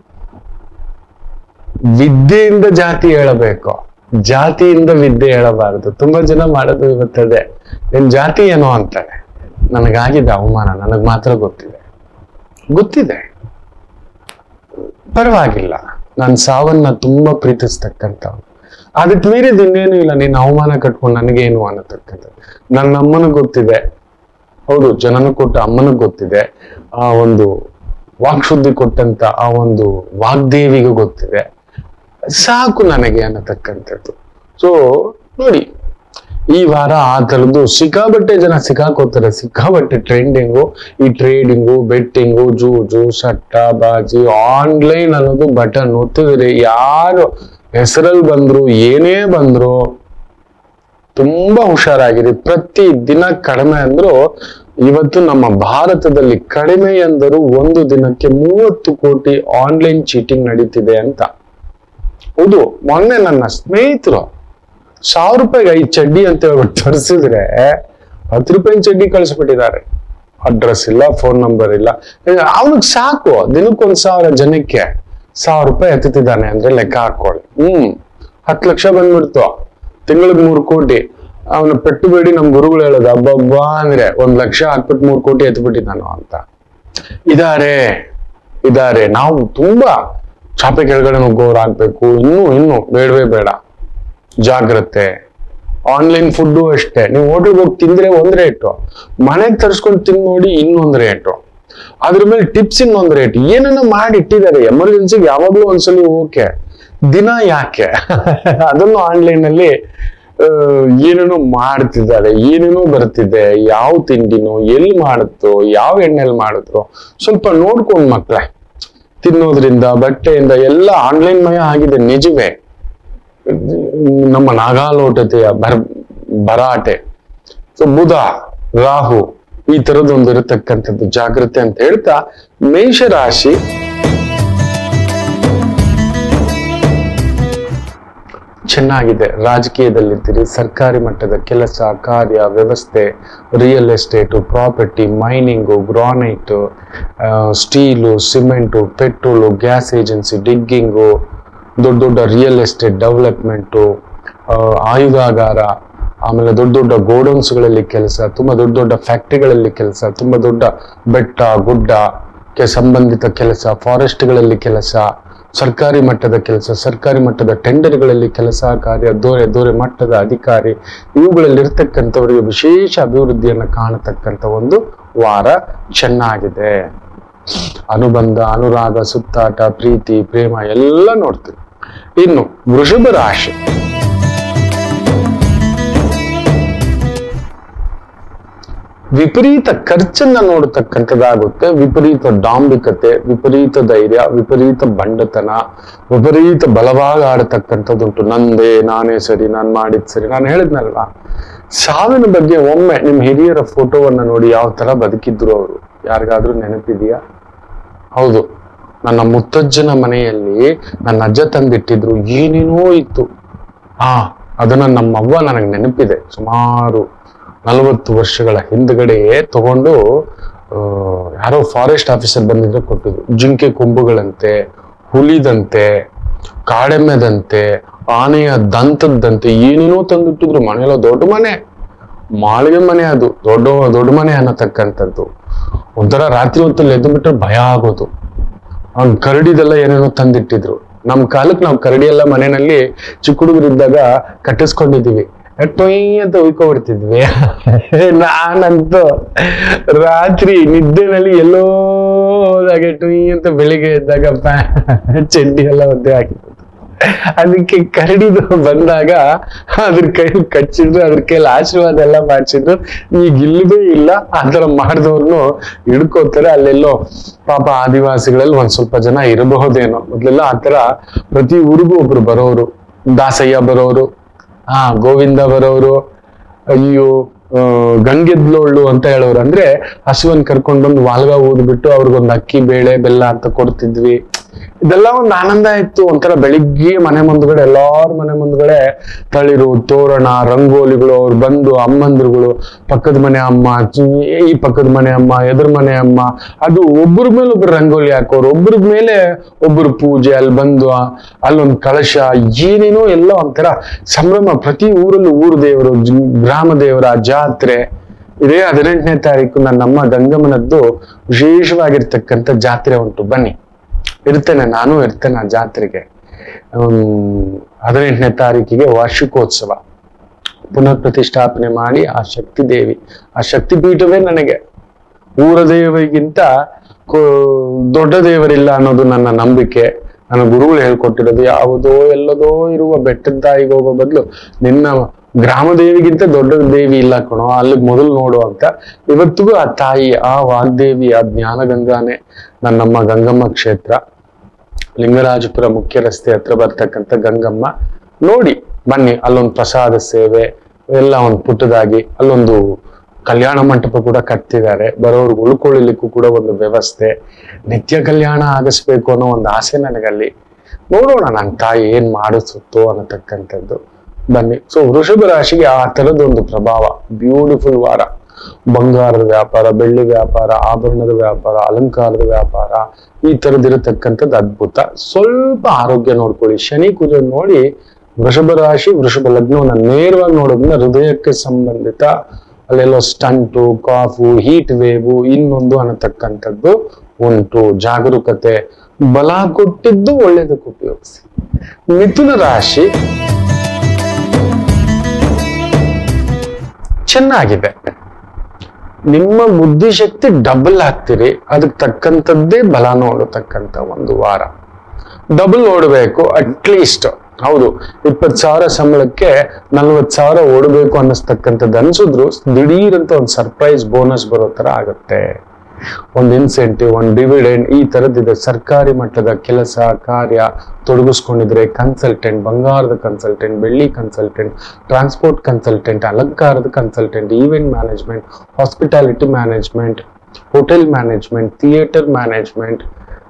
S1: ವಿದ್ಯೆಯಿಂದ ಜಾತಿ ಹೇಳಬೇಕು, ಜಾತಿಯಿಂದ ವಿದ್ಯೆ ಹೇಳಬಾರದು. ತುಂಬಾ ಜನ ಮಾಡೋದು ಇವತ್ತದೆ. ನಿನ್ ಜಾತಿ ಏನೋ ಅಂತಾರೆ. ನನಗಾಗಿದೆ ಅವಮಾನ, ನನಗ್ ಮಾತ್ರ ಗೊತ್ತಿದೆ, ಪರವಾಗಿಲ್ಲ. ನಾನು ಸಾವನ್ನ ತುಂಬಾ ಪ್ರೀತಿಸ್ತಕ್ಕಂಥವ್ನು. ಅದಕ್ಕೆ ಮೀರಿದ ಇನ್ನೇನು ಇಲ್ಲ. ನೀನ್ ಅವಮಾನ ಕಟ್ಕೊಂಡು ನನಗೇನು ಅನ್ನತಕ್ಕಂಥದ್ದು. ನನ್ನ ಅಮ್ಮನಿಗೆ ಗೊತ್ತಿದೆ, ಹೌದು, ಜನನ ಕೊಟ್ಟ ಅಮ್ಮನಿಗೆ ಗೊತ್ತಿದೆ, ಆ ಒಂದು ವಾಕ್ಶುದ್ಧಿ ಕೊಟ್ಟಂತ ಆ ಒಂದು ವಾಗ್ದೇವಿಗೂ ಗೊತ್ತಿದೆ, ಸಾಕು ನನಗೆ ಅನ್ನತಕ್ಕಂಥದ್ದು. ಸೊ ನೋಡಿ, ಈ ವಾರ ಆ ತರದ್ದು ಸಿಕ್ಕಾಬಟ್ಟೆ ಜನ ಸಿಕ್ಕಾಕೋತಾರೆ. ಸಿಕ್ಕಾಬಟ್ಟೆ ಟ್ರೆಂಡಿಂಗು, ಈ ಟ್ರೇಡಿಂಗು, ಬೆಟ್ಟಿಂಗು, ಜೂಜು, ಸಟ್ಟ ಬಾಜಿ, ಆನ್ಲೈನ್ ಅನ್ನೋದು ಬಟನ್ ಒತ್ತಿದ್ರೆ ಯಾರು ಹೆಸರಲ್ಲಿ ಬಂದ್ರು ಏನೇ ಬಂದ್ರು ತುಂಬಾ ಹುಷಾರಾಗಿರಿ. ಪ್ರತಿ ದಿನ ಕಡಿಮೆ ಅಂದ್ರು, ಇವತ್ತು ನಮ್ಮ ಭಾರತದಲ್ಲಿ ಕಡಿಮೆ ಎಂದರೂ ಒಂದು ದಿನಕ್ಕೆ 30 ಕೋಟಿ ಆನ್ಲೈನ್ ಚೀಟಿಂಗ್ ನಡೀತಿದೆ ಅಂತ. ಹೌದು, ಮೊನ್ನೆ ನನ್ನ ಸ್ನೇಹಿತರು 1000 ರೂಪಾಯಿಗೆ 5 ಚಡ್ಡಿ ಅಂತ ಹೇಳ್ಬಿಟ್ಟು ತರಿಸಿದ್ರೆ 10 ರೂಪಾಯಿ ಚಡ್ಡಿ ಕಳಿಸ್ಬಿಟ್ಟಿದ್ದಾರೆ. ಅಡ್ರೆಸ್ ಇಲ್ಲ, ಫೋನ್ ನಂಬರ್ ಇಲ್ಲ. ಅವನಿಗೆ ಸಾಕು, ದಿನಕ್ಕೊಂದ್ 1000 ಜನಕ್ಕೆ 1000 ರೂಪಾಯಿ ಎತ್ತಿದ್ದಾನೆ ಅಂದ್ರೆ ಲೆಕ್ಕ ಹಾಕೊಳ್ಳಿ. 10 ಲಕ್ಷ ಬಂದ್ಬಿಡ್ತು, ತಿಂಗಳಿಗೆ 3 ಕೋಟಿ. ಅವನ ಪೆಟ್ಟು ಬೇಡಿ ನಮ್ ಗುರುಗಳು ಹೇಳೋದು, ಹಬ್ಬಬ್ಬಾ ಅಂದ್ರೆ 1 ಲಕ್ಷ ಹಾಕ್ಬಿಟ್ಟು 3 ಕೋಟಿ ಎತ್ಬಿಟ್ಟಿದ್ದಾನು ಅಂತ. ಇದಾರೆ ನಾವು ತುಂಬಾ ಚಾಪೆ ಕೆಳಗಡೆ ನುಗ್ಗೋರಾಗ್ಬೇಕು. ಇನ್ನು ಬೇಡವೇ ಬೇಡ, ಜಾಗ್ರತೆ. ಆನ್ಲೈನ್ ಫುಡ್ಡು ಅಷ್ಟೇ. ನೀವು ಹೋಟೆಲ್ಗೆ ಹೋಗಿ ತಿಂದ್ರೆ 1 ರೇಟು, ಮನೆಗೆ ತರಿಸ್ಕೊಂಡು ತಿಂದು ನೋಡಿ ಇನ್ನೊಂದು ರೇಟು, ಅದ್ರ ಮೇಲೆ ಟಿಪ್ಸ್ ಇನ್ನೊಂದು ರೇಟ್. ಏನನ್ನ ಮಾಡಿ ಇಟ್ಟಿದ್ದಾರೆ. ಎಮರ್ಜೆನ್ಸಿಗೆ ಯಾವಾಗ್ಲೂ ಒಂದ್ಸಲಿ ಓಕೆ, ದಿನ ಯಾಕೆ? ಅದನ್ನು ಆನ್ಲೈನ್ ಅಲ್ಲಿ ಏನೇನೋ ಮಾಡ್ತಿದ್ದಾರೆ, ಏನೇನೋ ಬರ್ತಿದೆ. ಯಾವ ತಿಂಡಿನೋ ಎಲ್ಲಿ ಮಾಡುತ್ತೋ, ಯಾವ ಎಣ್ಣೆಲ್ಲಿ ಮಾಡಿದ್ರು ಸ್ವಲ್ಪ ನೋಡ್ಕೊಂಡ್ ಮಕ್ಳೇ. ತಿನ್ನೋದ್ರಿಂದ, ಬಟ್ಟೆಯಿಂದ ಎಲ್ಲ ಆನ್ಲೈನ್ ಮಯ ಆಗಿದೆ, ನಿಜವೇ. ನಮ್ಮ ನಾಗಾಲೋಟತೆಯ ಭರಾಟೆ, ಸೊ ಬುಧ, ರಾಹು, ಈ ತರದೊಂದು ಇರತಕ್ಕಂಥದ್ದು ಜಾಗ್ರತೆ ಅಂತ ಹೇಳ್ತಾ, ಮೇಷರಾಶಿ ಚೆನ್ನಾಗಿದೆ. ರಾಜಕೀಯದಲ್ಲಿದ್ದೀರಿ, ಸರ್ಕಾರಿ ಮಟ್ಟದ ಕೆಲಸ ಕಾರ್ಯ, ವ್ಯವಸ್ಥೆ, real estate, property, mining, granite, steel, cement, petrol, gas agency, digging, ದೊಡ್ಡ ದೊಡ್ಡ ರಿಯಲ್ ಎಸ್ಟೇಟ್ ಡೆವಲಪ್ಮೆಂಟು, ಆಯುಧಾಗಾರ, ಆಮೇಲೆ ದೊಡ್ಡ ದೊಡ್ಡ ಗೋಡೌನ್ಸ್ಗಳಲ್ಲಿ ಕೆಲಸ, ತುಂಬಾ ದೊಡ್ಡ ದೊಡ್ಡ ಫ್ಯಾಕ್ಟ್ರಿಗಳಲ್ಲಿ ಕೆಲಸ, ತುಂಬಾ ದೊಡ್ಡ ಬೆಟ್ಟ ಗುಡ್ಡಕ್ಕೆ ಸಂಬಂಧಿತ ಕೆಲಸ, ಫಾರೆಸ್ಟ್ಗಳಲ್ಲಿ ಕೆಲಸ, ಸರ್ಕಾರಿ ಮಟ್ಟದ ಕೆಲಸ, ಸರ್ಕಾರಿ ಮಟ್ಟದ ಟೆಂಡರ್ಗಳಲ್ಲಿ ಕೆಲಸ ಕಾರ್ಯ, ದೊರೆ ಮಟ್ಟದ ಅಧಿಕಾರಿ, ಇವುಗಳಲ್ಲಿ ಇರ್ತಕ್ಕಂಥವರಿಗೆ ವಿಶೇಷ ಅಭಿವೃದ್ಧಿಯನ್ನು ಕಾಣತಕ್ಕಂಥ ಒಂದು ವಾರ ಚೆನ್ನಾಗಿದೆ. ಅನುಬಂಧ, ಅನುರಾಗ, ಸುತ್ತಾಟ, ಪ್ರೀತಿ, ಪ್ರೇಮ ಎಲ್ಲ ನೋಡ್ತೀವಿ. ಇನ್ನು ವೃಷಭ ರಾಶಿ, ವಿಪರೀತ ಖರ್ಚನ್ನ ನೋಡತಕ್ಕಂಥದ್ದಾಗುತ್ತೆ. ವಿಪರೀತ ಡಾಂಬಿಕತೆ, ವಿಪರೀತ ಧೈರ್ಯ, ವಿಪರೀತ ಬಂಡತನ, ವಿಪರೀತ ಬಲವಾಗಿ ಆಡತಕ್ಕಂಥದ್ದುಂಟು. ನಂದೇ, ನಾನೇ ಸರಿ, ನಾನು ಮಾಡಿದ್ ಸರಿ. ನಾನು ಹೇಳಿದ್ನಲ್ವಾ, ಸಾವಿನ ಬಗ್ಗೆ ಒಮ್ಮೆ ನಿಮ್ ಹಿರಿಯರ ಫೋಟೋವನ್ನ ನೋಡಿ ಯಾವ ತರ ಬದುಕಿದ್ರು ಅವರು. ಯಾರಿಗಾದ್ರೂ ನೆನಪಿದೆಯಾ? ಹೌದು, ನನ್ನ ಮುತ್ತಜ್ಜನ ಮನೆಯಲ್ಲಿ ನನ್ನ ಅಜ್ಜ ತಂದಿಟ್ಟಿದ್ರು, ಏನೇನೋ ಇತ್ತು. ಅದನ್ನ ನಮ್ಮವ್ವ ನನಗೆ ನೆನಪಿದೆ. ಸುಮಾರು 40 ವರ್ಷಗಳ ಹಿಂದ್ಗಡೆಯೇ ತಗೊಂಡು ಯಾರೋ ಫಾರೆಸ್ಟ್ ಆಫೀಸರ್ ಬಂದಿದ್ರೆ ಕೊಟ್ಟಿದ್ರು. ಜಿಂಕೆ ಕೊಂಬುಗಳಂತೆ, ಹುಲಿದಂತೆ, ಕಾಡೆಮ್ಮೆದಂತೆ, ಆನೆಯ ದಂತದ್ದಂತೆ ಏನೇನೋ ತಂದಿಟ್ಟಿದ್ರು. ಮನೆಯಲ್ಲ ದೊಡ್ಡ ಮನೆ, ಮಾಳಿಗೆ ಮನೆ, ಅದು ದೊಡ್ಡ ಮನೆ ಅನ್ನತಕ್ಕಂಥದ್ದು. ಒಂಥರ ರಾತ್ರಿ ಹೊತ್ತಲ್ಲಿ ಎದ್ದು ಬಿಟ್ರೆ ಭಯ ಆಗೋದು. ಅವ್ನ್ ಕರಡಿದೆಲ್ಲ ಏನೇನೋ ತಂದಿಟ್ಟಿದ್ರು. ನಮ್ ಕಾಲಕ್ಕೆ ನಾವು ಕರಡಿ ಎಲ್ಲ ಮನೆಯಲ್ಲಿ ಚಿಕ್ಕ ಹುಡುಗರಿದ್ದಾಗ ಕಟ್ಟಿಸ್ಕೊಂಡಿದೀವಿ. ಟೊಯ್ ಅಂತ ಉಯ್ಕೊಬಿಡ್ತಿದ್ವಿ. ನಾನಂತೂ ರಾತ್ರಿ ನಿದ್ದೆನಲ್ಲಿ ಎಲ್ಲೋ ಹೋದಾಗೆ ಟೊಯ್ ಅಂತ ಬೆಳಿಗ್ಗೆ ಎದ್ದಾಗ ಚಡ್ಡಿ ಎಲ್ಲ ಒದ್ದೆ ಹಾಕಿತ್ತು. ಅದಕ್ಕೆ ಕರಡಿದು ಬಂದಾಗ ಅದ್ರ ಕೈಲಿ ಕಚ್ಚಿದ್ರು, ಅದ್ರ ಕೈಲಿ ಆಶೀರ್ವಾದ ಎಲ್ಲ ಮಾಡ್ಸಿದ್ರು. ಈಗ ಇಲ್ಲದೇ ಇಲ್ಲ ಆ ತರ ಮಾಡಿದವ್ರನ್ನು ಹಿಡ್ಕೋತಾರೆ. ಅಲ್ಲೆಲ್ಲೋ ಪಾಪ ಆದಿವಾಸಿಗಳಲ್ಲಿ ಒಂದ್ ಸ್ವಲ್ಪ ಜನ ಇರಬಹುದೇನೋ. ಮೊದ್ಲೆಲ್ಲ ಆತರ ಪ್ರತಿ ಊರಿಗೂ ಒಬ್ರು ಬರೋರು, ದಾಸಯ್ಯ ಬರೋರು, ಗೋವಿಂದ ಬರೋರು, ಅಯ್ಯೋ ಗಂಗೆದ್ಲೋಳು ಅಂತ ಹೇಳೋರು. ಅಂದ್ರೆ ಹಸುವನ್ ಕರ್ಕೊಂಡ್ ಬಂದು ವಾಲ್ಗ ಊದ್ಬಿಟ್ಟು ಅವ್ರಿಗೊಂದು ಅಕ್ಕಿ ಬೇಳೆ ಬೆಲ್ಲ ಅಂತ ಕೊಡ್ತಿದ್ವಿ. ಇದೆಲ್ಲ ಒಂದು ಆನಂದ ಇತ್ತು. ಒಂಥರ ಬೆಳಿಗ್ಗೆ ಮನೆ ಮುಂದ್ಗಡೆ ಎಲ್ಲಾರ ಮನೆ ಮುಂದ್ಗಡೆ ತಳಿರು ತೋರಣ ರಂಗೋಲಿಗಳು, ಅವ್ರು ಬಂದು ಅಮ್ಮಂದ್ರುಗಳು, ಪಕ್ಕದ ಮನೆ ಅಮ್ಮ, ಈ ಪಕ್ಕದ ಮನೆ ಅಮ್ಮ, ಎದುರು ಮನೆ ಅಮ್ಮ, ಅದು ಒಬ್ಬರ ಮೇಲೆ ಒಬ್ರು ರಂಗೋಲಿ ಹಾಕೋರು, ಒಬ್ಬರ ಮೇಲೆ ಒಬ್ಬರು ಪೂಜೆ, ಅಲ್ಲಿ ಬಂದು ಅಲ್ಲೊಂದು ಕಳಶ, ಏನೇನೋ ಎಲ್ಲ ಒಂಥರ ಸಂಭ್ರಮ. ಪ್ರತಿ ಊರಲ್ಲೂ ಊರು ದೇವರು, ಗ್ರಾಮ ದೇವರ ಜಾತ್ರೆ. ಇದೇ 18ನೇ ತಾರೀಕು ನನ್ನಮ್ಮ ಗಂಗಮ್ಮನದ್ದು ವಿಶೇಷವಾಗಿರ್ತಕ್ಕಂಥ ಜಾತ್ರೆ ಉಂಟು. ಬನ್ನಿ, ಇರ್ತೇನೆ, ನಾನು ಇರ್ತೇನೆ ಆ ಜಾತ್ರೆಗೆ. 18ನೇ ತಾರೀಕಿಗೆ ವಾರ್ಷಿಕೋತ್ಸವ ಪುನರ್ ಪ್ರತಿಷ್ಠಾಪನೆ ಮಾಡಿ ಆ ಶಕ್ತಿ ದೇವಿ, ಆ ಶಕ್ತಿ ಪೀಠವೇ ನನಗೆ ಊರ ದೇವರಿಗಿಂತ ದೊಡ್ಡ ದೇವರಿಲ್ಲ ಅನ್ನೋದು ನನ್ನ ನಂಬಿಕೆ. ನನ್ನ ಗುರುಗಳು ಹೇಳ್ಕೊಟ್ಟಿರೋದು, ಯಾವುದೋ ಎಲ್ಲದೋ ಇರುವ ಬೆಟ್ಟದ ತಾಯಿಗೆ ಹೋಗೋ ಬದಲು ನಿನ್ನ ಗ್ರಾಮ ದೇವಿಗಿಂತ ದೊಡ್ಡ ದೇವಿ ಇಲ್ಲ ಕಣೋ, ಅಲ್ಲಿಗೆ ಮೊದಲು ನೋಡು ಅಂತ. ಇವತ್ತಿಗೂ ಆ ತಾಯಿ, ಆ ವಾಗ್ದೇವಿ, ಆ ಜ್ಞಾನಗಂಗಾನೆ ನನ್ನಮ್ಮ ಗಂಗಮ್ಮ ಕ್ಷೇತ್ರ, ಲಿಂಗರಾಜಪುರ ಮುಖ್ಯ ರಸ್ತೆ ಹತ್ರ ಬರ್ತಕ್ಕಂಥ ಗಂಗಮ್ಮ. ನೋಡಿ ಬನ್ನಿ, ಅಲ್ಲೊಂದು ಪ್ರಸಾದ ಸೇವೆ ಎಲ್ಲ ಒಂದು ಪುಟ್ಟದಾಗಿ, ಅಲ್ಲೊಂದು ಕಲ್ಯಾಣ ಮಂಟಪ ಕೂಡ ಕಟ್ತಿದ್ದಾರೆ. ಬರೋರ್ಗು ಉಳ್ಕೊಳ್ಳಿಕ್ಕೂ ಕೂಡ ಒಂದು ವ್ಯವಸ್ಥೆ. ನಿತ್ಯ ಕಲ್ಯಾಣ ಆಗಿಸ್ಬೇಕು ಅನ್ನೋ ಒಂದು ಆಸೆ ನನಗಲ್ಲಿ. ನೋಡೋಣ ನನ್ನ ತಾಯಿ ಏನ್ ಮಾಡಿಸುತ್ತೋ ಅನ್ನತಕ್ಕಂಥದ್ದು. ಬನ್ನಿ. ಸೊ ವೃಷಭ ರಾಶಿಗೆ ಆ ತರದೊಂದು ಪ್ರಭಾವ. ಬ್ಯೂಟಿಫುಲ್ ವಾರ. ಬಂಗಾರದ ವ್ಯಾಪಾರ, ಬೆಳ್ಳಿ ವ್ಯಾಪಾರ, ಆಭರಣದ ವ್ಯಾಪಾರ, ಅಲಂಕಾರದ ವ್ಯಾಪಾರ, ಈ ತರದಿರತಕ್ಕಂಥದ್ದು ಅದ್ಭುತ. ಸ್ವಲ್ಪ ಆರೋಗ್ಯ ನೋಡ್ಕೊಳ್ಳಿ. ಶನಿ ಕುಜ ನೋಡಿ ವೃಷಭ ರಾಶಿ ವೃಷಭ ಲಗ್ನವನ್ನ ನೇರವಾಗಿ ನೋಡೋದ್ರಿಂದ ಹೃದಯಕ್ಕೆ ಸಂಬಂಧಿತ ಅಲ್ಲೆಲ್ಲೋ ಸ್ಟಂಟು, ಕಾಫು, ಹೀಟ್ ವೇವು, ಇನ್ನೊಂದು ಅನ್ನತಕ್ಕಂಥದ್ದು ಉಂಟು. ಜಾಗರೂಕತೆ, ಬಲ ಕೊಟ್ಟಿದ್ದು ಒಳ್ಳೇದಕ್ಕೆ ಉಪಯೋಗಿಸಿ. ಮಿಥುನ ರಾಶಿ ಚೆನ್ನಾಗಿದೆ. ನಿಮ್ಮ ಬುದ್ಧಿಶಕ್ತಿ ಡಬಲ್ ಆಗ್ತೀರಿ, ಅದಕ್ಕೆ ತಕ್ಕಂಥದ್ದೇ ಬಲ ನೋಡತಕ್ಕಂಥ ಒಂದು ವಾರ. ಡಬಲ್ ಓಡಬೇಕು ಅಟ್ಲೀಸ್ಟ್. ಹೌದು, 20,000 ಸಂಬಳಕ್ಕೆ 40,000 ಓಡಬೇಕು ಅನ್ನಿಸ್ತಕ್ಕಂಥದ್ದು ಅನ್ಸಿದ್ರು ದಿಢೀರ್ ಅಂತ ಒಂದು ಸರ್ಪ್ರೈಸ್ ಬೋನಸ್ ಬರೋ ತರ ಆಗುತ್ತೆ. ಒಂದು ಇನ್ಸೆಂಟಿವ್, ಒಂದು ಡಿವಿಡೆಂಡ್, ಈ ತರದಿದೆ. ಸರ್ಕಾರಿ ಮಟ್ಟದ ಕೆಲಸ ಕಾರ್ಯ ತೊಡಗಿಸ್ಕೊಂಡಿದ್ರೆ ಕನ್ಸಲ್ಟೆಂಟ್, ಬಂಗಾರದ ಕನ್ಸಲ್ಟೆಂಟ್, ಬೆಳ್ಳಿ ಕನ್ಸಲ್ಟೆಂಟ್, ಟ್ರಾನ್ಸ್ಪೋರ್ಟ್ ಕನ್ಸಲ್ಟೆಂಟ್, ಅಲಂಕಾರದ consultant, event management, hospitality management, hotel management, theatre management,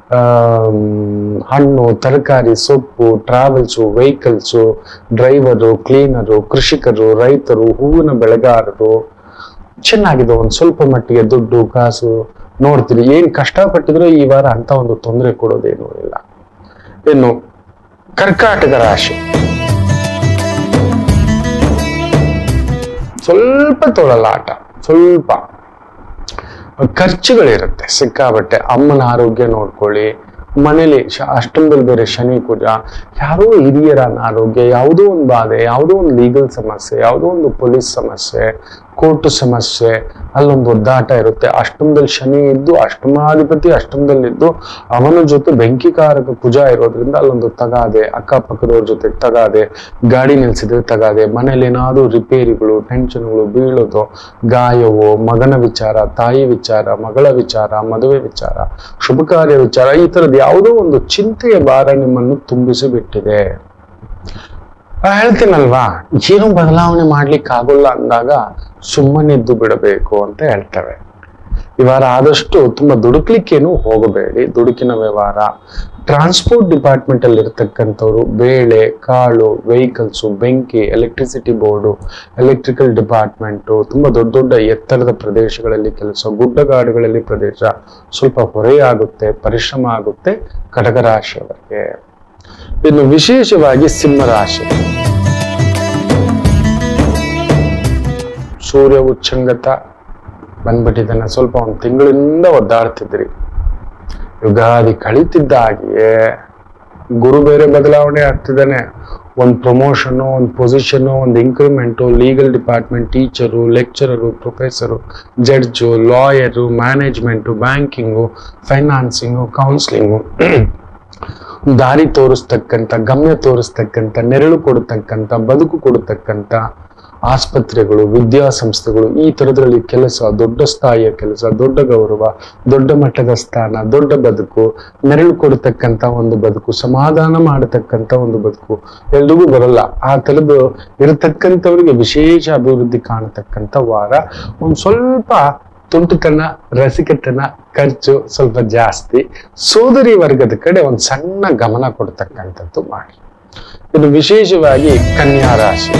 S1: ಹಣ್ಣು ತರಕಾರಿ ಸೊಪ್ಪು, ಟ್ರಾವೆಲ್ಸು, ವೆಹಿಕಲ್ಸು, ಡ್ರೈವರು, ಕ್ಲೀನರು, ಕೃಷಿಕರು, ರೈತರು, ಹೂವಿನ ಬೆಳೆಗಾರರು, ಚೆನ್ನಾಗಿದೆ. ಒಂದು ಸ್ವಲ್ಪ ಮಟ್ಟಿಗೆ ದುಡ್ಡು ಕಾಸು ನೋಡ್ತೀರಿ. ಏನ್ ಕಷ್ಟಪಟ್ಟಿದ್ರು ಈ ವಾರ ಅಂತ ಒಂದು ತೊಂದರೆ ಕೊಡೋದೇನೂ ಇಲ್ಲ. ಇನ್ನು ಕರ್ಕಾಟಕ ರಾಶಿ ಸ್ವಲ್ಪ ತೊಳಲಾಟ, ಸ್ವಲ್ಪ ಖರ್ಚುಗಳಿರುತ್ತೆ ಸಿಕ್ಕಾಬಟ್ಟೆ. ಅಮ್ಮನ ಆರೋಗ್ಯ ನೋಡ್ಕೊಳ್ಳಿ. ಮನೇಲಿ ಅಷ್ಟೊಂದಲ್ಲಿ ಬೇರೆ ಶನಿ ಕುಜ, ಯಾರೋ ಹಿರಿಯರ ಅನಾರೋಗ್ಯ, ಯಾವುದೋ ಒಂದು ಬಾಧೆ, ಯಾವುದೋ ಒಂದು ಲೀಗಲ್ ಸಮಸ್ಯೆ, ಯಾವುದೋ ಒಂದು ಪೊಲೀಸ್ ಸಮಸ್ಯೆ, ಕೋರ್ಟ್ ಸಮಸ್ಯೆ, ಅಲ್ಲೊಂದು ಒದ್ದಾಟ ಇರುತ್ತೆ. ಅಷ್ಟೊಂದಲ್ಲಿ ಶನಿ ಇದ್ದು, ಅಷ್ಟಮಾಧಿಪತಿ ಅಷ್ಟೊಂದಲ್ಲಿದ್ದು, ಅವನ ಜೊತೆ ಬೆಂಕಿಕಾರಕ ಕುಜ ಇರೋದ್ರಿಂದ ಅಲ್ಲೊಂದು ತಗಾದೆ, ಅಕ್ಕಪಕ್ಕದವ್ರ ಜೊತೆ ತಗಾದೆ, ಗಾಡಿ ನಿಲ್ಸಿದ್ರೆ ತಗಾದೆ, ಮನೇಲಿ ಏನಾದ್ರು ರಿಪೇರಿಗಳು, ಟೆನ್ಷನ್ಗಳು, ಬೀಳೋದು, ಗಾಯವೋ, ಮಗನ ವಿಚಾರ, ತಾಯಿ ವಿಚಾರ, ಮಗಳ ವಿಚಾರ, ಮದುವೆ ವಿಚಾರ, ಶುಭ ಕಾರ್ಯ ವಿಚಾರ, ಈ ತರದ್ ಯಾವುದೋ ಒಂದು ಚಿಂತೆಯ ಭಾರ ನಿಮ್ಮನ್ನು ತುಂಬಿಸಿ ಬಿಟ್ಟಿದೆ. ಹೇಳ್ತೀನಲ್ವಾ, ಏನು ಬದಲಾವಣೆ ಮಾಡ್ಲಿಕ್ಕೆ ಆಗೋಲ್ಲ ಅಂದಾಗ ಸುಮ್ಮನಿದ್ದು ಬಿಡಬೇಕು ಅಂತ ಹೇಳ್ತೇವೆ. ಈ ವಾರ ಆದಷ್ಟು ತುಂಬಾ ದುಡುಕ್ಲಿಕ್ಕೇನು ಹೋಗಬೇಡಿ. ದುಡುಕಿನ ವ್ಯವಹಾರ, ಟ್ರಾನ್ಸ್ಪೋರ್ಟ್ ಡಿಪಾರ್ಟ್ಮೆಂಟ್ ಅಲ್ಲಿ ಇರ್ತಕ್ಕಂಥವ್ರು, ಬೇಳೆ ಕಾಳು, ವೆಹಿಕಲ್ಸು, ಬೆಂಕಿ, ಎಲೆಕ್ಟ್ರಿಸಿಟಿ ಬೋರ್ಡು, ಎಲೆಕ್ಟ್ರಿಕಲ್ ಡಿಪಾರ್ಟ್ಮೆಂಟು, ತುಂಬಾ ದೊಡ್ಡ ದೊಡ್ಡ ಎತ್ತರದ ಪ್ರದೇಶಗಳಲ್ಲಿ ಕೆಲಸ, ಗುಡ್ಡಗಾಡುಗಳಲ್ಲಿ ಪ್ರದೇಶ, ಸ್ವಲ್ಪ ಹೊರೆಯಾಗುತ್ತೆ, ಪರಿಶ್ರಮ ಆಗುತ್ತೆ ಕಟಕ ರಾಶಿಯವರಿಗೆ. ಇನ್ನು ವಿಶೇಷವಾಗಿ ಸಿಂಹ ರಾಶಿ, ಸೂರ್ಯ ಉಚ್ಚಂಗತ ಬಂದ್ಬಿಟ್ಟಿದ್ದಾನೆ. ಸ್ವಲ್ಪ ಒಂದು ತಿಂಗಳಿಂದ ಒದ್ದಾಡ್ತಿದ್ರಿ. ಯುಗಾದಿ ಕಳೀತಿದ್ದ ಹಾಗೆಯೇ ಗುರು ಬೇರೆ ಬದಲಾವಣೆ ಆಗ್ತಿದ್ದಾನೆ. ಒಂದು ಪ್ರಮೋಷನು, ಒಂದು ಪೊಸಿಷನು, ಒಂದು increment, legal department, teacher, lecturer, professor, judge, lawyer, management, banking, financing, counselling, ದಾರಿ ತೋರಿಸ್ತಕ್ಕಂಥ, ಗಮ್ಯ ತೋರಿಸ್ತಕ್ಕಂಥ, ನೆರಳು ಕೊಡತಕ್ಕಂಥ, ಬದುಕು ಕೊಡತಕ್ಕಂಥ ಆಸ್ಪತ್ರೆಗಳು, ವಿದ್ಯಾಸಂಸ್ಥೆಗಳು, ಈ ತರದ್ರಲ್ಲಿ ಕೆಲಸ, ದೊಡ್ಡ ಸ್ಥಾಯಿಯ ಕೆಲಸ, ದೊಡ್ಡ ಗೌರವ, ದೊಡ್ಡ ಮಟ್ಟದ ಸ್ಥಾನ, ದೊಡ್ಡ ಬದುಕು, ನೆರಳು ಕೊಡತಕ್ಕಂಥ ಒಂದು ಬದುಕು, ಸಮಾಧಾನ ಮಾಡತಕ್ಕಂಥ ಒಂದು ಬದುಕು ಎಲ್ರಿಗೂ ಬರಲ್ಲ. ಆ ತರದ್ದು ಇರತಕ್ಕಂಥವ್ರಿಗೆ ವಿಶೇಷ ಅಭಿವೃದ್ಧಿ ಕಾಣತಕ್ಕಂಥ ವಾರ. ಒಂದು ಸ್ವಲ್ಪ ತುಂಟುತನ, ರಸಿಕತನ, ಖರ್ಚು ಸ್ವಲ್ಪ ಜಾಸ್ತಿ, ಸೋದರಿ ವರ್ಗದ ಕಡೆ ಒಂದು ಸಣ್ಣ ಗಮನ ಕೊಡ್ತಕ್ಕಂಥದ್ದು ಮಾಡಿ. ಇದು ವಿಶೇಷವಾಗಿ ಕನ್ಯಾ ರಾಶಿ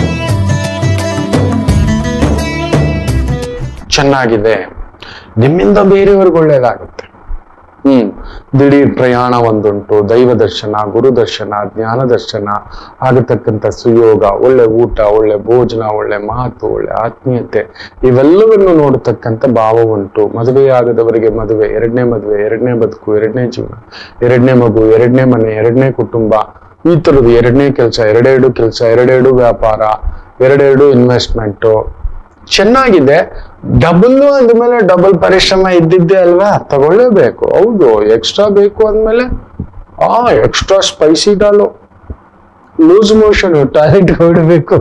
S1: ಚೆನ್ನಾಗಿದೆ. ನಿಮ್ಮಿಂದ ಬೇರೆಯವ್ರಿಗೆ ಒಳ್ಳೇದಾಗುತ್ತೆ. ದಿಢೀರ್ ಪ್ರಯಾಣ ಒಂದುಂಟು, ದೈವ ದರ್ಶನ, ಗುರು ದರ್ಶನ, ಜ್ಞಾನ ದರ್ಶನ ಆಗತಕ್ಕಂಥ ಸುಯೋಗ, ಒಳ್ಳೆ ಊಟ, ಒಳ್ಳೆ ಭೋಜನ, ಒಳ್ಳೆ ಮಾತು, ಒಳ್ಳೆ ಆತ್ಮೀಯತೆ, ಇವೆಲ್ಲವನ್ನು ನೋಡತಕ್ಕಂಥ ಭಾವ ಉಂಟು. ಮದುವೆಯಾಗದವರಿಗೆ ಮದುವೆ, ಎರಡನೇ ಮದುವೆ, ಎರಡನೇ ಬದುಕು, ಎರಡನೇ ಜೀವನ, ಎರಡನೇ ಮಗು, ಎರಡನೇ ಮನೆ, ಎರಡನೇ ಕುಟುಂಬ, ಈ ತರದ್ದು ಎರಡನೇ ಕೆಲಸ, ಎರಡೆರಡು ಕೆಲಸ, ಎರಡೆರಡು ವ್ಯಾಪಾರ, ಎರಡೆರಡು ಇನ್ವೆಸ್ಟ್ಮೆಂಟು ಚೆನ್ನಾಗಿದೆ. ಡಬಲ್ ಅಂದ್ಮೇಲೆ ಡಬಲ್ ಪರಿಶ್ರಮ ಇದ್ದಿದ್ದೆ ಅಲ್ವಾ, ತಗೊಳ್ಳೇಬೇಕು. ಹೌದು, ಎಕ್ಸ್ಟ್ರಾ ಬೇಕು ಅಂದ್ಮೇಲೆ ಎಕ್ಸ್ಟ್ರಾ ಸ್ಪೈಸಿ ಡಾಲು, ಲೂಸ್ ಮೋಷನ್, ಟಾಯ್ಲೆಟ್ ಹೊಡಬೇಕು.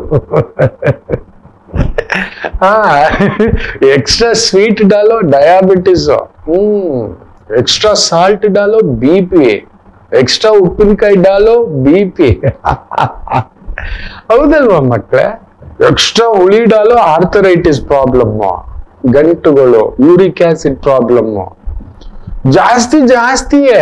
S1: ಎಕ್ಸ್ಟ್ರಾ ಸ್ವೀಟ್ ಡಾಲು, ಡಯಾಬಿಟಿಸ್. ಎಕ್ಸ್ಟ್ರಾ ಸಾಲ್ಟ್ ಡಾಲು, BP. ಎಕ್ಸ್ಟ್ರಾ ಉಪ್ಪಿನಕಾಯಿ ಡಾಲು, BP. ಹೌದಲ್ವಾ ಮಕ್ಕಳೇ? ಎಕ್ಸ್ಟ್ರಾ ಹುಳಿ ಡಾಲು, ಆರ್ಥರೈಟಿಸ್ ಪ್ರಾಬ್ಲಮ್, ಗಂಟುಗಳು, ಯೂರಿಕ್ ಆಸಿಡ್ ಪ್ರಾಬ್ಲಮ್, ಜಾಸ್ತಿ ಜಾಸ್ತಿಯೇ.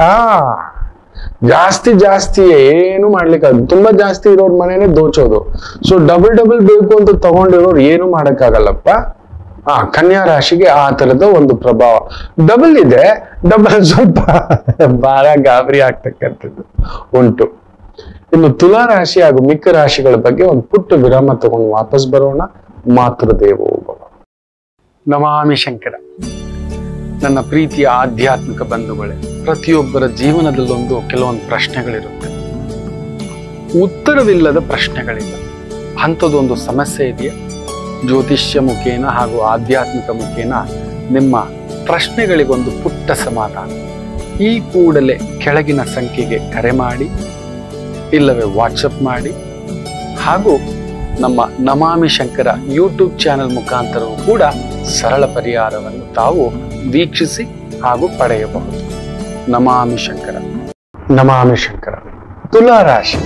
S1: ಜಾಸ್ತಿಯೇ, ಏನು ಮಾಡ್ಲಿಕ್ಕೆ. ತುಂಬಾ ಜಾಸ್ತಿ ಇರೋರ್ ಮನೇನೆ ದೋಚೋದು. ಸೊ ಡಬಲ್ ಬೇಕು ಅಂತ ತಗೊಂಡಿರೋರು ಏನು ಮಾಡಕ್ಕಾಗಲ್ಲಪ್ಪ. ಕನ್ಯಾ ರಾಶಿಗೆ ಆ ತರದ ಒಂದು ಪ್ರಭಾವ ಡಬಲ್ ಇದೆ. ಸ್ವಲ್ಪ ಬಹಳ ಗಾಬರಿ ಆಗ್ತಕ್ಕಂಥದ್ದು ಉಂಟು. ಇನ್ನು ತುಲಾ ರಾಶಿ ಹಾಗೂ ಮಿಕ್ಕ ರಾಶಿಗಳ ಬಗ್ಗೆ ಒಂದು ಪುಟ್ಟ ವಿರಾಮ ತಗೊಂಡು ವಾಪಸ್ ಬರೋಣ. ಮಾತೃದೇವೋಭವ. ನಮಾಮಿ ಶಂಕರ. ನನ್ನ ಪ್ರೀತಿಯ ಆಧ್ಯಾತ್ಮಿಕ ಬಂಧುಗಳೇ, ಪ್ರತಿಯೊಬ್ಬರ ಜೀವನದಲ್ಲೊಂದು ಕೆಲವೊಂದು ಪ್ರಶ್ನೆಗಳಿರುತ್ತೆ, ಉತ್ತರವಿಲ್ಲದ ಪ್ರಶ್ನೆಗಳಿಲ್ಲ. ಅಂಥದ್ದೊಂದು ಸಮಸ್ಯೆ ಇದೆಯಾ? ಜ್ಯೋತಿಷ್ಯ ಮುಖೇನ ಹಾಗೂ ಆಧ್ಯಾತ್ಮಿಕ ಮುಖೇನ ನಿಮ್ಮ ಪ್ರಶ್ನೆಗಳಿಗೊಂದು ಪುಟ್ಟ ಸಮಾಧಾನ. ಈ ಕೂಡಲೇ ಕೆಳಗಿನ ಸಂಖ್ಯೆಗೆ ಕರೆ ಮಾಡಿ, ಇಲ್ಲವೇ ವಾಟ್ಸಪ್ ಮಾಡಿ, ಹಾಗೂ ನಮ್ಮ ನಮಾಮಿ ಶಂಕರ ಯೂಟ್ಯೂಬ್ ಚಾನೆಲ್ ಮುಖಾಂತರವೂ ಕೂಡ ಸರಳ ಪರಿಹಾರವನ್ನು ತಾವು ವೀಕ್ಷಿಸಿ ಹಾಗೂ ಪಡೆಯಬಹುದು. ನಮಾಮಿ ಶಂಕರ. ನಮಾಮಿ ಶಂಕರ. ತುಲಾ ರಾಶಿ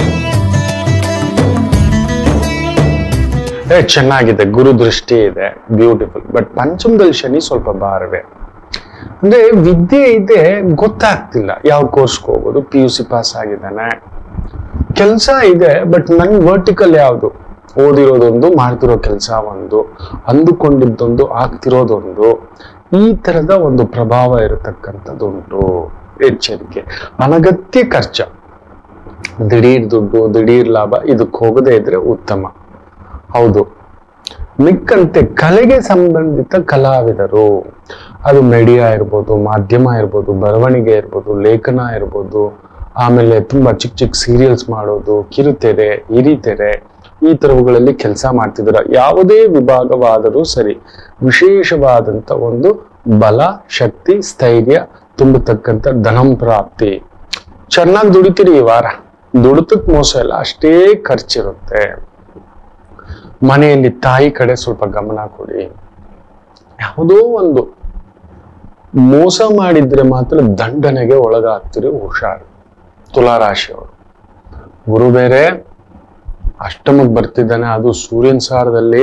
S1: ಚೆನ್ನಾಗಿದೆ, ಗುರು ದೃಷ್ಟಿ ಇದೆ, ಬ್ಯೂಟಿಫುಲ್. ಬಟ್ ಪಂಚಮದಲ್ಲಿ ಶನಿ ಸ್ವಲ್ಪ ಭಾರವೇ. ಅಂದ್ರೆ ವಿದ್ಯೆ ಇದೆ, ಗೊತ್ತಾಗ್ತಿಲ್ಲ ಯಾವ ಕೋರ್ಸ್ಗೆ ಹೋಗೋದು. PUC ಪಾಸ್ ಆಗಿದ್ದಾನೆ, ಕೆಲಸ ಇದೆ, ಬಟ್ ನನ್ಗೆ ವರ್ಟಿಕಲ್ ಯಾವುದು, ಓದಿರೋದೊಂದು, ಮಾಡ್ತಿರೋ ಕೆಲಸ ಒಂದು, ಅಂದುಕೊಂಡಿದ್ದೊಂದು, ಆಗ್ತಿರೋದೊಂದು, ಈ ತರದ ಒಂದು ಪ್ರಭಾವ ಇರತಕ್ಕಂಥದ್ದುಂಟು. ಎಚ್ಚರಿಕೆ. ಅನಗತ್ಯ ಖರ್ಚ, ದಿಢೀರ್ ದುಡ್ಡು, ದಿಢೀರ್ ಲಾಭ, ಇದಕ್ಕೆ ಹೋಗದೇ ಇದ್ರೆ ಉತ್ತಮ. ಹೌದು. ಮಿಕ್ಕಂತೆ ಕಲೆಗೆ ಸಂಬಂಧಿತ ಕಲಾವಿದರು, ಅದು ಮೀಡಿಯಾ ಇರ್ಬೋದು, ಮಾಧ್ಯಮ ಇರ್ಬೋದು, ಬರವಣಿಗೆ ಇರ್ಬೋದು, ಲೇಖನ ಇರ್ಬೋದು, ಆಮೇಲೆ ತುಂಬಾ ಚಿಕ್ಕ ಸೀರಿಯಲ್ಸ್ ಮಾಡೋದು, ಕಿರುತೆರೆ, ಹಿರಿತೆರೆ, ಈ ತರವುಗಳಲ್ಲಿ ಕೆಲಸ ಮಾಡ್ತಿದ್ದಾರೆ. ಯಾವುದೇ ವಿಭಾಗವಾದರೂ ಸರಿ, ವಿಶೇಷವಾದಂತ ಒಂದು ಬಲ, ಶಕ್ತಿ, ಸ್ಥೈರ್ಯ ತುಂಬತಕ್ಕಂಥ ಧನಂಪ್ರಾಪ್ತಿ. ಚೆನ್ನಾಗಿ ದುಡಿತೀರಿ ಈ ವಾರ. ದುಡಿತಕ್ಕೆ ಮೋಸ ಇಲ್ಲ, ಅಷ್ಟೇ ಖರ್ಚಿರುತ್ತೆ. ಮನೆಯಲ್ಲಿ ತಾಯಿ ಕಡೆ ಸ್ವಲ್ಪ ಗಮನ ಕೊಡಿ. ಯಾವುದೋ ಒಂದು ಮೋಸ ಮಾಡಿದ್ರೆ ಮಾತ್ರ ದಂಡನೆಗೆ ಒಳಗಾಗ್ತಿರಿ, ಹುಷಾರು. ತುಲಾರಾಶಿಯವರು. ಗುರು ಬೇರೆ ಅಷ್ಟಮಕ್ಕೆ ಬರ್ತಿದ್ದಾನೆ, ಅದು ಸೂರ್ಯನ ಸಾರದಲ್ಲಿ.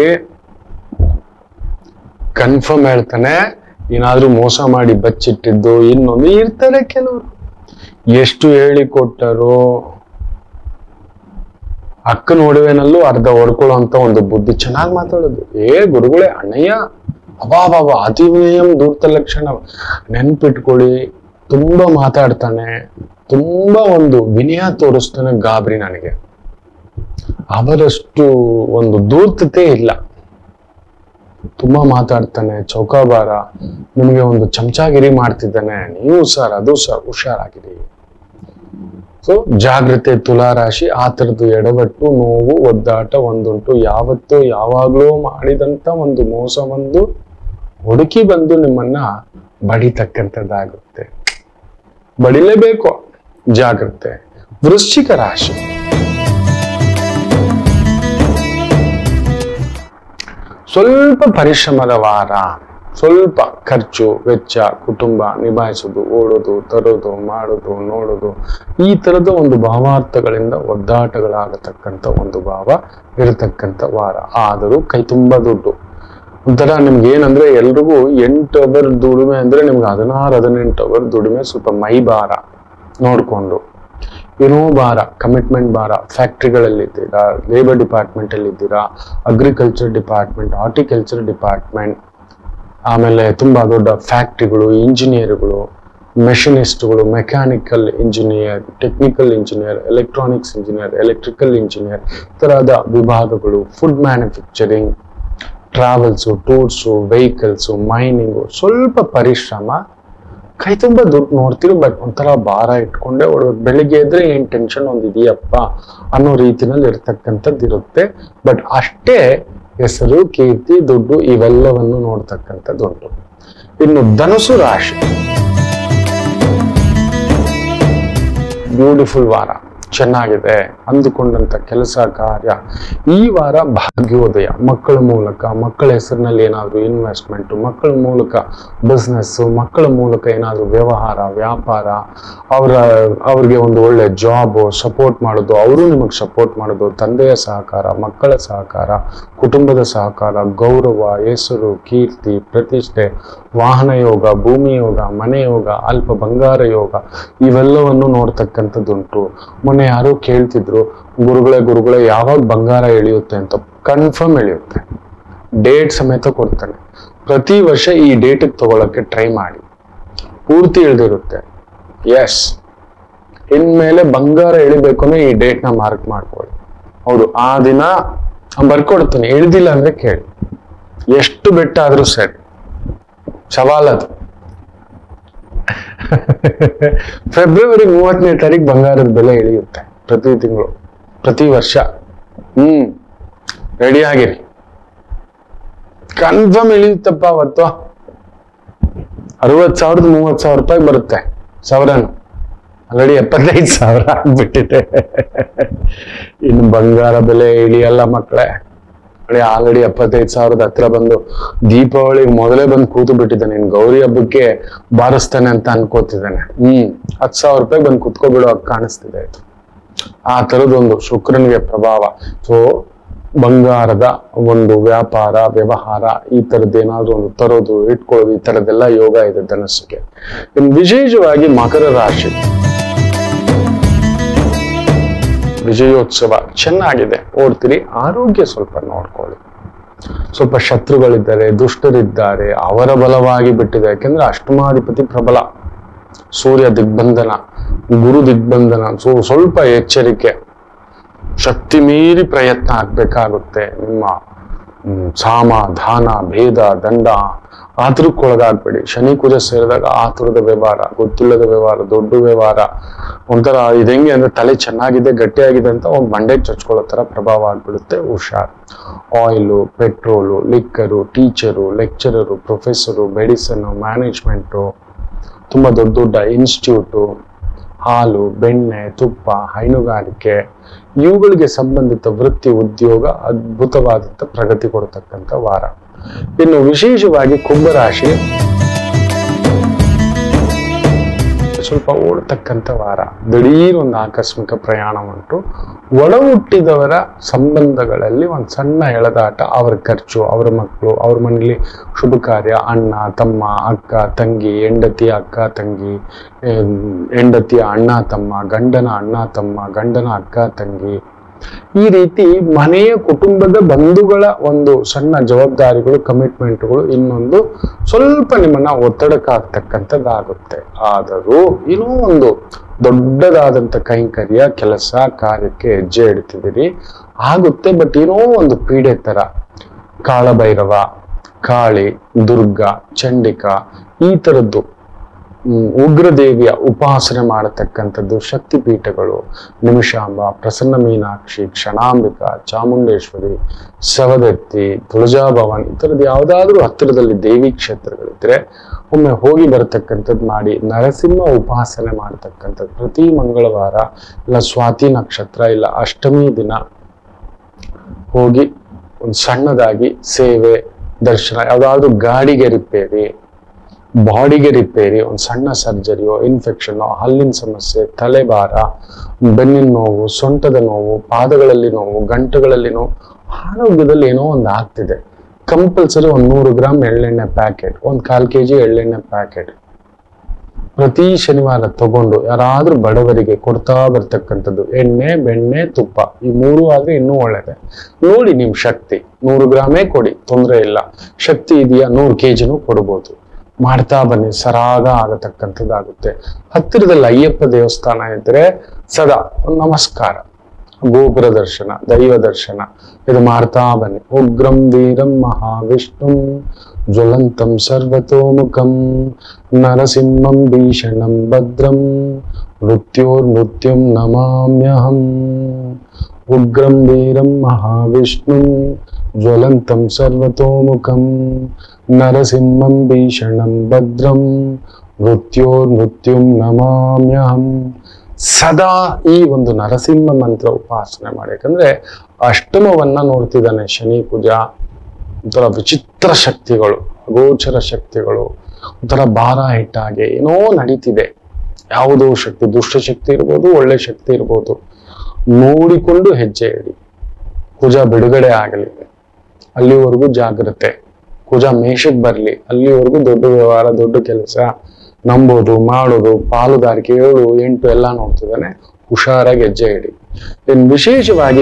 S1: ಕನ್ಫರ್ಮ್ ಹೇಳ್ತಾನೆ, ಏನಾದ್ರೂ ಮೋಸ ಮಾಡಿ ಬಚ್ಚಿಟ್ಟಿದ್ದು ಇನ್ನೊಂದು ಇರ್ತಾರೆ ಕೆಲವರು. ಎಷ್ಟು ಹೇಳಿಕೊಟ್ಟರು, ಅಕ್ಕನ ಒಡವೆನಲ್ಲೂ ಅರ್ಧ ಹೊಡ್ಕೊಳ್ಳೋ ಅಂತ ಒಂದು ಬುದ್ಧಿ. ಚೆನ್ನಾಗಿ ಮಾತಾಡೋದು. ಗುರುಗಳೇ, ಅಣ್ಣಯ್ಯ, ಅಬಾಬಾಬಾ, ಅತಿವಿನಯಂ ಧೂರ್ತ ಲಕ್ಷಣ. ನೆನ್ಪಿಟ್ಕೊಳ್ಳಿ, ತುಂಬಾ ಮಾತಾಡ್ತಾನೆ, ತುಂಬಾ ಒಂದು ವಿನಯ ತೋರಿಸ್ತಾನೆ. ಗಾಬರಿ ನನಗೆ. ಅವರಷ್ಟು ಒಂದು ಧೂರ್ತತೆ ಇಲ್ಲ. ತುಂಬಾ ಮಾತಾಡ್ತಾನೆ, ಚೌಕಾಬಾರ, ನಿಮಗೆ ಒಂದು ಚಮಚಾಗಿರಿ ಮಾಡ್ತಿದ್ದಾನೆ. ನೀವು ಸರ್, ಅದು ಸರ್, ಹುಷಾರಾಗಿರಿ. ಸೊ ಜಾಗ್ರತೆ ತುಲಾರಾಶಿ. ಆ ತರದ್ದು ಎಡವಟ್ಟು, ನೋವು, ಒದ್ದಾಟ ಒಂದುಂಟು. ಯಾವತ್ತೋ ಯಾವಾಗ್ಲೂ ಮಾಡಿದಂತ ಒಂದು ಮೋಸ ಒಂದು ಹುಡುಕಿ ಬಂದು ನಿಮ್ಮನ್ನ ಬಡಿತಕ್ಕಂಥದ್ದಾಗುತ್ತೆ. ಬಡಿಲೇಬೇಕು. ಜಾಗ್ರತೆ. ವೃಶ್ಚಿಕ ರಾಶಿ, ಸ್ವಲ್ಪ ಪರಿಶ್ರಮದ ವಾರ, ಸ್ವಲ್ಪ ಖರ್ಚು ವೆಚ್ಚ, ಕುಟುಂಬ ನಿಭಾಯಿಸೋದು, ಓಡೋದು ತರೋದು ಮಾಡೋದು ನೋಡೋದು, ಈ ತರದ ಒಂದು ಭಾವಾರ್ಥಗಳಿಂದ ಒದ್ದಾಟಗಳಾಗತಕ್ಕಂಥ ಒಂದು ಭಾವ ಇರತಕ್ಕಂಥ ವಾರ. ಆದರೂ ಕೈ ತುಂಬಾ ದುಡ್ಡು. ಒಂಥರ ನಿಮ್ಗೆ ಏನಂದ್ರೆ ಎಲ್ರಿಗೂ 8 ಅವರ್ ದುಡಿಮೆ ಅಂದ್ರೆ ನಿಮ್ಗೆ 16-18 ಅವರ್ ದುಡಿಮೆ, ಸ್ವಲ್ಪ ಮೈ ಭಾರ ನೋಡ್ಕೊಂಡು ಏನೋ ಭಾರ, ಕಮಿಟ್ಮೆಂಟ್ ಭಾರ. ಫ್ಯಾಕ್ಟ್ರಿಗಳಲ್ಲಿದ್ದೀರಾ, ಲೇಬರ್ ಡಿಪಾರ್ಟ್ಮೆಂಟ್ ಅಲ್ಲಿ ಇದ್ದೀರಾ, ಅಗ್ರಿಕಲ್ಚರ್ ಡಿಪಾರ್ಟ್ಮೆಂಟ್, ಹಾರ್ಟಿಕಲ್ಚರ್ ಡಿಪಾರ್ಟ್ಮೆಂಟ್, ಆಮೇಲೆ ತುಂಬಾ ದೊಡ್ಡ ಫ್ಯಾಕ್ಟ್ರಿಗಳು, ಇಂಜಿನಿಯರ್ಗಳು, ಮೆಷಿನಿಸ್ಟ್ಗಳು, mechanical engineer, technical engineer, electronics engineer, electrical engineer, ತರಹದ ವಿಭಾಗಗಳು, food manufacturing, travels, tours, vehicles, mining, ಸ್ವಲ್ಪ ಪರಿಶ್ರಮ, ಕೈ ತುಂಬ ದುಡ್ಡು ನೋಡ್ತೀರಿ, ಬಟ್ ಒಂಥರ ಭಾರ ಇಟ್ಕೊಂಡೆ ಹೊಡ್ಬೇಕು. ಬೆಳಿಗ್ಗೆ ಇದ್ರೆ ಏನ್ ಟೆನ್ಷನ್ ಒಂದಿದೆಯಪ್ಪ ಅನ್ನೋ ರೀತಿನಲ್ಲಿ ಇರ್ತಕ್ಕಂಥದ್ದು ಇರುತ್ತೆ. ಬಟ್ ಅಷ್ಟೇ ಹೆಸರು, ಕೀರ್ತಿ, ದುಡ್ಡು ಇವೆಲ್ಲವನ್ನು ನೋಡ್ತಕ್ಕಂಥದ್ದುಂಟು. ಇನ್ನು ಧನುಸು ರಾಶಿ, ಬ್ಯೂಟಿಫುಲ್ ವಾರ, ಚೆನ್ನಾಗಿದೆ. ಅಂದುಕೊಂಡಂತ ಕೆಲಸ ಕಾರ್ಯ ಈ ವಾರ ಭಾಗ್ಯೋದಯ. ಮಕ್ಕಳ ಮೂಲಕ, ಮಕ್ಕಳ ಹೆಸರಿನಲ್ಲಿ ಏನಾದ್ರು ಇನ್ವೆಸ್ಟ್ಮೆಂಟ್, ಮಕ್ಕಳ ಮೂಲಕ ಬಿಸ್ನೆಸ್, ಮಕ್ಕಳ ಮೂಲಕ ಏನಾದ್ರು ವ್ಯವಹಾರ ವ್ಯಾಪಾರ, ಅವ್ರಿಗೆ ಒಂದು ಒಳ್ಳೆ ಜಾಬ್, ಸಪೋರ್ಟ್ ಮಾಡೋದು, ಅವರು ನಿಮಗೆ ಸಪೋರ್ಟ್ ಮಾಡೋದು, ತಂದೆಯ ಸಹಕಾರ, ಮಕ್ಕಳ ಸಹಕಾರ, ಕುಟುಂಬದ ಸಹಕಾರ, ಗೌರವ, ಹೆಸರು, ಕೀರ್ತಿ, ಪ್ರತಿಷ್ಠೆ, ವಾಹನ ಯೋಗ, ಭೂಮಿ ಯೋಗ, ಮನೆ ಯೋಗ, ಅಲ್ಪ ಬಂಗಾರ ಯೋಗ, ಇವೆಲ್ಲವನ್ನು ನೋಡ್ತಕ್ಕಂಥದ್ದುಂಟು. ಮೊನ್ನೆ ಯಾರೋ ಕೇಳ್ತಿದ್ರು, ಗುರುಗಳೇ ಯಾವಾಗ ಬಂಗಾರ ಇಳಿಯುತ್ತೆ ಅಂತ. ಕನ್ಫರ್ಮ್ ಇಳಿಯುತ್ತೆ, ಡೇಟ್ ಸಮೇತ ಕೊಡ್ತಾನೆ. ಪ್ರತಿ ವರ್ಷ ಈ ಡೇಟ್ ತಗೊಳಕ್ಕೆ ಟ್ರೈ ಮಾಡಿ, ಪೂರ್ತಿ ಇಳಿದಿರುತ್ತೆ. ಎಸ್, ಇನ್ಮೇಲೆ ಬಂಗಾರ ಇಳಿಬೇಕು ಅಂದ್ರೆ ಈ ಡೇಟ್ ನ ಮಾರ್ಕ್ ಮಾಡ್ಕೊಳ್ಳಿ. ಹೌದು, ಆ ದಿನ ಬರ್ಕೊಡ್ತೀನಿ, ಇಳಿದಿಲ್ಲ ಅಂದ್ರೆ ಕೇಳಿ, ಎಷ್ಟು ಬೆಟ್ಟ ಆದ್ರೂ ಸರಿ, ಸವಾಲದು. ಫೆಬ್ರವರಿ 30ನೇ ತಾರೀಕು ಬಂಗಾರದ ಬೆಲೆ ಇಳಿಯುತ್ತೆ. ಪ್ರತಿ ತಿಂಗಳು, ಪ್ರತಿ ವರ್ಷ. ರೆಡಿ ಆಗಿರಿ, ಕನ್ಫರ್ಮ್ ಇಳಿಯುತ್ತಪ್ಪ. ಅವತ್ತು 60,000 30,000 ರೂಪಾಯಿ ಬರುತ್ತೆ ಸಾವಿರನು. ಆಲ್ರೆಡಿ 75,000 ಆಗ್ಬಿಟ್ಟಿದೆ. ಇನ್ನು ಬಂಗಾರ ಬೆಲೆ ಇಳಿಯಲ್ಲ ಮಕ್ಕಳೇ. ಆಲ್ರೆಡಿ 75,000 ಹತ್ರ ಬಂದು, ದೀಪಾವಳಿಗೆ ಮೊದಲೇ ಬಂದು ಕೂತು ಬಿಟ್ಟಿದ್ದಾನೆ. ಇನ್ನು ಗೌರಿ ಹಬ್ಬಕ್ಕೆ ಬಾರಿಸ್ತಾನೆ ಅಂತ ಅನ್ಕೋತಿದ್ದಾನೆ. 10,000 ರೂಪಾಯಿ ಬಂದು ಕುತ್ಕೋಬಿಡೋ ಕಾಣಿಸ್ತಿದೆ. ಆ ತರದೊಂದು ಶುಕ್ರನಿಗೆ ಪ್ರಭಾವ. ಸೊ ಬಂಗಾರದ ಒಂದು ವ್ಯಾಪಾರ ವ್ಯವಹಾರ, ಈ ತರದ್ದೇನಾದ್ರೂ ಒಂದು ತರೋದು ಇಟ್ಕೊಳ್ಳೋದು, ಈ ತರದೆಲ್ಲ ಯೋಗ ಇದೆ ಧನಸ್ಸಿಗೆ. ಇನ್ನು ವಿಶೇಷವಾಗಿ ಮಕರ ರಾಶಿ, ವಿಜಯೋತ್ಸವ ಚೆನ್ನಾಗಿದೆ, ಓಡ್ತೀರಿ. ಆರೋಗ್ಯ ಸ್ವಲ್ಪ ನೋಡ್ಕೊಳ್ಳಿ. ಸ್ವಲ್ಪ ಶತ್ರುಗಳಿದ್ದಾರೆ, ದುಷ್ಟರಿದ್ದಾರೆ, ಅವರ ಬಲವಾಗಿ ಬಿಟ್ಟಿದೆ. ಯಾಕೆಂದ್ರೆ ಅಷ್ಟಮಾಧಿಪತಿ ಪ್ರಬಲ, ಸೂರ್ಯ ದಿಗ್ಬಂಧನ, ಗುರು ದಿಗ್ಬಂಧನ. ಸೊ ಸ್ವಲ್ಪ ಎಚ್ಚರಿಕೆ, ಶಕ್ತಿ ಮೀರಿ ಪ್ರಯತ್ನ ಆಗ್ಬೇಕಾಗುತ್ತೆ. ನಿಮ್ಮ ಸಾಮ ದಾನ ಭೇದ ದಂಡ ಆತುರಕ್ಕೊಳಗಾಗ್ಬೇಡಿ. ಶನಿ ಕುಜ ಸೇರಿದಾಗ ಆತುರದ ವ್ಯವಹಾರ, ಗೊತ್ತಿಲ್ಲದ ವ್ಯವಹಾರ, ದೊಡ್ಡ ವ್ಯವಹಾರ, ಒಂಥರ ಇದೆಂಗೆ ಅಂದ್ರೆ ತಲೆ ಚೆನ್ನಾಗಿದೆ ಗಟ್ಟಿಯಾಗಿದೆ ಅಂತ ಒಂದು ಬಂಡೆಗೆ ಚಚ್ಕೊಳ್ಳೋ ತರ ಪ್ರಭಾವ ಆಗ್ಬಿಡುತ್ತೆ. ಹುಷಾರ್. Oil, petrol, liquor, teacher, lecturer, professor, medicine, management, ತುಂಬಾ ದೊಡ್ಡ ದೊಡ್ಡ ಇನ್ಸ್ಟಿಟ್ಯೂಟು, ಹಾಲು, ಬೆಣ್ಣೆ, ತುಪ್ಪ, ಹೈನುಗಾರಿಕೆ, ಇವುಗಳಿಗೆ ಸಂಬಂಧಿತ ವೃತ್ತಿ ಉದ್ಯೋಗ ಅದ್ಭುತವಾದಂತ ಪ್ರಗತಿ ಕೊಡತಕ್ಕಂಥ ವಾರ. ಇನ್ನು ವಿಶೇಷವಾಗಿ ಕುಂಭರಾಶಿ, ಸ್ವಲ್ಪ ಓಡತಕ್ಕಂಥ ವಾರ. ದಿಢೀರ್ ಒಂದು ಆಕಸ್ಮಿಕ ಪ್ರಯಾಣ ಉಂಟು. ಒಡ ಹುಟ್ಟಿದವರ ಸಂಬಂಧಗಳಲ್ಲಿ ಒಂದು ಸಣ್ಣ ಎಳೆದಾಟ, ಅವರ ಖರ್ಚು, ಅವರ ಮಕ್ಕಳು, ಅವ್ರ ಮನೇಲಿ ಶುಭ ಕಾರ್ಯ, ಅಣ್ಣ ತಮ್ಮ, ಅಕ್ಕ ತಂಗಿ, ಹೆಂಡತಿಯ ಅಕ್ಕ ತಂಗಿ, ಹೆಂಡತಿಯ ಅಣ್ಣ ತಮ್ಮ, ಗಂಡನ ಅಣ್ಣ ತಮ್ಮ, ಗಂಡನ ಅಕ್ಕ ತಂಗಿ, ಈ ರೀತಿ ಮನೆಯ ಕುಟುಂಬದ ಬಂಧುಗಳ ಒಂದು ಸಣ್ಣ ಜವಾಬ್ದಾರಿಗಳು, ಕಮಿಟ್ಮೆಂಟ್ಗಳು ಇನ್ನೊಂದು ಸ್ವಲ್ಪ ನಿಮ್ಮನ್ನ ಒತ್ತಡಕ್ಕಾಗ್ತಕ್ಕಂಥದ್ದಾಗುತ್ತೆ. ಆದರೂ ಇನ್ನೂ ಒಂದು ದೊಡ್ಡದಾದಂಥ ಕೈಂಕರ್ಯ, ಕೆಲಸ ಕಾರ್ಯಕ್ಕೆ ಹೆಜ್ಜೆ ಇಡ್ತಿದ್ದೀರಿ, ಆಗುತ್ತೆ. ಬಟ್ ಏನೋ ಒಂದು ಪೀಡೆ ತರ, ಕಾಳಭೈರವ, ಕಾಳಿ, ದುರ್ಗಾ, ಚಂಡಿಕಾ, ಈ ತರದ್ದು ಉಗ್ರದೇವಿಯ ಉಪಾಸನೆ ಮಾಡತಕ್ಕಂಥದ್ದು ಶಕ್ತಿ ಪೀಠಗಳು, ನಿಮಿಷಾಂಬ, ಪ್ರಸನ್ನ ಮೀನಾಕ್ಷಿ, ಕ್ಷಣಾಂಬಿಕ, ಚಾಮುಂಡೇಶ್ವರಿ, ಸವದತ್ತಿ, ತುಳಜಾಭವಾನಿ, ಈ ಥರದ್ದು ಯಾವುದಾದ್ರೂ ಹತ್ತಿರದಲ್ಲಿ ದೇವಿ ಕ್ಷೇತ್ರಗಳಿದ್ರೆ ಒಮ್ಮೆ ಹೋಗಿ ಬರತಕ್ಕಂಥದ್ದು ಮಾಡಿ. ನರಸಿಂಹ ಉಪಾಸನೆ ಮಾಡತಕ್ಕಂಥದ್ದು ಪ್ರತಿ ಮಂಗಳವಾರ ಇಲ್ಲ ಸ್ವಾತಿ ನಕ್ಷತ್ರ ಇಲ್ಲ ಅಷ್ಟಮಿ ದಿನ ಹೋಗಿ ಒಂದು ಸಣ್ಣದಾಗಿ ಸೇವೆ ದರ್ಶನ, ಯಾವುದಾದ್ರೂ ಗಾಡಿಗೆ ರಿಪೇರಿ, ಬಾಡಿಗೆ ರಿಪೇರಿ, ಒಂದು ಸಣ್ಣ ಸರ್ಜರಿಯೋ, ಇನ್ಫೆಕ್ಷನ್, ಹಲ್ಲಿನ ಸಮಸ್ಯೆ, ತಲೆಭಾರ, ಬೆನ್ನಿನ ನೋವು, ಸೊಂಟದ ನೋವು, ಪಾದಗಳಲ್ಲಿ ನೋವು, ಗಂಟುಗಳಲ್ಲಿ ನೋವು, ಆರೋಗ್ಯದಲ್ಲಿ ಏನೋ ಒಂದು ಆಗ್ತಿದೆ, ಕಂಪಲ್ಸರಿ ಒಂದು 100 ಗ್ರಾಮ್ ಎಳ್ಳೆಣ್ಣೆ ಪ್ಯಾಕೆಟ್, 1/4 kg ಎಳ್ಳೆಣ್ಣೆ ಪ್ಯಾಕೆಟ್ ಪ್ರತಿ ಶನಿವಾರ ತಗೊಂಡು ಯಾರಾದ್ರೂ ಬಡವರಿಗೆ ಕೊಡ್ತಾ ಬರ್ತಕ್ಕಂಥದ್ದು. ಎಣ್ಣೆ, ಬೆಣ್ಣೆ, ತುಪ್ಪ, ಈ 3 ಆದ್ರೆ ಇನ್ನೂ ಒಳ್ಳೇದೆ. ನೋಡಿ ನಿಮ್ ಶಕ್ತಿ, 100 ಗ್ರಾಮೇ ಕೊಡಿ, ತೊಂದರೆ ಇಲ್ಲ. ಶಕ್ತಿ ಇದೆಯಾ 100 kgನೂ ಕೊಡ್ಬೋದು. ಮಾಡ್ತಾ ಬನ್ನಿ, ಸರಾಗ ಆಗತಕ್ಕಂಥದ್ದಾಗುತ್ತೆ. ಹತ್ತಿರದಲ್ಲಿ ಅಯ್ಯಪ್ಪ ದೇವಸ್ಥಾನ ಇದ್ರೆ ಸದಾ ಒಂದು ನಮಸ್ಕಾರ, ಗೋಪುರ ದರ್ಶನ, ದೈವ ದರ್ಶನ ಇದು ಮಾಡ್ತಾ ಬನ್ನಿ. ಉಗ್ರಂ ವೀರಂ ಮಹಾವಿಷ್ಣು ಜ್ವಲಂತಂ ಸರ್ವತೋಮುಖಂ ನರಸಿಂಹಂ ಭೀಷಣಂ ಭದ್ರಂ ಮೃತ್ಯೋರ್ಮೃತ್ಯುಂ ನಮಾಮ್ಯಹಂ. ಉಗ್ರಂ ವೀರಂ ಮಹಾವಿಷ್ಣು ಜ್ವಲಂತಂ ಸರ್ವತೋಮುಖಂ ನರಸಿಂಹಂ ಭೀಷಣಂ ಭದ್ರಂ ಮೃತ್ಯೋರ್ಮೃತ್ಯುಂ ನಮಾಮ್ಯಹಂ. ಸದಾ ಈ ಒಂದು ನರಸಿಂಹ ಮಂತ್ರ ಉಪಾಸನೆ ಮಾಡಿ. ಯಾಕಂದ್ರೆ ಅಷ್ಟಮವನ್ನ ನೋಡ್ತಿದ್ದಾನೆ ಶನಿ ಕುಜ, ಒಂಥರ ವಿಚಿತ್ರ ಶಕ್ತಿಗಳು, ಅಗೋಚರ ಶಕ್ತಿಗಳು, ಒಂಥರ ಭಾರ ಹಿಟ್ಟಾಗೆ ಏನೋ ನಡೀತಿದೆ. ಯಾವುದೋ ಶಕ್ತಿ, ದುಷ್ಟಶಕ್ತಿ ಇರ್ಬೋದು, ಒಳ್ಳೆ ಶಕ್ತಿ ಇರ್ಬೋದು. ನೋಡಿಕೊಂಡು ಹೆಜ್ಜೆ ಇಡಿ. ಕುಜ ಬಿಡುಗಡೆ ಆಗಲಿ ಅಲ್ಲಿವರೆಗೂ ಜಾಗ್ರತೆ. ಕುಜ ಮೇಷಕ್ಕೆ ಬರ್ಲಿ ಅಲ್ಲಿವರೆಗೂ ದೊಡ್ಡ ವ್ಯವಹಾರ, ದೊಡ್ಡ ಕೆಲಸ, ನಂಬೋದು, ಮಾಡೋದು, ಪಾಲುದಾರಿಕೆ 7, 8 ಎಲ್ಲ ನೋಡ್ತಿದ್ದಾನೆ. ಹುಷಾರಾಗಿ ಹೆಜ್ಜೆ ಇಡಿ. ಇನ್ನು ವಿಶೇಷವಾಗಿ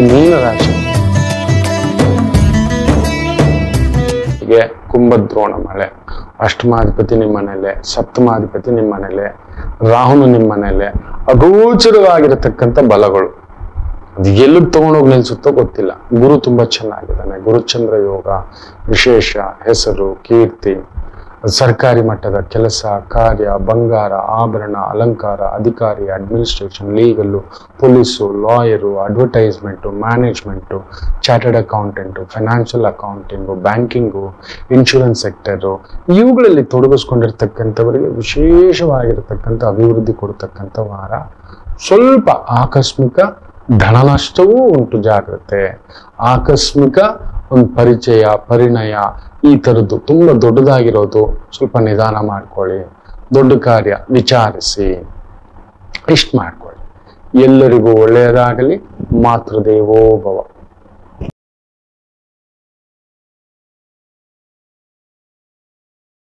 S1: ಮೀನರಾಶಿಗೆ ಕುಂಭದ್ರೋಣ ಮಳೆ, ಅಷ್ಟಮಾಧಿಪತಿ ನಿಮ್ಮ ಮನೇಲೆ, ಸಪ್ತಮಾಧಿಪತಿ ನಿಮ್ಮ ಮನೇಲೆ, ರಾಹುನು ನಿಮ್ಮ ಮನೇಲೆ, ಅಗೋಚರವಾಗಿರತಕ್ಕಂಥ ಬಲಗಳು. ಅದು ಎಲ್ಲಿಗೆ ತಗೊಂಡೋಗಿ ನಿಲ್ಸುತ್ತೋ ಗೊತ್ತಿಲ್ಲ. ಗುರು ತುಂಬಾ ಚೆನ್ನಾಗಿದ್ದಾನೆ. ಗುರುಚಂದ್ರ ಯೋಗ, ವಿಶೇಷ ಹೆಸರು, ಕೀರ್ತಿ, ಸರ್ಕಾರಿ ಮಟ್ಟದ ಕೆಲಸ, ಕಾರ್ಯ, ಬಂಗಾರ, ಆಭರಣ, ಅಲಂಕಾರ, ಅಧಿಕಾರಿ, administration, legal, police, lawyer, advertisement, management, chartered accountant, financial accounting, banking, insurance sector, ಇವುಗಳಲ್ಲಿ ತೊಡಗಿಸ್ಕೊಂಡಿರ್ತಕ್ಕಂಥವರಿಗೆ ವಿಶೇಷವಾಗಿರ್ತಕ್ಕಂಥ ಅಭಿವೃದ್ಧಿ ಕೊಡ್ತಕ್ಕಂಥ ವಾರ. ಸ್ವಲ್ಪ ಆಕಸ್ಮಿಕ ಧನ ನಷ್ಟವೂ ಉಂಟು, ಜಾಗ್ರತೆ. ಆಕಸ್ಮಿಕ ಒಂದು ಪರಿಚಯ, ಪರಿಣಯ, ಈ ಥರದ್ದು ತುಂಬ ದೊಡ್ಡದಾಗಿರೋದು ಸ್ವಲ್ಪ ನಿಧಾನ ಮಾಡ್ಕೊಳ್ಳಿ. ದೊಡ್ಡ ಕಾರ್ಯ ವಿಚಾರಿಸಿ, ಇಷ್ಟು ಮಾಡ್ಕೊಳ್ಳಿ. ಎಲ್ಲರಿಗೂ ಒಳ್ಳೆಯದಾಗಲಿ. ಮಾತೃದೇವೋ ಭವ.